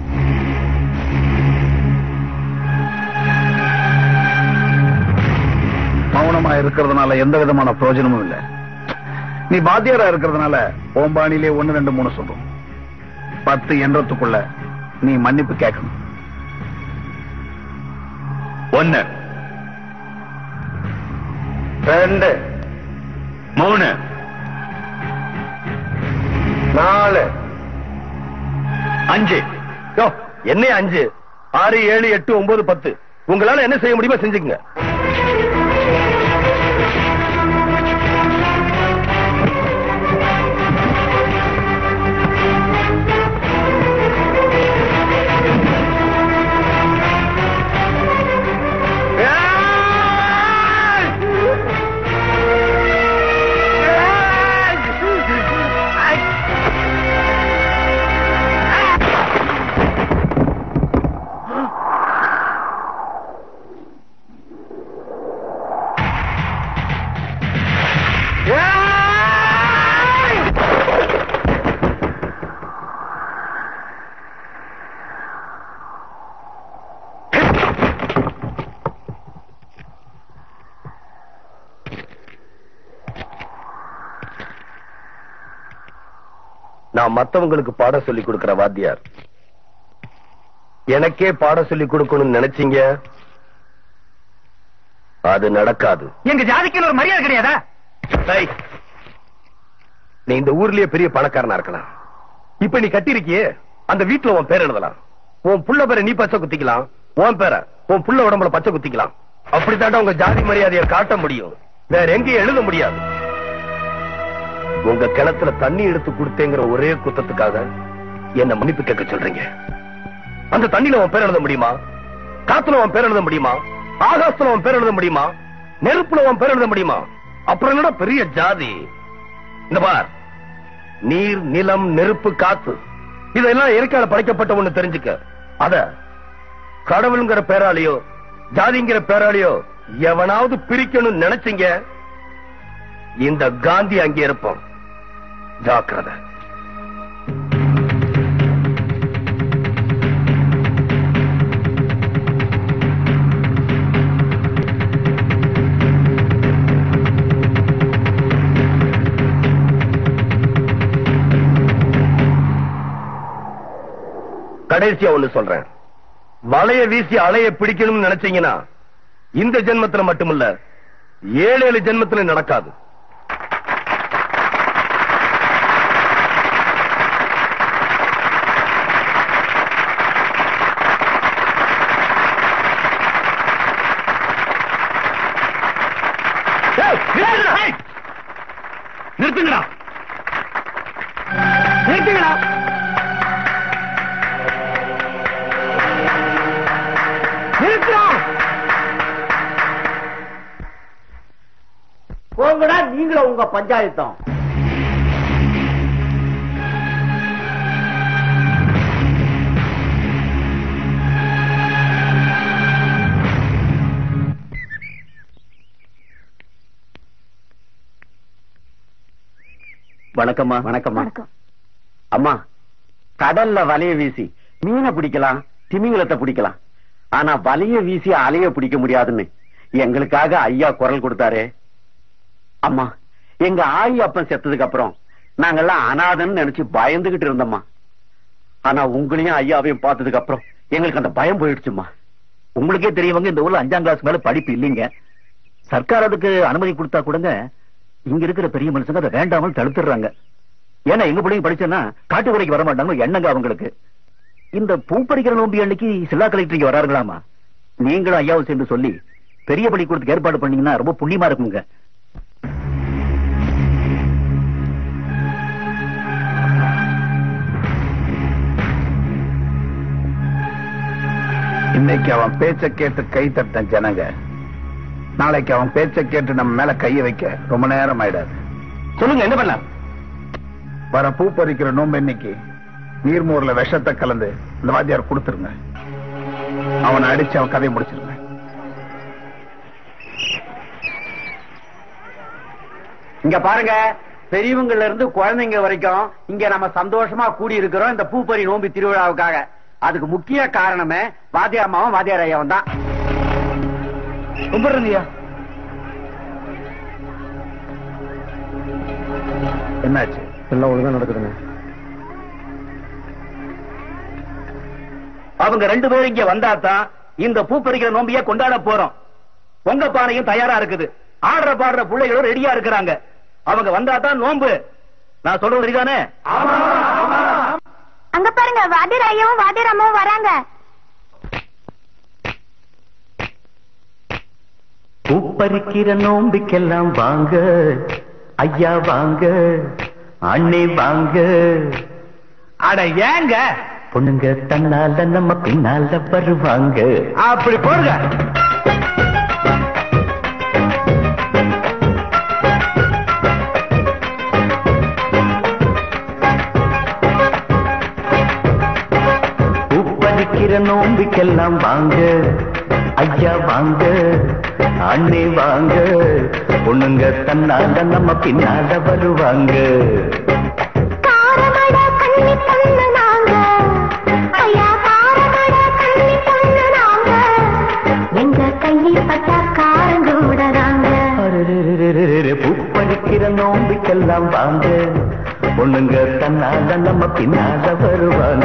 மௌனமா இருக்கிறதுனால எந்த விதமான பிரயோஜனமும் இல்ல. நீ பாத்தியாரா இருக்கிறதுனால ஓம்பானிலே 1 2 3 சொல்றோம். 10 என்றதுக்குள்ள நீ மன்னிப்பு கேட்கணும். 1 2 3 4 5 என்ன 5 6 7 8 9 10 உங்களால என்ன செய்ய முடியுமோ செஞ்சுக்குங்க. நான் மத்தவங்களுக்கு பாடம் சொல்லி கொடுக்கிற வாத்தியார். எனக்கே பாடம் சொல்லி கொடுக்கணும்னு நினைச்சீங்க, அது நடக்காது. எங்க ஜாதிக்கு ஒரு மரியாதை கிடையாதா? நீ இந்த ஊர்லயே பெரிய பணக்காரனா இருக்கலாம். இப்ப நீ கட்டிருக்கியே அந்த வீட்டுல உன் பேர் எழுதலாம். உன் புள்ள பேரை நீ பச்சை குத்திக்கலாம், உன் பேரை உன் புள்ள உடம்புல பச்சை குத்திக்கலாம். அப்படித்தாண்டா உங்க ஜாதி மரியாதையை காட்ட முடியும், வேற எங்கேயும் எழுத முடியாது. உங்க கிணத்துல தண்ணி எடுத்து கொடுத்தேங்கிற ஒரே குத்தத்துக்காக என்ன மன்னிப்பு கேட்க சொல்றீங்க. அந்த தண்ணியில உன் பேர் எழுத முடியுமா? காத்துல உன் பேர் எழுத முடியுமா? ஆகாசத்துல உன் பேர் எழுத முடியுமா? நெருப்புல உன் பேர் எழுத முடியுமா? அப்புறம் என்னடா பெரிய ஜாதி? இந்த பார், நீர், நிலம், நெருப்பு, காத்து இதெல்லாம் இயற்கையால படைக்கப்பட்ட ஒண்ணு தெரிஞ்சுக்க. அத கடவுளுங்கிற பேராலையோ ஜாதிங்கிற பேராலையோ எவனாவது பிரிக்கணும்னு நினைச்சீங்க, இந்த காந்தி அங்கே இருப்போம். ஜாக்கிரதை. கடைசியா ஒண்ணு சொல்றேன், வலைய வீசி அலைய பிடிக்கணும்னு நினைச்சீங்கன்னா இந்த ஜென்மத்துல மட்டுமில்ல 7 ஜென்மத்துல நடக்காது. நிறுத்துங்கடா, நிறுத்துங்கடா. போங்கடா நீங்களும் உங்க பஞ்சாயத்தம். வணக்கம்மா. வணக்கம்மா. அம்மா, கடல்ல வலைய வீசி மீனை பிடிக்கலாம், திமிங்கலத்தை பிடிக்கலாம், ஆனா வலைய வீசி அலைய பிடிக்க முடியாதுன்னு எங்களுக்காக ஐயா குரல் கொடுத்தாரே. அம்மா, எங்க ஆயி அப்பன் செத்ததுக்கு அப்புறம் நாங்கெல்லாம் அனாதன்னு நினைச்சு பயந்துகிட்டு இருந்தோம்மா. ஆனா உங்களையும் ஐயாவையும் பார்த்ததுக்கு அப்புறம் எங்களுக்கு அந்த பயம் போயிடுச்சுமா. உங்களுக்கே தெரியவங்க இந்த ஊர்ல 5ஆம் கிளாஸ் மேல படிப்பு இல்லைங்க. சர்க்கார் அதுக்கு அனுமதி கொடுத்தா கூடங்க இங்க இருக்கிற பெரிய மனுஷங்க அதை வேண்டாமல் தடுத்துடுறாங்க. ஏன்னா எங்க பிள்ளைங்க படிச்சேன்னா காட்டுக்குறைக்கு வர மாட்டாங்க எண்ணங்க அவங்களுக்கு. இந்த பூ படிக்கிற நோம்பி அன்னைக்கு சில்லா கலெக்டருக்கு வராருங்களாமா. நீங்களும் ஐயாவும் சேர்ந்து சொல்லி பெரிய பள்ளிக்கூடத்துக்கு ஏற்பாடு பண்ணீங்கன்னா ரொம்ப புண்ணியமா இருக்குங்க. இன்னைக்கு அவன் பேச்ச கேட்டு கை தட்ட ஜனங்க, நாளைக்கு அவன் பேச்ச கேட்டு நம்ம மேல கைய வைக்க ரொம்ப நேரம் ஆயிடாது. சொல்லுங்க, என்ன பண்ணலாம்? வர பூ பறிக்கிற நோம்பு இன்னைக்கு நீர்மோர்ல விஷத்தை கலந்து இந்த வாத்தியார் கொடுத்துருங்க. அவனை அடிச்சு அவன் கதையை முடிச்சிருங்க. இங்க பாருங்க, பெரியவங்கல இருந்து குழந்தைங்க வரைக்கும் இங்க நம்ம சந்தோஷமா கூடி இருக்கிறோம் இந்த பூப்பறி நோம்பி திருவிழாவுக்காக. அதுக்கு முக்கிய காரணமே வாத்தியார் அம்மாவும் வாத்தியார் ஐயாவும் தான். கும்பிடுறீங்கய்யா. என்னாச்சு? எல்லாம் ஒழுங்கா நடக்குதுங்க. அவங்க 2 பேரும் இங்க வந்தாதான் இந்த பூ பறிக்கிற நோம்பிய கொண்டாட போறோம். பொங்க பானையும் தயாரா இருக்குது, ஆடுற பாடுற பிள்ளைகளும் ரெடியா இருக்கிறாங்க. அவங்க வந்தாதான் நோம்பு. நான் சொல்றது சரிதானே? அங்க பாருங்க, வாத்தியார் ஐயாவும் வாத்தியார் அம்மாவும் வராங்க. பூ பறிக்கிற நோம்பிக்கெல்லாம் வாங்க ஐயா, வாங்க அண்ணே, வாங்க. அட ஏங்க பொண்ணுங்க தன்னால நம்ம பின்னால வருவாங்க. அப்படி போடுங்க. பூப்பறிக்கிற நோம்பிக்கெல்லாம் வாங்க ஐயா, வாங்க அண்ணே, வாங்க. பொண்ணுங்க தன்னால நம்ம பின்னால வருவாங்க. பூப்பறிக்கிற நோம்பிக்கெல்லாம் வாங்க, பொண்ணுங்க தன்னால நம்ம பின்னால வருவாங்க.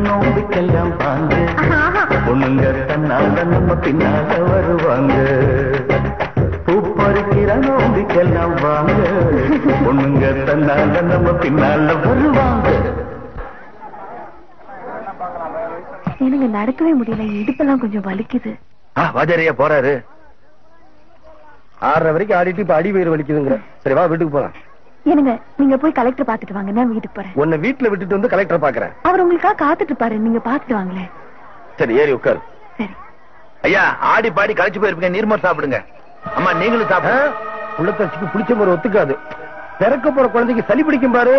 நோம்பிக்கெல்லாம் வாங்க பொண்ணுங்க தன்னால நம்ம பின்னால வருவாங்க பூ பறிக்கிற நோம்பிக்கெல்லாம் வாங்க பொண்ணுங்க தன்னால நம்ம பின்னால வருவாங்க. எனக்கு நடக்கவே முடியல, இடுப்பெல்லாம் கொஞ்சம் வலிக்குது. வாஜாரியா போறாரு 6:30 வரைக்கும் ஆடிட்டு இப்ப அடி வயிறு வலிக்குதுங்கிற. சரி வா வீட்டுக்கு போலாம். என்னங்க நீங்க போய் கலெக்டர் பாத்துட்டு வாங்க, நான் வீட்டுக்கு போறேன். உன்னை வீட்டுல விட்டுட்டு வந்து கலெக்டர் பாக்குறேன். அவர் உங்களுக்காக காத்துட்டு இருப்பாரு, நீங்க பாத்துட்டு வாங்களேன். சரி ஏறி உட்காரு. சரி ஐயா, ஆடி பாடி கழிச்சு போயிருப்பீங்க, நீர்மோர் சாப்பிடுங்க. அம்மா நீங்களும் சாப்பிடுங்க. உள்ளத்தரிசிக்கு புளிச்ச மரம் ஒத்துக்காது. பிறக்க போற குழந்தைக்கு சளி பிடிக்கும் பாரு.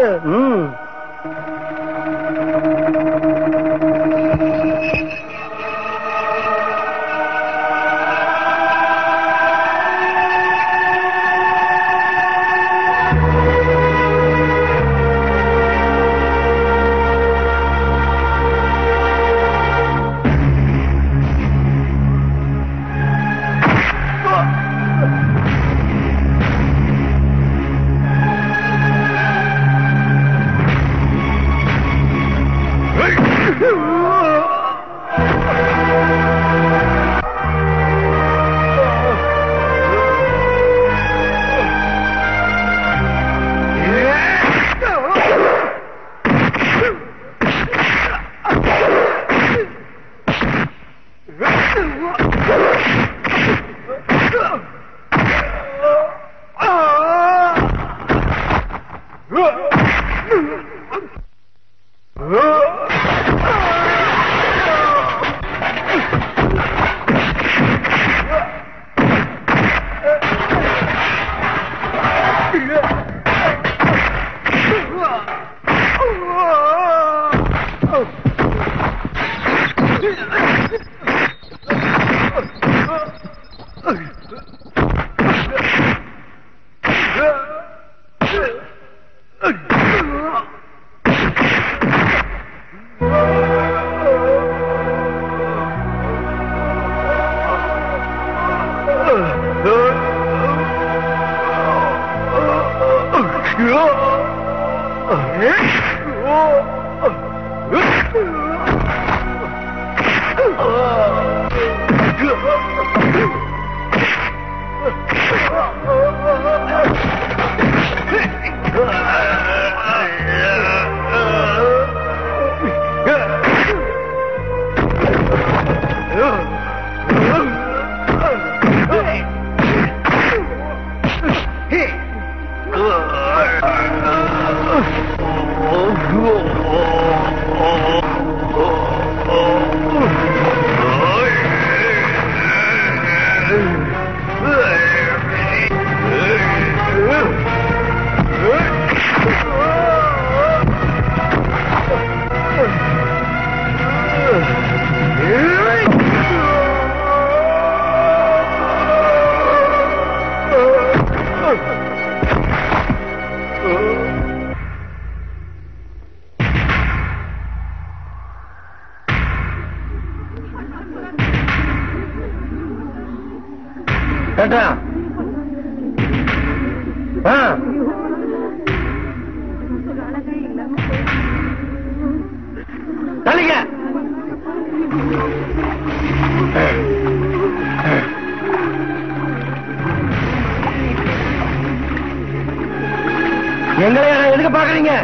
எங்களை எதுக்கு பாக்குறீங்க?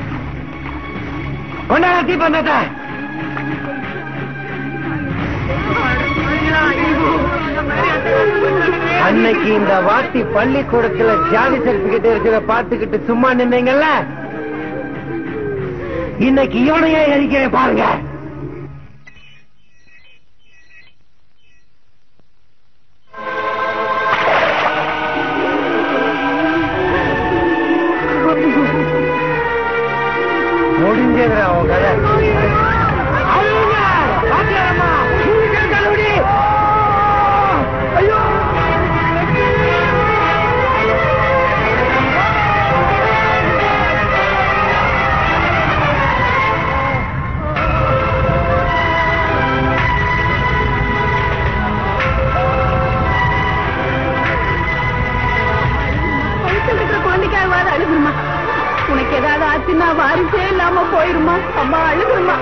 கொண்டாட தீ பண்ணாத. அன்னைக்கு இந்த வாட்டி பள்ளிக்கூடத்துல ஜாதி சர்டிபிகேட் இருக்கிற பாத்துக்கிட்டு சும்மா நின்னீங்கல்ல, இன்னைக்கு இவனையே எரிக்கிறேன் பாருங்க. முடிஞ்சது அவன் கதை. ஐயோ ஆச்சுன்னா வாரிசே இல்லாம போயிருமா? அம்மா அழுகுமா?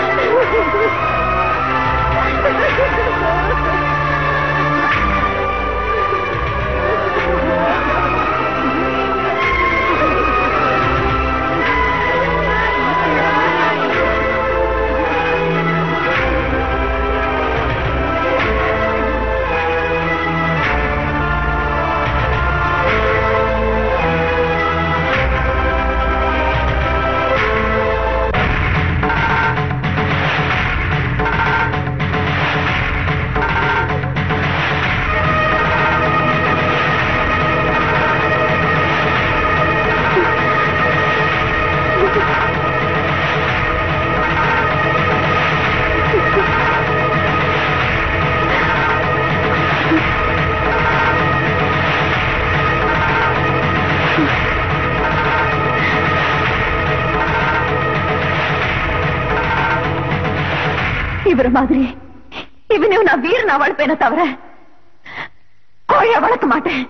இவர மாதிரி இவனையும் நான் வீரனா வளர்ப்பேன தவிர கோழிய வளர்க்க மாட்டேன்.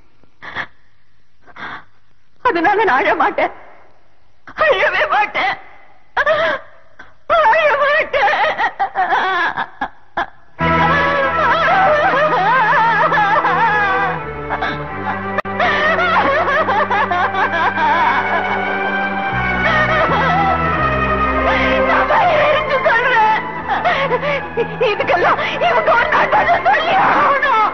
அதனால நான் அழ மாட்டேன், அழவே மாட்டேன், அழ மாட்டேன். இதுக்கெல்லாம் இவங்க ஒரு நாட்டாக சொல்லி ஆகணும்.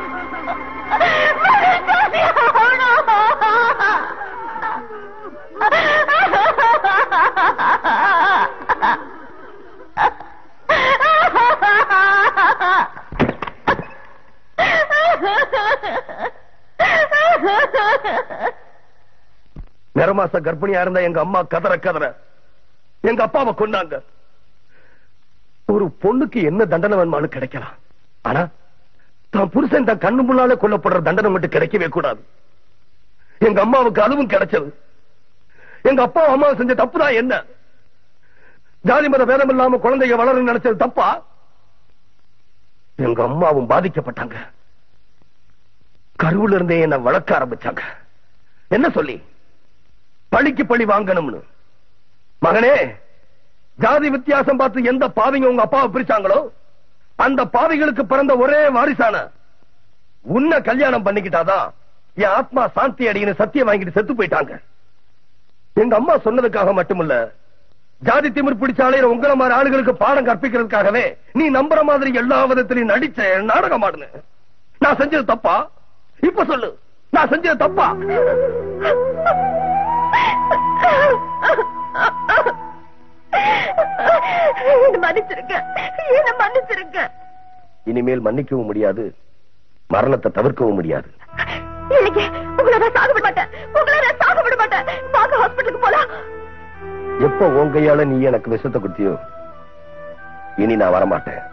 நிறமாச கர்ப்பிணியா இருந்தா எங்க அம்மா கதற கதற எங்க அப்பாவை கொண்டாங்க. ஒரு பொண்ணுக்கு என்ன தண்டனை வேணுமானு கிடைக்கலாம், ஆனா தான் புருஷன் தான் கண்ணு முன்னாலே கொல்லப்படுற தண்டனை மட்டும் கிடைக்கவே கூடாது. எங்க அம்மாவுக்கு அதுவும் கிடைச்சது. எங்க அப்பா அம்மா செஞ்ச தப்புதான் என்ன? ஜாதி மத பேதம் இல்லாம குழந்தைங்க வளரும் நினைச்சது தப்பா? எங்க அம்மாவும் பாதிக்கப்பட்டாங்க. கருவுல இருந்தே என்ன வளர்க்க ஆரம்பிச்சாங்க. என்ன சொல்லி? பழிக்கு பழி வாங்கணும்னு. மகனே, ஜாதி வித்தியாசம் பார்த்து எந்த பாவிங்க உங்க அப்பாவை பிரிச்சாங்களோ அந்த பாவிகளுக்கு பிறந்த ஒரே வாரிசான உன்னை கல்யாணம் பண்ணிக்கிட்டாதான் என் ஆத்மா சாந்தி அடையின்னு சத்தியம் வாங்கிட்டு செத்து போயிட்டாங்க. எங்க அம்மா சொன்னதுக்காக மட்டுமில்ல, ஜாதி திமிர் பிடிச்சாலே உங்கள மாதிரி ஆளுகளுக்கு பாடம் கற்பிக்கிறதுக்காகவே நீ நம்புற மாதிரி எல்லா விதத்திலையும் நடிச்ச நாடகம் ஆடுன. நான் செஞ்சது தப்பா? இப்ப சொல்லு, நான் செஞ்சது தப்பா? மன்னிச்சிருக்க. இனிமேல் மன்னிக்கவும் முடியாது, மரணத்தை தவிர்க்கவும் முடியாது. எப்ப உன் கையால நீ எனக்கு விஷத்தை கொடுத்தியோ இனி நான் வரமாட்டேன்.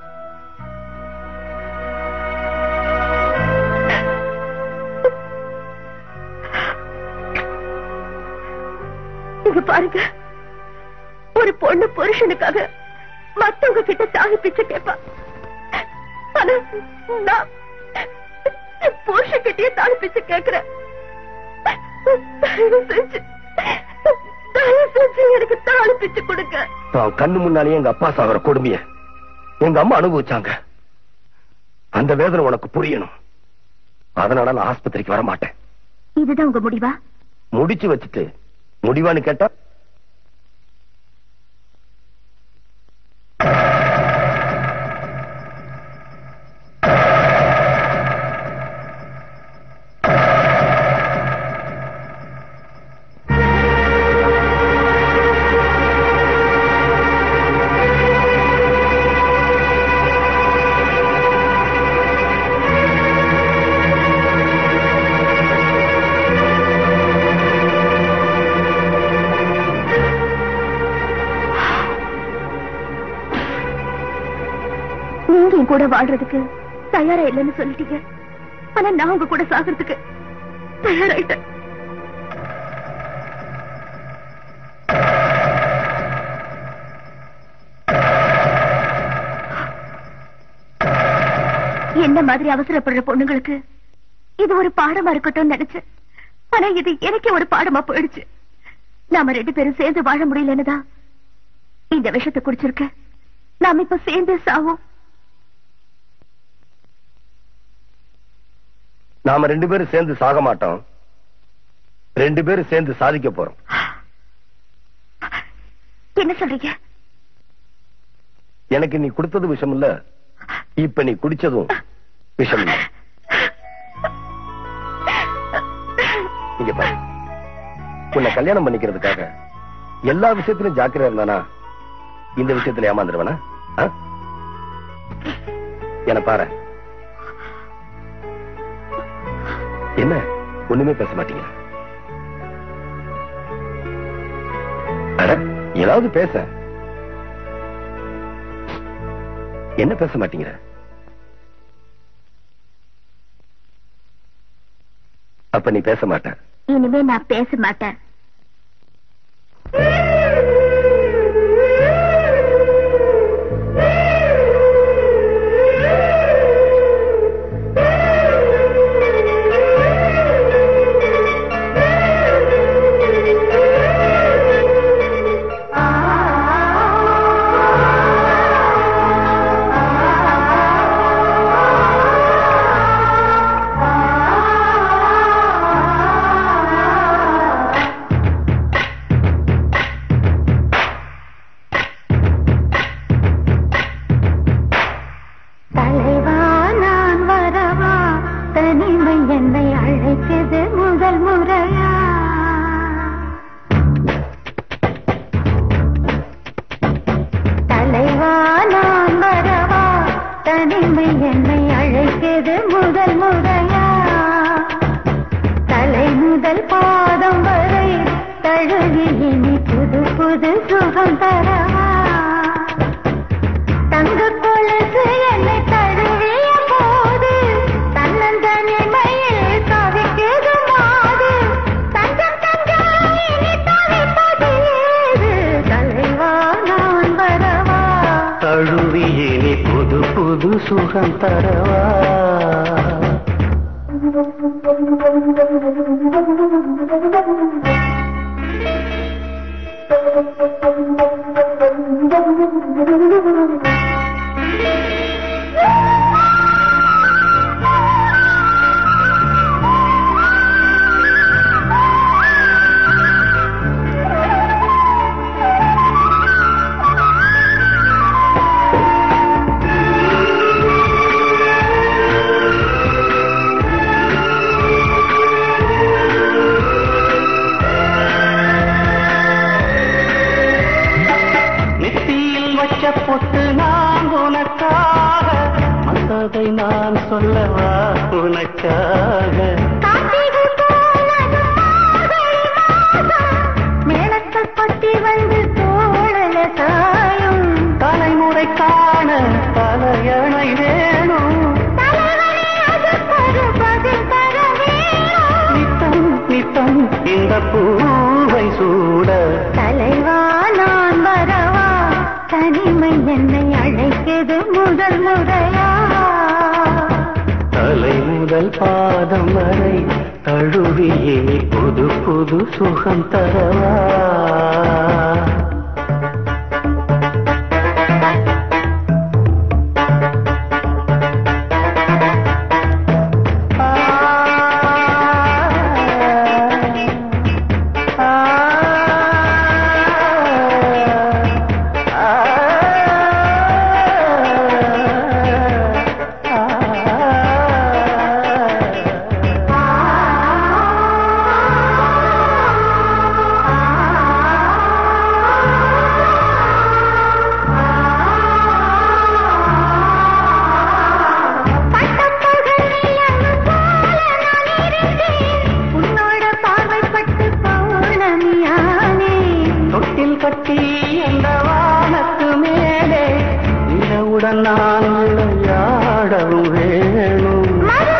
இங்க பாருங்க, ஒரு பொண்ணு புருஷனுக்காக மத்தவங்க கிட்ட தாகி பிச்சை கேட்பா. ஆனா நான் புருஷன் கிட்டே தாகி பிச்சை கேட்கிறேன். எனக்கு தாலி பிச்சை கொடுங்க. கண்ணு முன்னாலே எங்க அப்பா சாகர கொடுமைய எங்க அம்மா அனுபவிச்சாங்க. அந்த வேதனை உனக்கு புரியணும். அதனால நான் ஆஸ்பத்திரிக்கு வர மாட்டேன். இதுதான் உங்க முடிவா? முடிச்சு வச்சுட்டு முடிவான்னு கேட்டா கூட வாழ்றதுக்கு தயாரா இல்லைன்னு சொல்லிட்டீங்க. ஆனா நான் உங்க கூட சாகிறதுக்கு தயாராயிட்டேன். என்ன மாதிரி அவசரப்படுற பொண்ணுங்களுக்கு இது ஒரு பாடமா இருக்கட்டும் நினைச்சேன். ஆனா இது எனக்கே ஒரு பாடமா போயிடுச்சு. நாம 2 பேரும் சேர்ந்து வாழ முடியலன்னுதான் இந்த விஷத்தை குடிச்சிருக்க. நாம இப்ப சேர்ந்து சாவோம். நாம 2 பேரும் சேர்ந்து சாக மாட்டோம். 2 பேரும் சேர்ந்து சாதிக்க போறோம். என்ன சொல்றீங்க? எனக்கு நீ கொடுத்தது விஷம் இல்ல, இப்ப நீ குடிச்சதும் விஷம் இல்ல. இங்க பாரு, உன்னை கல்யாணம் பண்ணிக்கிறதுக்காக எல்லா விஷயத்திலும் ஜாக்கிரதையா இருந்தானா இந்த விஷயத்துல ஏமாந்துருவனா? என்ன பாரு, என்ன ஒண்ணுமே பேச மாட்டீங்க? ஏதாவது பேச. என்ன பேச மாட்டீங்க? அப்ப நீ பேச மாட்ட. இனிமே நான் பேச மாட்டேன். சுகம் தரவா பொட்டு நான் உனக்காக, மற்றதை நான் சொல்லவா உனக்காக. மேளத்தில் பட்டி வந்து தோழல சாயும், தலைமுறை காண தலையணை வேணும், நித்தம் நித்தம் இந்த பூவை சூட. தலைவா நான் வரவா, தனிமை என்னை அழைக்கிறது முதல் முறையா. தலை முதல் பாதம் வரை தழுவியே புது புது சுகம் தரவா. நான் விளையாடவும் வேணும்,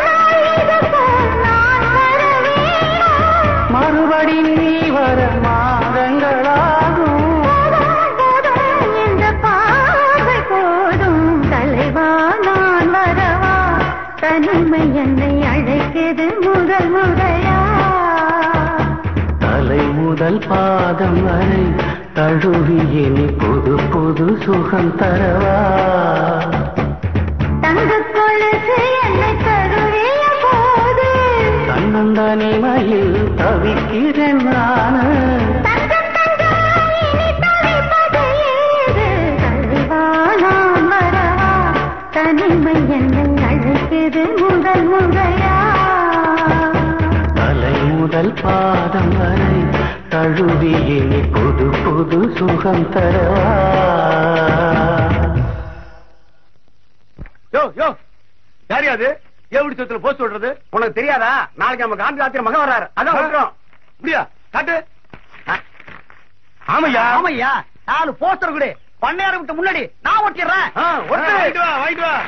மறுபடி நீ வர மாதங்களாகும். இந்த பாவை போதும் தலைவா நான் வரவா, தனிமை என்னை அழைக்கிறது முதல் முறையா. தலை முதல் முதல் பாதம் வரை தழுவியே நீ புது புது சுகம் தரவா தன்னந்தனி மயில் தவிக்கிறேன் நானு தனிமை என்னை அழைக்கிறது முதல் முறையா தலை முதல் பாதம் வரை தழுவியே நீ புது புது சுகம் தரவா யோ யோ யாரியா அது எப்படி சொத்துல போஸ்ட் விடுறது உனக்கு தெரியாதா நாளைக்கு நம்ம காந்தி ராத்திரி மகன் வர்றாரு அதான் விட்டுறோம் இப்படியா காட்டு ஆமையா ஆமையா 4 போஸ்டர் கூட பண்ணையார விட்டு முன்னாடி நான் ஒட்டிடுறேன் வாங்கிட்டு வா வாங்கிட்டு வா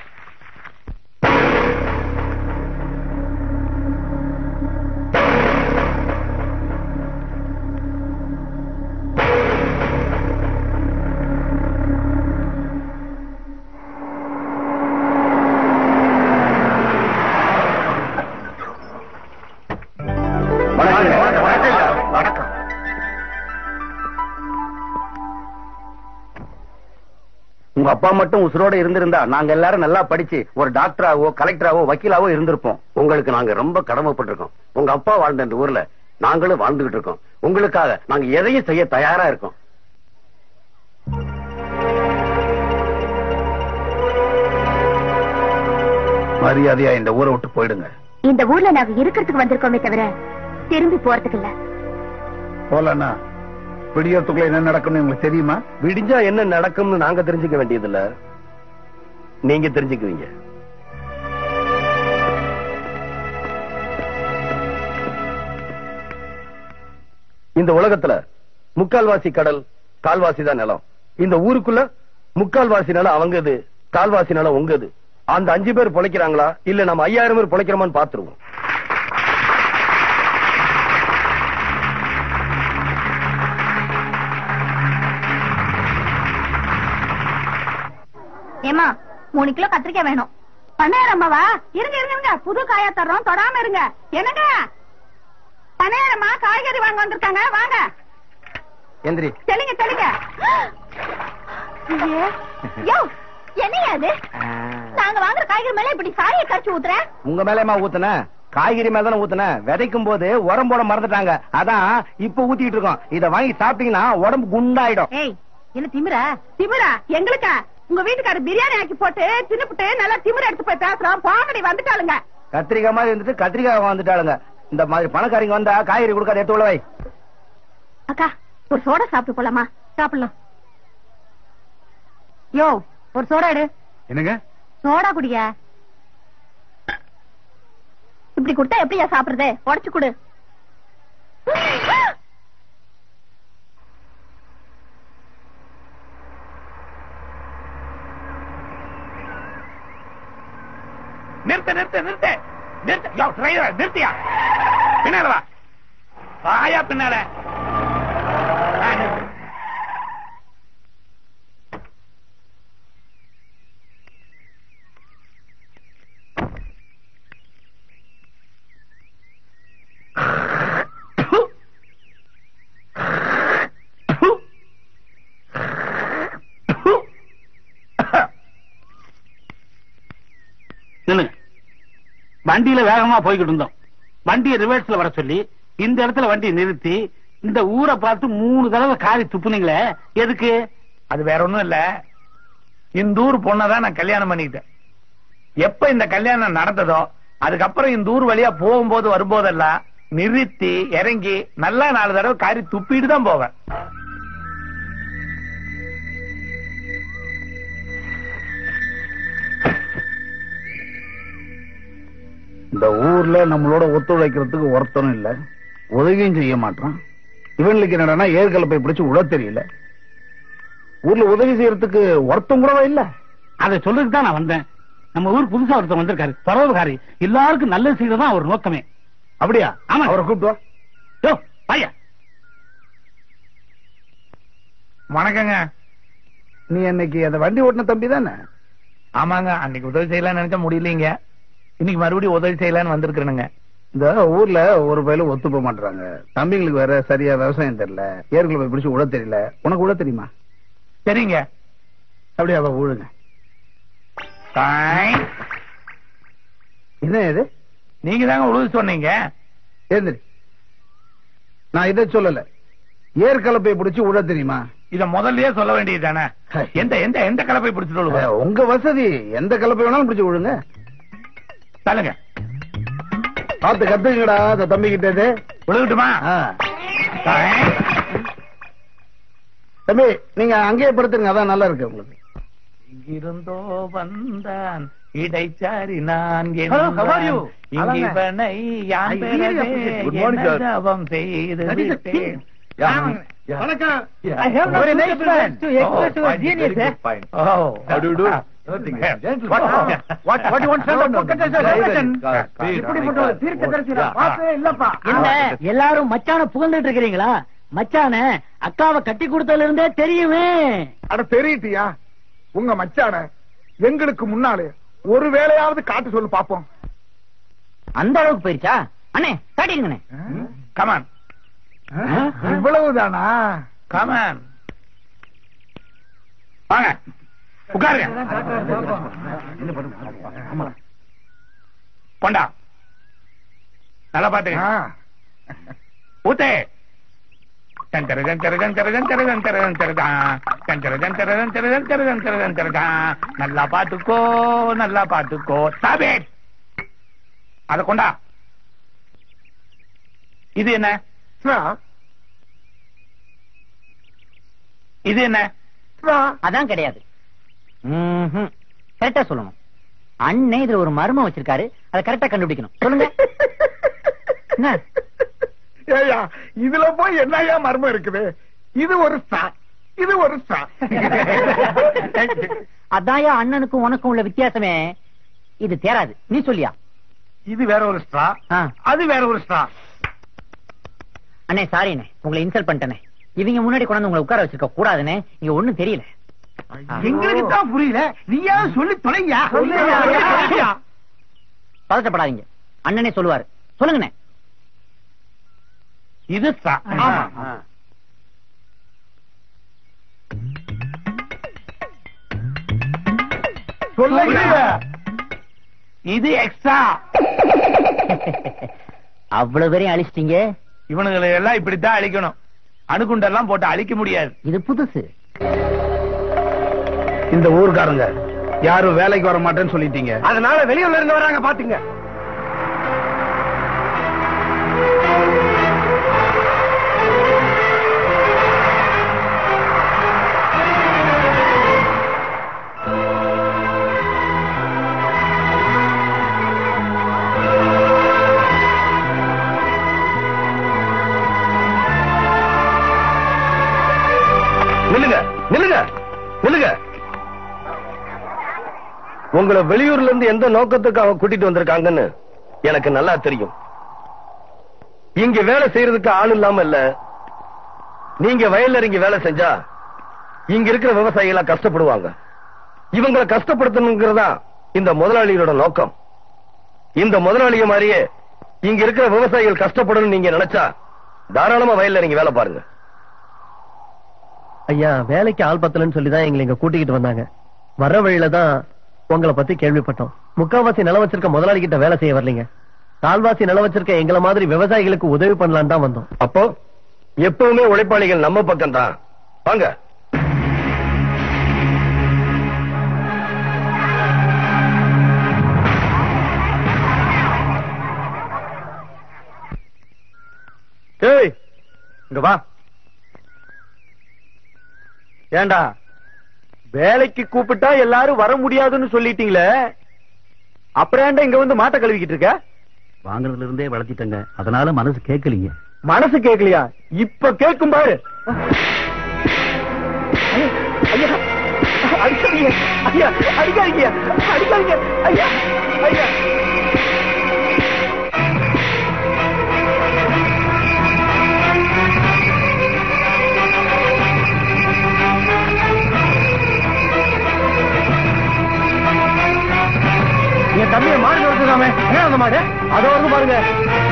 உங்க அப்பா மட்டும் உசுரோட இருந்திருந்தா நாங்க எல்லாரும் நல்லா படிச்சு ஒரு டாக்டராவோ கலெக்டராவோ வக்கீலாவோ இருந்திருப்போம். உங்களுக்கு நாங்க ரொம்ப கடமைப்பட்டிருக்கோம். உங்க அப்பா வாழ்ந்த இந்த ஊர்ல நாங்களும் வாழ்ந்துகிட்டு இருக்கோம். உங்களுக்காக நாங்க எதையும் செய்ய தயாரா இருக்கோம். மரியாதையா இந்த ஊரை விட்டு போயிடுங்க. இந்த ஊர்ல நாங்க இருக்கிறதுக்கு வந்திருக்கோமே தவிர திரும்பி போறதுக்கு இல்ல. போலன்னா விடியத்துக்குள்ள என்ன நடக்கும்னு உங்களுக்கு தெரியுமா? விடிஞ்சா என்ன நடக்கும்னு நாங்க தெரிஞ்சுக்க வேண்டியதில்ல, நீங்க தெரிஞ்சுக்குவீங்க. இந்த உலகத்துல முக்கால்வாசி கடல், கால்வாசி தான் நிலம். இந்த ஊருக்குள்ள முக்கால்வாசி நிலம் அவங்கது, கால்வாசி நிலம் உங்கது. அந்த 5 பேர் பொழைக்கிறாங்களா இல்ல நம்ம 5000 பேர் பொழைக்கிறோமான்னு பாத்துருவோம். ஏமா 3 கிலோ கத்திரிக்காய் வேணும். பண்ணையாரம்மாவா? இருங்க இருங்க, புது காயா தர்றோம், தொடாம இருங்க. என்னங்க பண்ணையாரம்மா காய்கறி வாங்க வந்திருக்காங்க, வாங்க. எந்திரி. தெளிங்க தெளிங்க. யோ என்னையா அது? நாங்க வாங்குற காய்கறி மேல இப்படி சாரியை கரைச்சு ஊத்துற? உங்க மேலமா ஊத்துன? காய்கறி மேல தானே ஊத்துன. விதைக்கும் போது உரம் போட மறந்துட்டாங்க, அதான் இப்ப ஊத்திட்டு இருக்கோம். இத வாங்கி சாப்பிட்டீங்கன்னா உடம்பு குண்டாயிடும். ஏய் என்ன திமிரா? திமிரா எங்களுக்கா? உங்க வீட்டுக்கார பிரியாணி ஆக்கி போட்டு தின்னுபிட்டு நல்லா திமிர எடுத்து போய் பேசுறோம். பாங்கடி வந்துட்டாளுங்க. கத்திரிக்காய் மாதிரி இருந்துட்டு கத்திரிக்காய் வந்துட்டாளுங்க. இந்த மாதிரி பணக்காரிங்க வந்தா காய்கறி கொடுக்காத, எடுத்து உள்ள வை. அக்கா ஒரு சோடா சாப்பிட்டு போலாமா? சாப்பிடலாம். யோ ஒரு சோடா எடு. என்னங்க சோடா குடியா? இப்படி கொடுத்தா எப்படியா சாப்பிடுறது? உடைச்சு கொடு. நிறுத்த நிறுத்த நிறுத்த நிறுத்த. நிறுத்தியா? பின்னால வா. வாயா பின்னால. வண்டியில வேகமா போய்கிட்டு இருந்தோம். வண்டியை ரிவர்ஸ்ல வர சொல்லி இந்த இடத்துல வண்டியை நிறுத்தி இந்த ஊரை பார்த்து 3 தடவை காரி துப்புனீங்களே, எதுக்கு? அது வேற ஒண்ணும் இல்ல, இந்த ஊர் பொண்ணதான் நான் கல்யாணம் பண்ணிக்கிட்டேன். எப்ப இந்த கல்யாணம் நடந்ததோ அதுக்கப்புறம் இந்த ஊர் வழியா போகும்போது வரும்போதெல்லாம் நிறுத்தி இறங்கி நல்லா 4 தடவை காரி துப்பிட்டு தான் போவேன். இந்த ஊர்ல நம்மளோட ஒத்துழைக்கிறதுக்கு ஒருத்தனும் இல்ல, உதவியும் செய்ய மாட்டான். இவனுக்கு என்னடா ஏற்கலப்பை பிடிச்சு உட தெரியல. ஊர்ல உதவி செய்யறதுக்கு ஒருத்தம் கூடவா இல்ல. அதை சொல்றதுக்கு தான் நான் வந்தேன். நம்ம ஊர் புதுசா ஒருத்தர் வந்திருக்காரு, பரோபகாரி. எல்லாருக்கும் நல்லது செய்யறதான் அவர் நோக்கமே. அப்படியா? ஆமா. அவரை கூப்பிட்டு வா. யோ பையா. வணக்கங்க. நீ அன்னைக்கு அந்த வண்டி ஓட்டின தம்பி தானே? ஆமாங்க. அன்னைக்கு உதவி செய்யலாம்னு நினைச்சா முடியலீங்க. இன்னைக்கு மறுபடியும் உதவி செய்யலான்னு வந்திருக்கிறேனுங்க. இந்த ஊர்ல ஒரு பயிலும் ஒத்து போக மாட்டாங்க. தம்பிங்களுக்கு வேற சரியா விவசாயம் தெரியல, ஏற்கனவே போய் பிடிச்சு உழ தெரியல. உனக்கு உழ தெரியுமா? சரிங்க. அப்படியே அவ ஊழுங்க. என்ன இது? நீங்க தாங்க உழுது சொன்னீங்க. ஏந்திரி. நான் இதை சொல்லல. ஏற்கலப்பை பிடிச்சு உழ தெரியுமா? இத முதல்லயே சொல்ல வேண்டியது தானே. எந்த எந்த எந்த கலப்பை பிடிச்சிட்டு உங்க வசதி. எந்த கலப்பை வேணாலும் பிடிச்சு விழுங்க. தள்ளுங்க. பார்த்து கத்துக்கடா அந்த தம்பி கிட்ட. விழுகட்டுமா? தம்பி நீங்க அங்கேயே படுத்துங்க, அதான் நல்லா இருக்கு உங்களுக்கு. இங்கிருந்தோ வந்தான் இடைச்சாரி நான் ஜபம் செய்து விட்டேன். வணக்கம். எல்லாரும் மச்சான புகழ்ந்துட்டு இருக்கிறீங்களா? மச்சான அக்காவை கட்டி கொடுத்ததுல இருந்தே தெரியுமே. அட தெரியுட்டியா? உங்க மச்சான எங்களுக்கு முன்னாலே ஒரு வேலையாவது காட்டு சொல்லு பாப்போம். அந்த அளவுக்கு போயிருச்சா? அண்ணே காட்டிடுங்கண்ணே. கமான். இவ்வளவுதானா? கமான். வாங்க உட்காருங்க. கொண்டா நல்லா பாத்துங்க. ஊத்தே. நல்லா பாத்துக்கோ நல்லா பாத்துக்கோ. சாபேட் அத கொண்டா. இது என்ன? இது என்ன? அதான் கிடையாது. கரெக்டா சொல்லணும். அண்ணே இதுல ஒரு மர்மம் வச்சிருக்காரு, அதை கரெக்டா கண்டுபிடிக்கணும். சொல்லுங்க. ஏயா இதுல போய் என்னையா மர்மம் இருக்குது? இது ஒரு சா, இது ஒரு சா. அதாயா அண்ணனுக்கும் உனக்கும் உள்ள வித்தியாசமே. இது தேராது. நீ சொல்லியா? இது வேற ஒரு ஸ்ட்ரா, அது வேற ஒரு ஸ்ட்ரா. அண்ணே சாரி அண்ணே, உங்களை இன்சல்ட் பண்ணிட்டேனே. இவங்க முன்னாடி கொண்டாந்து உங்களை உட்கார வச்சிருக்க கூடாதுன்னு. இங்க ஒண்ணும் தெரியல. எங்களுக்கு தான் புரியல. நீயா சொல்லி தொலைங்க. பதட்டப்படாதீங்க, அண்ணனே சொல்லுவாரு. சொல்லுங்கண்ணே. இது சொல்லுங்க. இது எக்ஸ்ட்ரா. அவ்வளவு பேரையும் அழிச்சிட்டீங்க. இவனுங்களை எல்லாம் இப்படித்தான் அழிக்கணும். அணுகுண்டெல்லாம் போட்டு அழிக்க முடியாது. இது புதுசு. இந்த ஊர்காரங்க யாரும் வேலைக்கு வர மாட்டேன்னு சொல்லிட்டீங்க. அதனால வெளியூர்ல இருந்து வராங்க பாத்துங்க. நில்லுங்க நில்லுங்க நில்லுங்க. உங்களை வெளியூர்ல இருந்து எந்த நோக்கத்துக்காக கூட்டிட்டு வந்திருக்காங்கன்னு எனக்கு நல்லா தெரியும். இங்க வேலை செய்யறதுக்கு ஆள் இல்லாம இல்ல. நீங்க வயல்ல இறங்கி வேலை செஞ்சா இங்க இருக்கிற விவசாயிகளா கஷ்டப்படுவாங்க. இவங்களை கஷ்டப்படுத்தணுங்கிறதா இந்த முதலாளிகளோட நோக்கம். இந்த முதலாளிய மாதிரியே இங்க இருக்கிற விவசாயிகள் கஷ்டப்படணும் நீங்க நினைச்சா தாராளமா வயல்ல இறங்கி வேலை பாருங்க. ஐயா, வேலைக்கு ஆள் பத்தலன்னு சொல்லிதான் எங்களை இங்க கூட்டிக்கிட்டு வந்தாங்க. வர வழியில தான் உங்களை பத்தி கேள்விப்பட்டோம். முக்காவாசி நிலம் வச்சிருக்க முதலாளி கிட்ட வேலை செய்ய வரலீங்க. கால்வாசி நிலம் வச்சிருக்க எங்களை மாதிரி விவசாயிகளுக்கு உதவி பண்ணலான்னு தான் வந்தோம். அப்போ எப்பவுமே உழைப்பாளிகள் நம்ம பக்கம் தான். வாங்க. ஏய் இங்க வா. ஏண்டா வேலைக்கு கூப்பிட்டா எல்லாரும் வர முடியாதுன்னு சொல்லிட்டீங்களே, அப்புறம் ஏண்டா இங்க வந்து மாட்ட கழுவிக்கிட்டு இருக்க? வாங்குறதுல இருந்தே வளர்த்திட்டங்க, அதனால மனசு கேட்கலீங்க. மனசு கேட்கலையா? இப்ப கேட்கும் பாரு. ஐயா அடிக்காதீங்க, ஐயா அடிக்காதீங்க, அடிக்காதீங்க ஐயா, ஐயா. என் தம்பியை மாடு வச்சுக்காம ஏன் அந்த மாடு அதோ வந்து பாருங்க.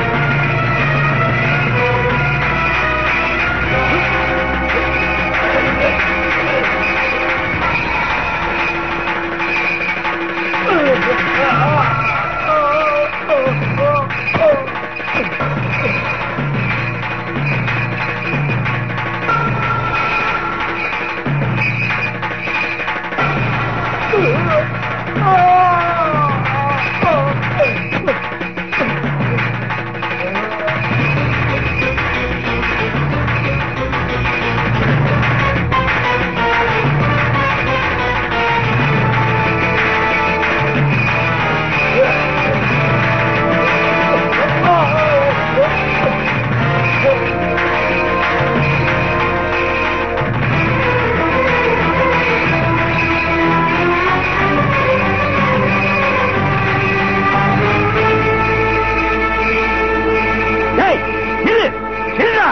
நில்லு, நில்லுடா.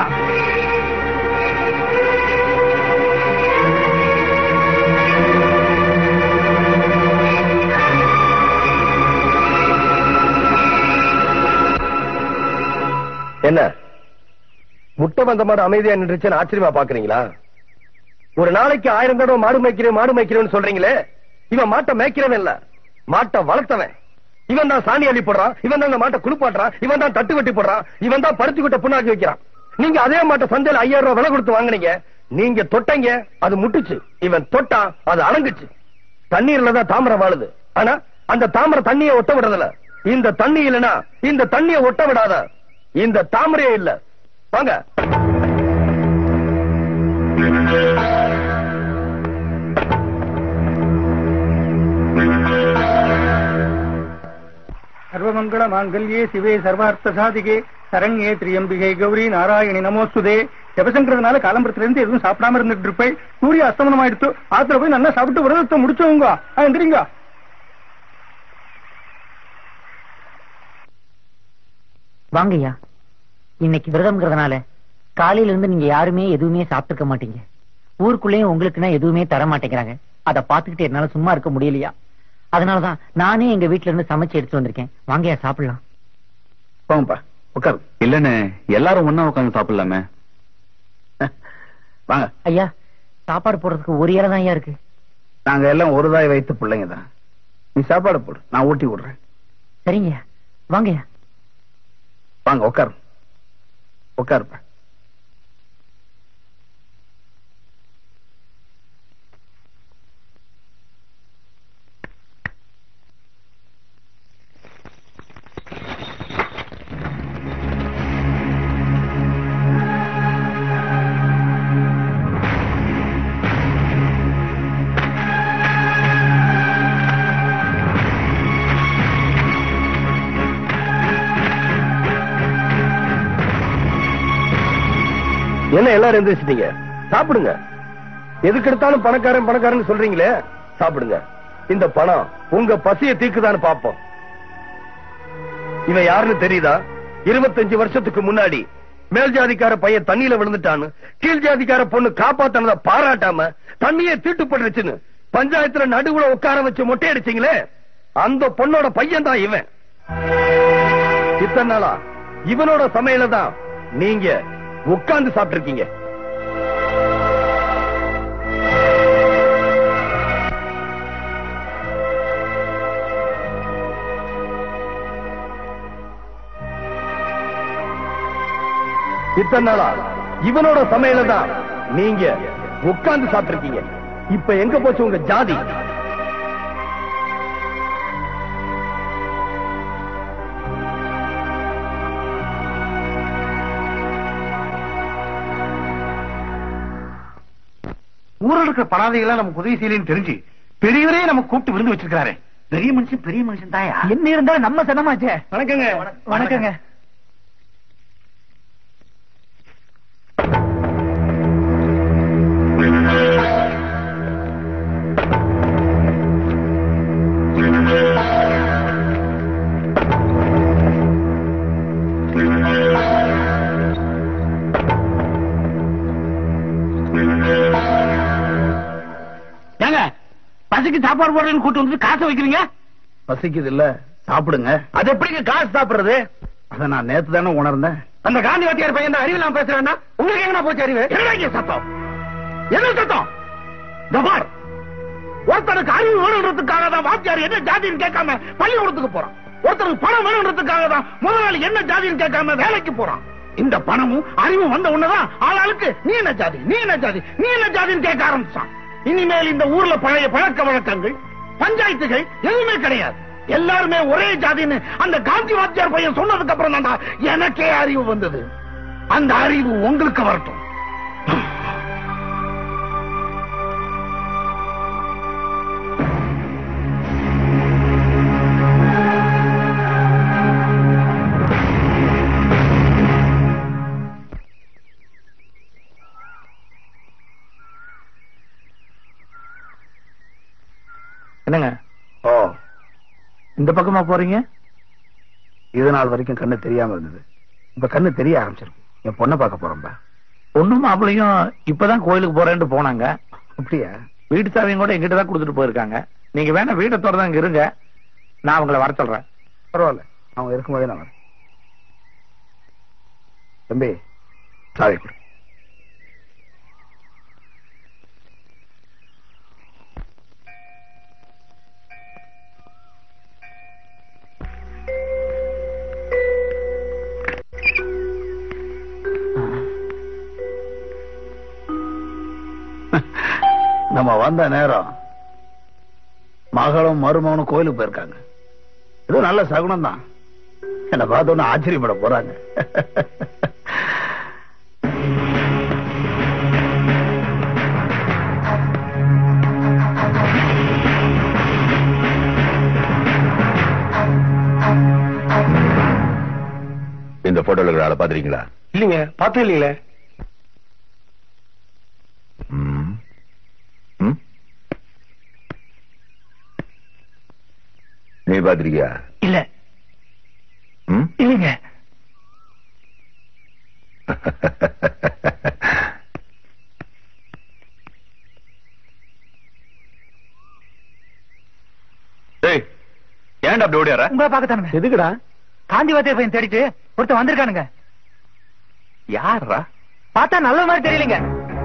என்ன முட்டை வந்த மாடு அமைதியா நின்றுச்சுன்னு ஆச்சரியமா பாக்குறீங்களா? ஒரு நாளைக்கு 1000 தடவை மாடு மேய்க்கிறேன்னு சொல்றீங்களே, இவன் மாட்டை மேய்க்கிறவன் இல்ல, மாட்டை வளர்த்தவன். இவன் தான் சாணி அள்ளி போடுறான், இவன் தான் அந்த மாட்டை குளிப்பாட்டுறான், இவன் தான் தட்டு வெட்டி போடுறான், இவன் தான் பருத்தி குட்டை புண்ணாக்கி வைக்கிறான். நீங்க அதே மாட்டை சந்தையில 5000 ரூபாய் விலை கொடுத்து வாங்குனீங்க. நீங்க தொட்டீங்க, அது முட்டுச்சு. இவன் தொட்டான், அது அடங்குச்சு. தண்ணீர்ல தான் தாமரை வாழுது, ஆனா அந்த தாமரை தண்ணியை ஒட்ட விடுறதில்ல. இந்த தண்ணி இல்லனா இந்த தண்ணியை ஒட்ட விடாத இந்த தாமரையே இல்ல. வாங்க. சர்வமங்கள மாங்கல்யே சிவே சர்வார்த்த சாதிகே சரண்யே திரியம்பிகை கௌரி நாராயணி நமோஸ்துதே. ஜபசங்கரதுனால காலம்பரத்துல இருந்து எதுவும் சாப்பிடாம இருந்துட்டு இருப்பேன். சூரிய அஸ்தமனம் ஆயிடுத்து. ஆத்துல போய் நல்லா சாப்பிட்டு விரதத்தை முடிச்சவங்க எந்திரிங்க. வாங்கய்யா. இன்னைக்கு விரதம்ங்கிறதுனால காலையில இருந்து நீங்க யாருமே எதுவுமே சாப்பிட்டுக்க மாட்டீங்க. ஊருக்குள்ளேயும் உங்களுக்குன்னா எதுவுமே தர மாட்டேங்கிறாங்க. அதை பாத்துக்கிட்டு என்னால சும்மா இருக்க முடியலையா? அதனாலதான் நானே எங்க வீட்டுல இருந்து சமைச்சு எடுத்து வந்திருக்கேன். வாங்கய்யா சாப்பிடலாம். போங்கப்பா, உட்காரு. இல்லன்னு எல்லாரும் ஒண்ணா உட்காந்து சாப்பிடலாமே. வாங்க ஐயா. சாப்பாடு போடுறதுக்கு ஒரு இலை தான் ஐயா இருக்கு. நாங்க எல்லாம் ஒரு தாய் வைத்து பிள்ளைங்க தான். நீ சாப்பாடு போடு, நான் ஊட்டி விடுறேன். சரிங்கய்யா, வாங்கய்யா. வாங்க உட்காரு, உட்காருப்பா. என்ன எல்லாரும் எந்திரிச்சிட்டீங்க? சாப்பிடுங்க. எதுக்கு எடுத்தாலும் பணக்காரன் பணக்காரன் சொல்றீங்களே, சாப்பிடுங்க. இந்த பணம் உங்க பசியை தீக்குதான்னு பாப்போம். இவன் யாருன்னு தெரியுதா? 25 வருஷத்துக்கு முன்னாடி மேல் ஜாதிக்கார பையன் தண்ணியில விழுந்துட்டான்னு கீழ் ஜாதிக்கார பொண்ணு காப்பாத்தானத பாராட்டாம தண்ணியை தீட்டுப்பட்டுருச்சுன்னு பஞ்சாயத்துல நடுவுல உட்கார வச்சு மொட்டையடிச்சீங்களே, அந்த பொண்ணோட பையன் தான் இவன். இத்தனை நாளா இவனோட சமையல தான் நீங்க உட்கார்ந்து சாப்பிட்டு இருக்கீங்க. இத்தனை நாளா இவனோட சமையல தான் நீங்க உட்கார்ந்து சாப்பிட்டு இருக்கீங்க. இப்ப எங்க போச்சு உங்க ஜாதி? ஊரில் இருக்கிற பணாதைகளா நமக்கு உதவி செய்யலன்னு தெரிஞ்சு பெரியவரே நம்ம கூப்பிட்டு விருந்து வச்சிருக்காரு. பெரிய மனுஷன் தாயா. என்ன இருந்தாலும் நம்ம சனமாச்சே. வணக்கங்க. வணக்கங்க. பசிக்கு சாப்பாடு போடுறேன்னு கூட்டு வந்து காசை வைக்கிறீங்க. பசிக்குது இல்ல, சாப்பிடுங்க. அது எப்படிங்க காசு சாப்பிடுறது? அத நான் நேத்து தானே உணர்ந்தேன். அந்த காந்தி வாத்தியார் பையன் தான் அறிவு நான் பேசுறேன்னா உங்களுக்கு எங்க போச்சு அறிவு? என்ன சத்தம்? என்ன சத்தம்? ஒருத்தருக்கு அறிவு வேணுன்றதுக்காக தான் வாத்தியார் என்ன ஜாதின்னு கேட்காம பள்ளிக்கூடத்துக்கு போறான். ஒருத்தருக்கு பணம் வேணுன்றதுக்காக தான் முதலாளி என்ன ஜாதின்னு கேட்காம வேலைக்கு போறான். இந்த பணமும் அறிவும் வந்த உடனேதான் ஆளாளுக்கு நீ என்ன ஜாதி, நீ என்ன ஜாதி, நீ என்ன ஜாதின்னு கேட்க ஆரம்பிச்சான். இனிமேல் இந்த ஊர்ல பழைய பழக்க வழக்கங்கள் பஞ்சாயத்துகள் எதுவுமே கிடையாது. எல்லாருமே ஒரே ஜாதின்னு அந்த காந்தி வாத்தியார் பையன் சொன்னதுக்கு அப்புறம் தான் எனக்கே அறிவு வந்தது. அந்த அறிவு உங்களுக்கு வரட்டும். என்னங்க? ஓ, இந்த பக்கமா போறீங்க? இது நாள் வரைக்கும் கண்ணு தெரியாம இருந்தது, இப்ப கண்ணு தெரிய ஆரம்பிச்சிருக்கு. என் பொண்ணை பார்க்க போறோம்பா. பொண்ணும் மாப்பிளையும் இப்பதான் கோயிலுக்கு போறேன்னு போனாங்க. அப்படியா? வீட்டு சாவியும் கூட எங்கிட்ட தான் கொடுத்துட்டு போயிருக்காங்க. நீங்க வேணா வீட்டை திறந்து அங்க இருங்க, நான் அவங்கள வர சொல்றேன். பரவாயில்ல, அவங்க இருக்கும்போதே நான் வரேன். தம்பி சாவி கொடு. நம்ம வந்த நேரம் மகளும் மருமகனும் கோயிலுக்கு போயிருக்காங்க. ஏதோ நல்ல சகுனம் தான். என்ன பார்த்தோன்னு ஆச்சரியப்பட போறாங்க. இந்த போட்டோல இருக்கிற ஆளை பாத்துறீங்களா? இல்லீங்க, பார்த்தே இல்லீங்களே. நீ பாத்திருக்கியா? இல்ல இல்லைங்க. ஏன்டா அப்படி ஓடியார? உங்களை பார்க்கத்தானுங்க. எதுக்குடா? காந்திவாத்தியார் பையன் தேடிட்டு ஒருத்தன் வந்திருக்கானுங்க. யாரா? பார்த்தா நல்ல மாதிரி தெரியலங்க.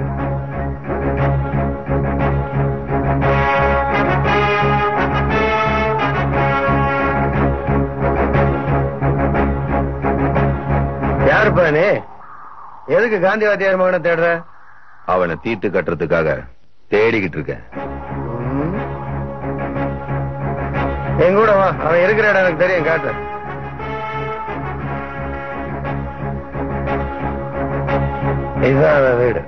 யாருப்பா நீ? எதுக்கு காந்திவாத்தியார் மகனை தேடுற? அவனை தீர்த்து கட்டுறதுக்காக தேடிக்கிட்டு இருக்கேன். என் கூட வா, அவன் இருக்கிற இடம் எனக்கு தெரியும், காட்டு. இதுதான் அவன் வீடு.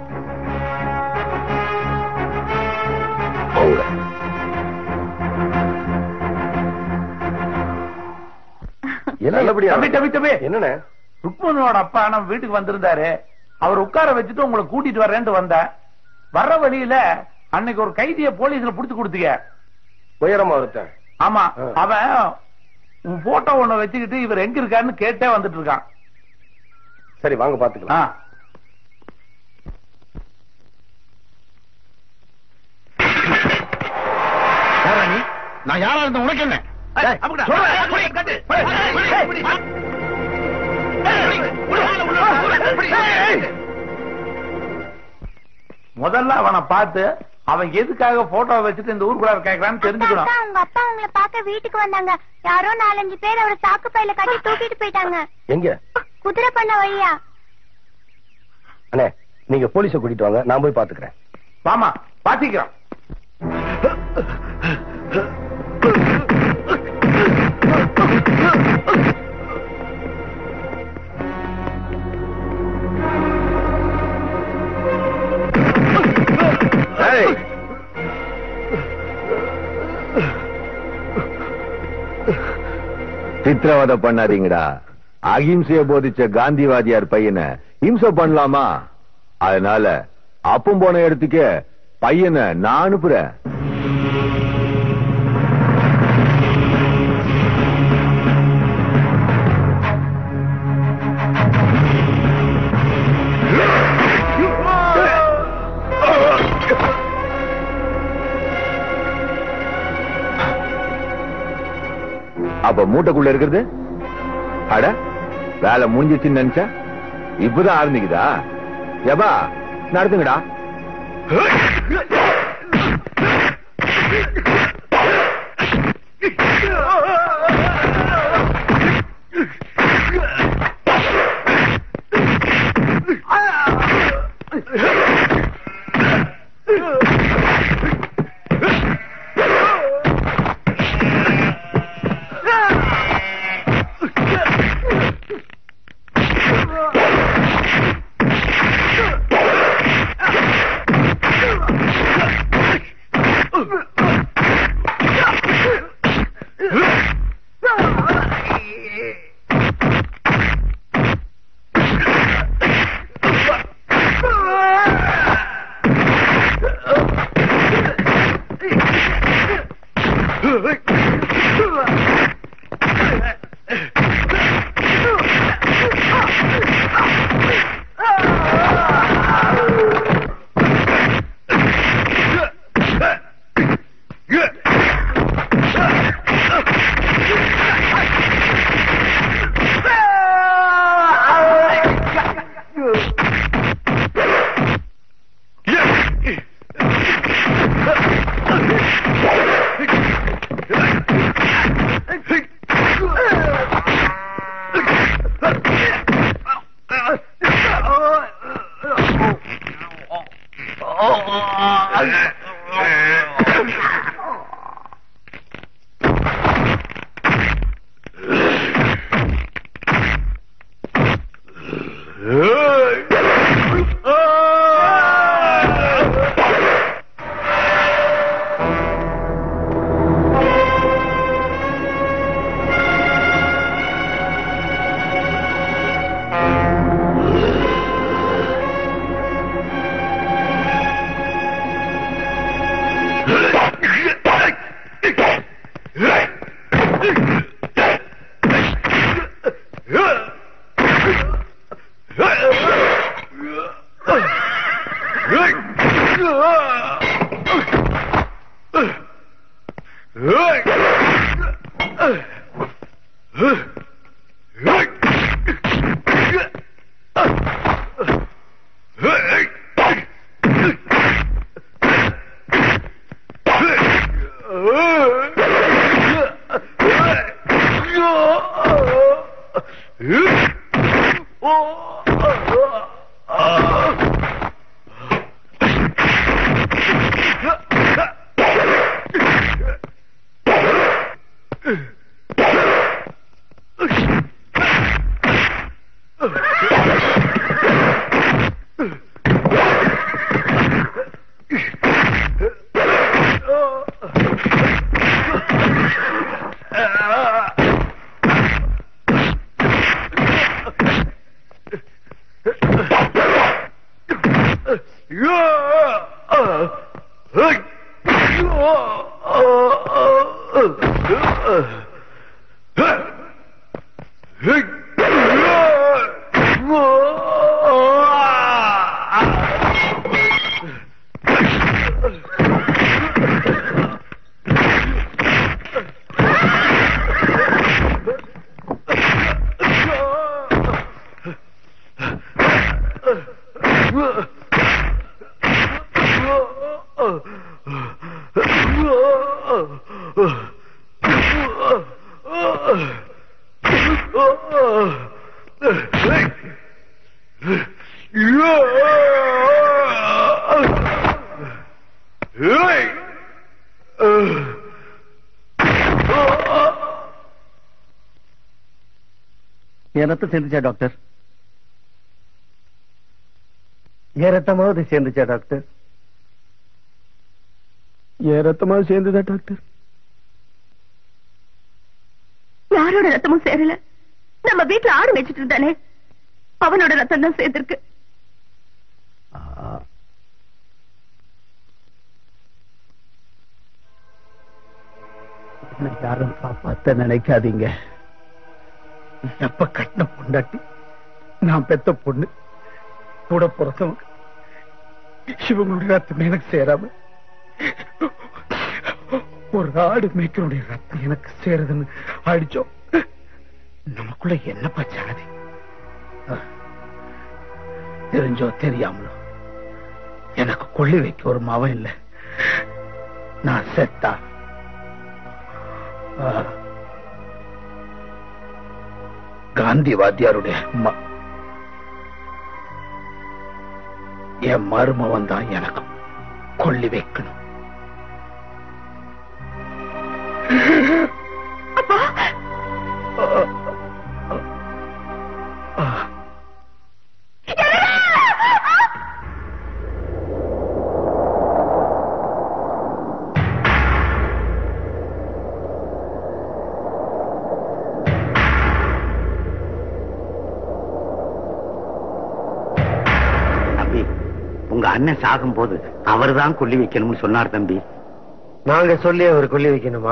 என்ன ருக்மணோட அப்பா நம்ம வீட்டுக்கு வந்திருந்தாரு. அவர் உட்கார வச்சுட்டு உங்களை கூட்டிட்டு வர்றேன்னு வந்தேன். வர்ற வழியில அன்னைக்கு ஒரு கைதிய போலீஸ்ல புடிச்சு கொடுத்தீங்க. உயரமா ஒருத்தன். ஆமா, அவன் உன் போட்டோ ஒண்ணு வச்சுக்கிட்டு இவர் எங்க இருக்காருன்னு கேட்டே வந்துட்டு இருக்கான். சரி வாங்க பாத்துக்கலாம். நான் யாரா இருந்த உனக்கு என்ன? முதல்ல அவனை பார்த்து அவன் எதுக்காக போட்டோ வச்சுட்டு இந்த ஊருக்குள்ள கேட்கறான்னு தெரிஞ்சுக்கணும். உங்க அப்பா உங்களை பார்க்க வீட்டுக்கு வந்தாங்க. யாரோ 4-5 பேர் அவரை சாக்கு பையில கட்டி தூக்கிட்டு போயிட்டாங்க. எங்க? குதிரை பண்ண வழியா. அண்ணே, நீங்க போலீஸ கூட்டிட்டு வாங்க, நான் போய் பாத்துக்கிறேன். வாமா, பாத்திக்கிறோம். சித்திரவதை பண்ணாதீங்கடா. அகிம்சைய போதிச்ச காந்திவாதியார் பையனை இம்சை பண்ணலாமா? அதனால அப்பம் போன இடத்துக்கு பையனை நான் அனுப்புறேன். அப்ப மூட்டைக்குள்ள இருக்கிறது அட வேலை முடிஞ்சிச்சுன்னு நினைச்சா இப்பதான் ஆரம்பிக்குதா? ஏபா நடத்துங்கடா. என் ரத்தம் சேர்ந்துச்சா டாக்டர்? என் ரத்தமாவது சேர்ந்துச்சா டாக்டர்? என் ரத்தமாவது சேர்ந்துதா டாக்டர்? யாரோட ரத்தமும் சேரல. நம்ம வீட்டுல ஆடு வச்சிட்டு இருந்தானே, அவனோட ரத்தம் தான் சேர்ந்திருக்கு. யாரும் காப்பாத்த நினைக்காதீங்க. எப்ப கட்டின பொண்டாட்டி, நான் பெத்த பொண்ணு, கூட பிறந்தவங்க, இவங்களுடைய ரத்தம் எனக்கு சேராம ஒரு ஆடு மேய்க்கனுடைய ரத்தம் எனக்கு சேருதுன்னு அடிச்சோம். நமக்குள்ள என்னப்பா சாதி? தெரிஞ்சோ தெரியாமலோ எனக்கு கொள்ளி வைக்க ஒரு மவன் இல்ல. நான் செத்தா காந்தி வாத்தியாருடைய அம்மா, என் மருமவன் தான் எனக்கு கொள்ளி வைக்கணும். உங்க அண்ணன் சாகும் போது அவர்தான் கொல்லி வைக்கணும்னு சொன்னார் தம்பி. நாங்க சொல்லி அவர் கொல்லி வைக்கணுமா?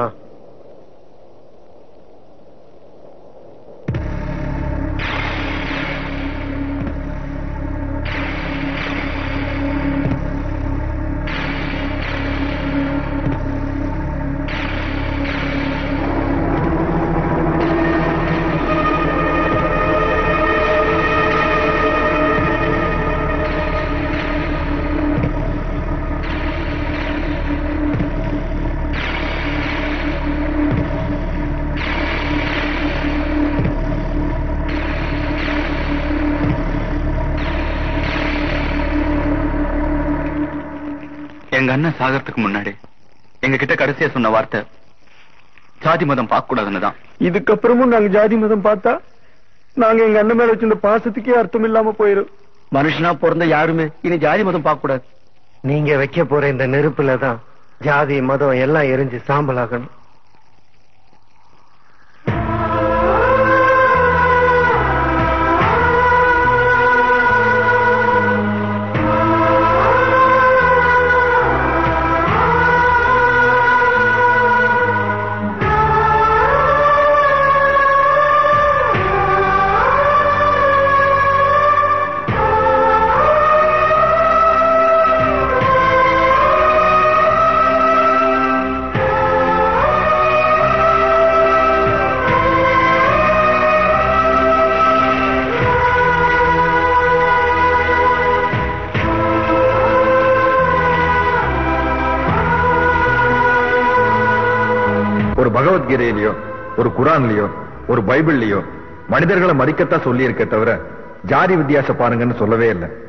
எங்க அண்ணன் சாகறதுக்கு முன்னாடி எங்க கிட்ட கடைசியா சொன்ன வார்த்தை ஜாதி மதம் பார்க்க கூடாதுன்னு தான். இதுக்கப்புறமும் நாங்க ஜாதி மதம் பார்த்தா நாங்க எங்க அண்ணன் மேல வச்சிருந்த பாசத்துக்கே அர்த்தம் இல்லாம போயிரும். மனுஷனா பிறந்த யாருமே இனி ஜாதி மதம் பார்க்க கூடாது. நீங்க வைக்க போற இந்த நெருப்புல தான் ஜாதி மதம் எல்லாம் எரிஞ்சு சாம்பலாகணும். ஒரு பகவத்கீதையிலயோ ஒரு குரான்லயோ ஒரு பைபிள்லயோ மனிதர்களை மதிக்கத்தான் சொல்லி இருக்க தவிர ஜாதி வித்தியாசம் பாருங்கன்னு சொல்லவே இல்லை.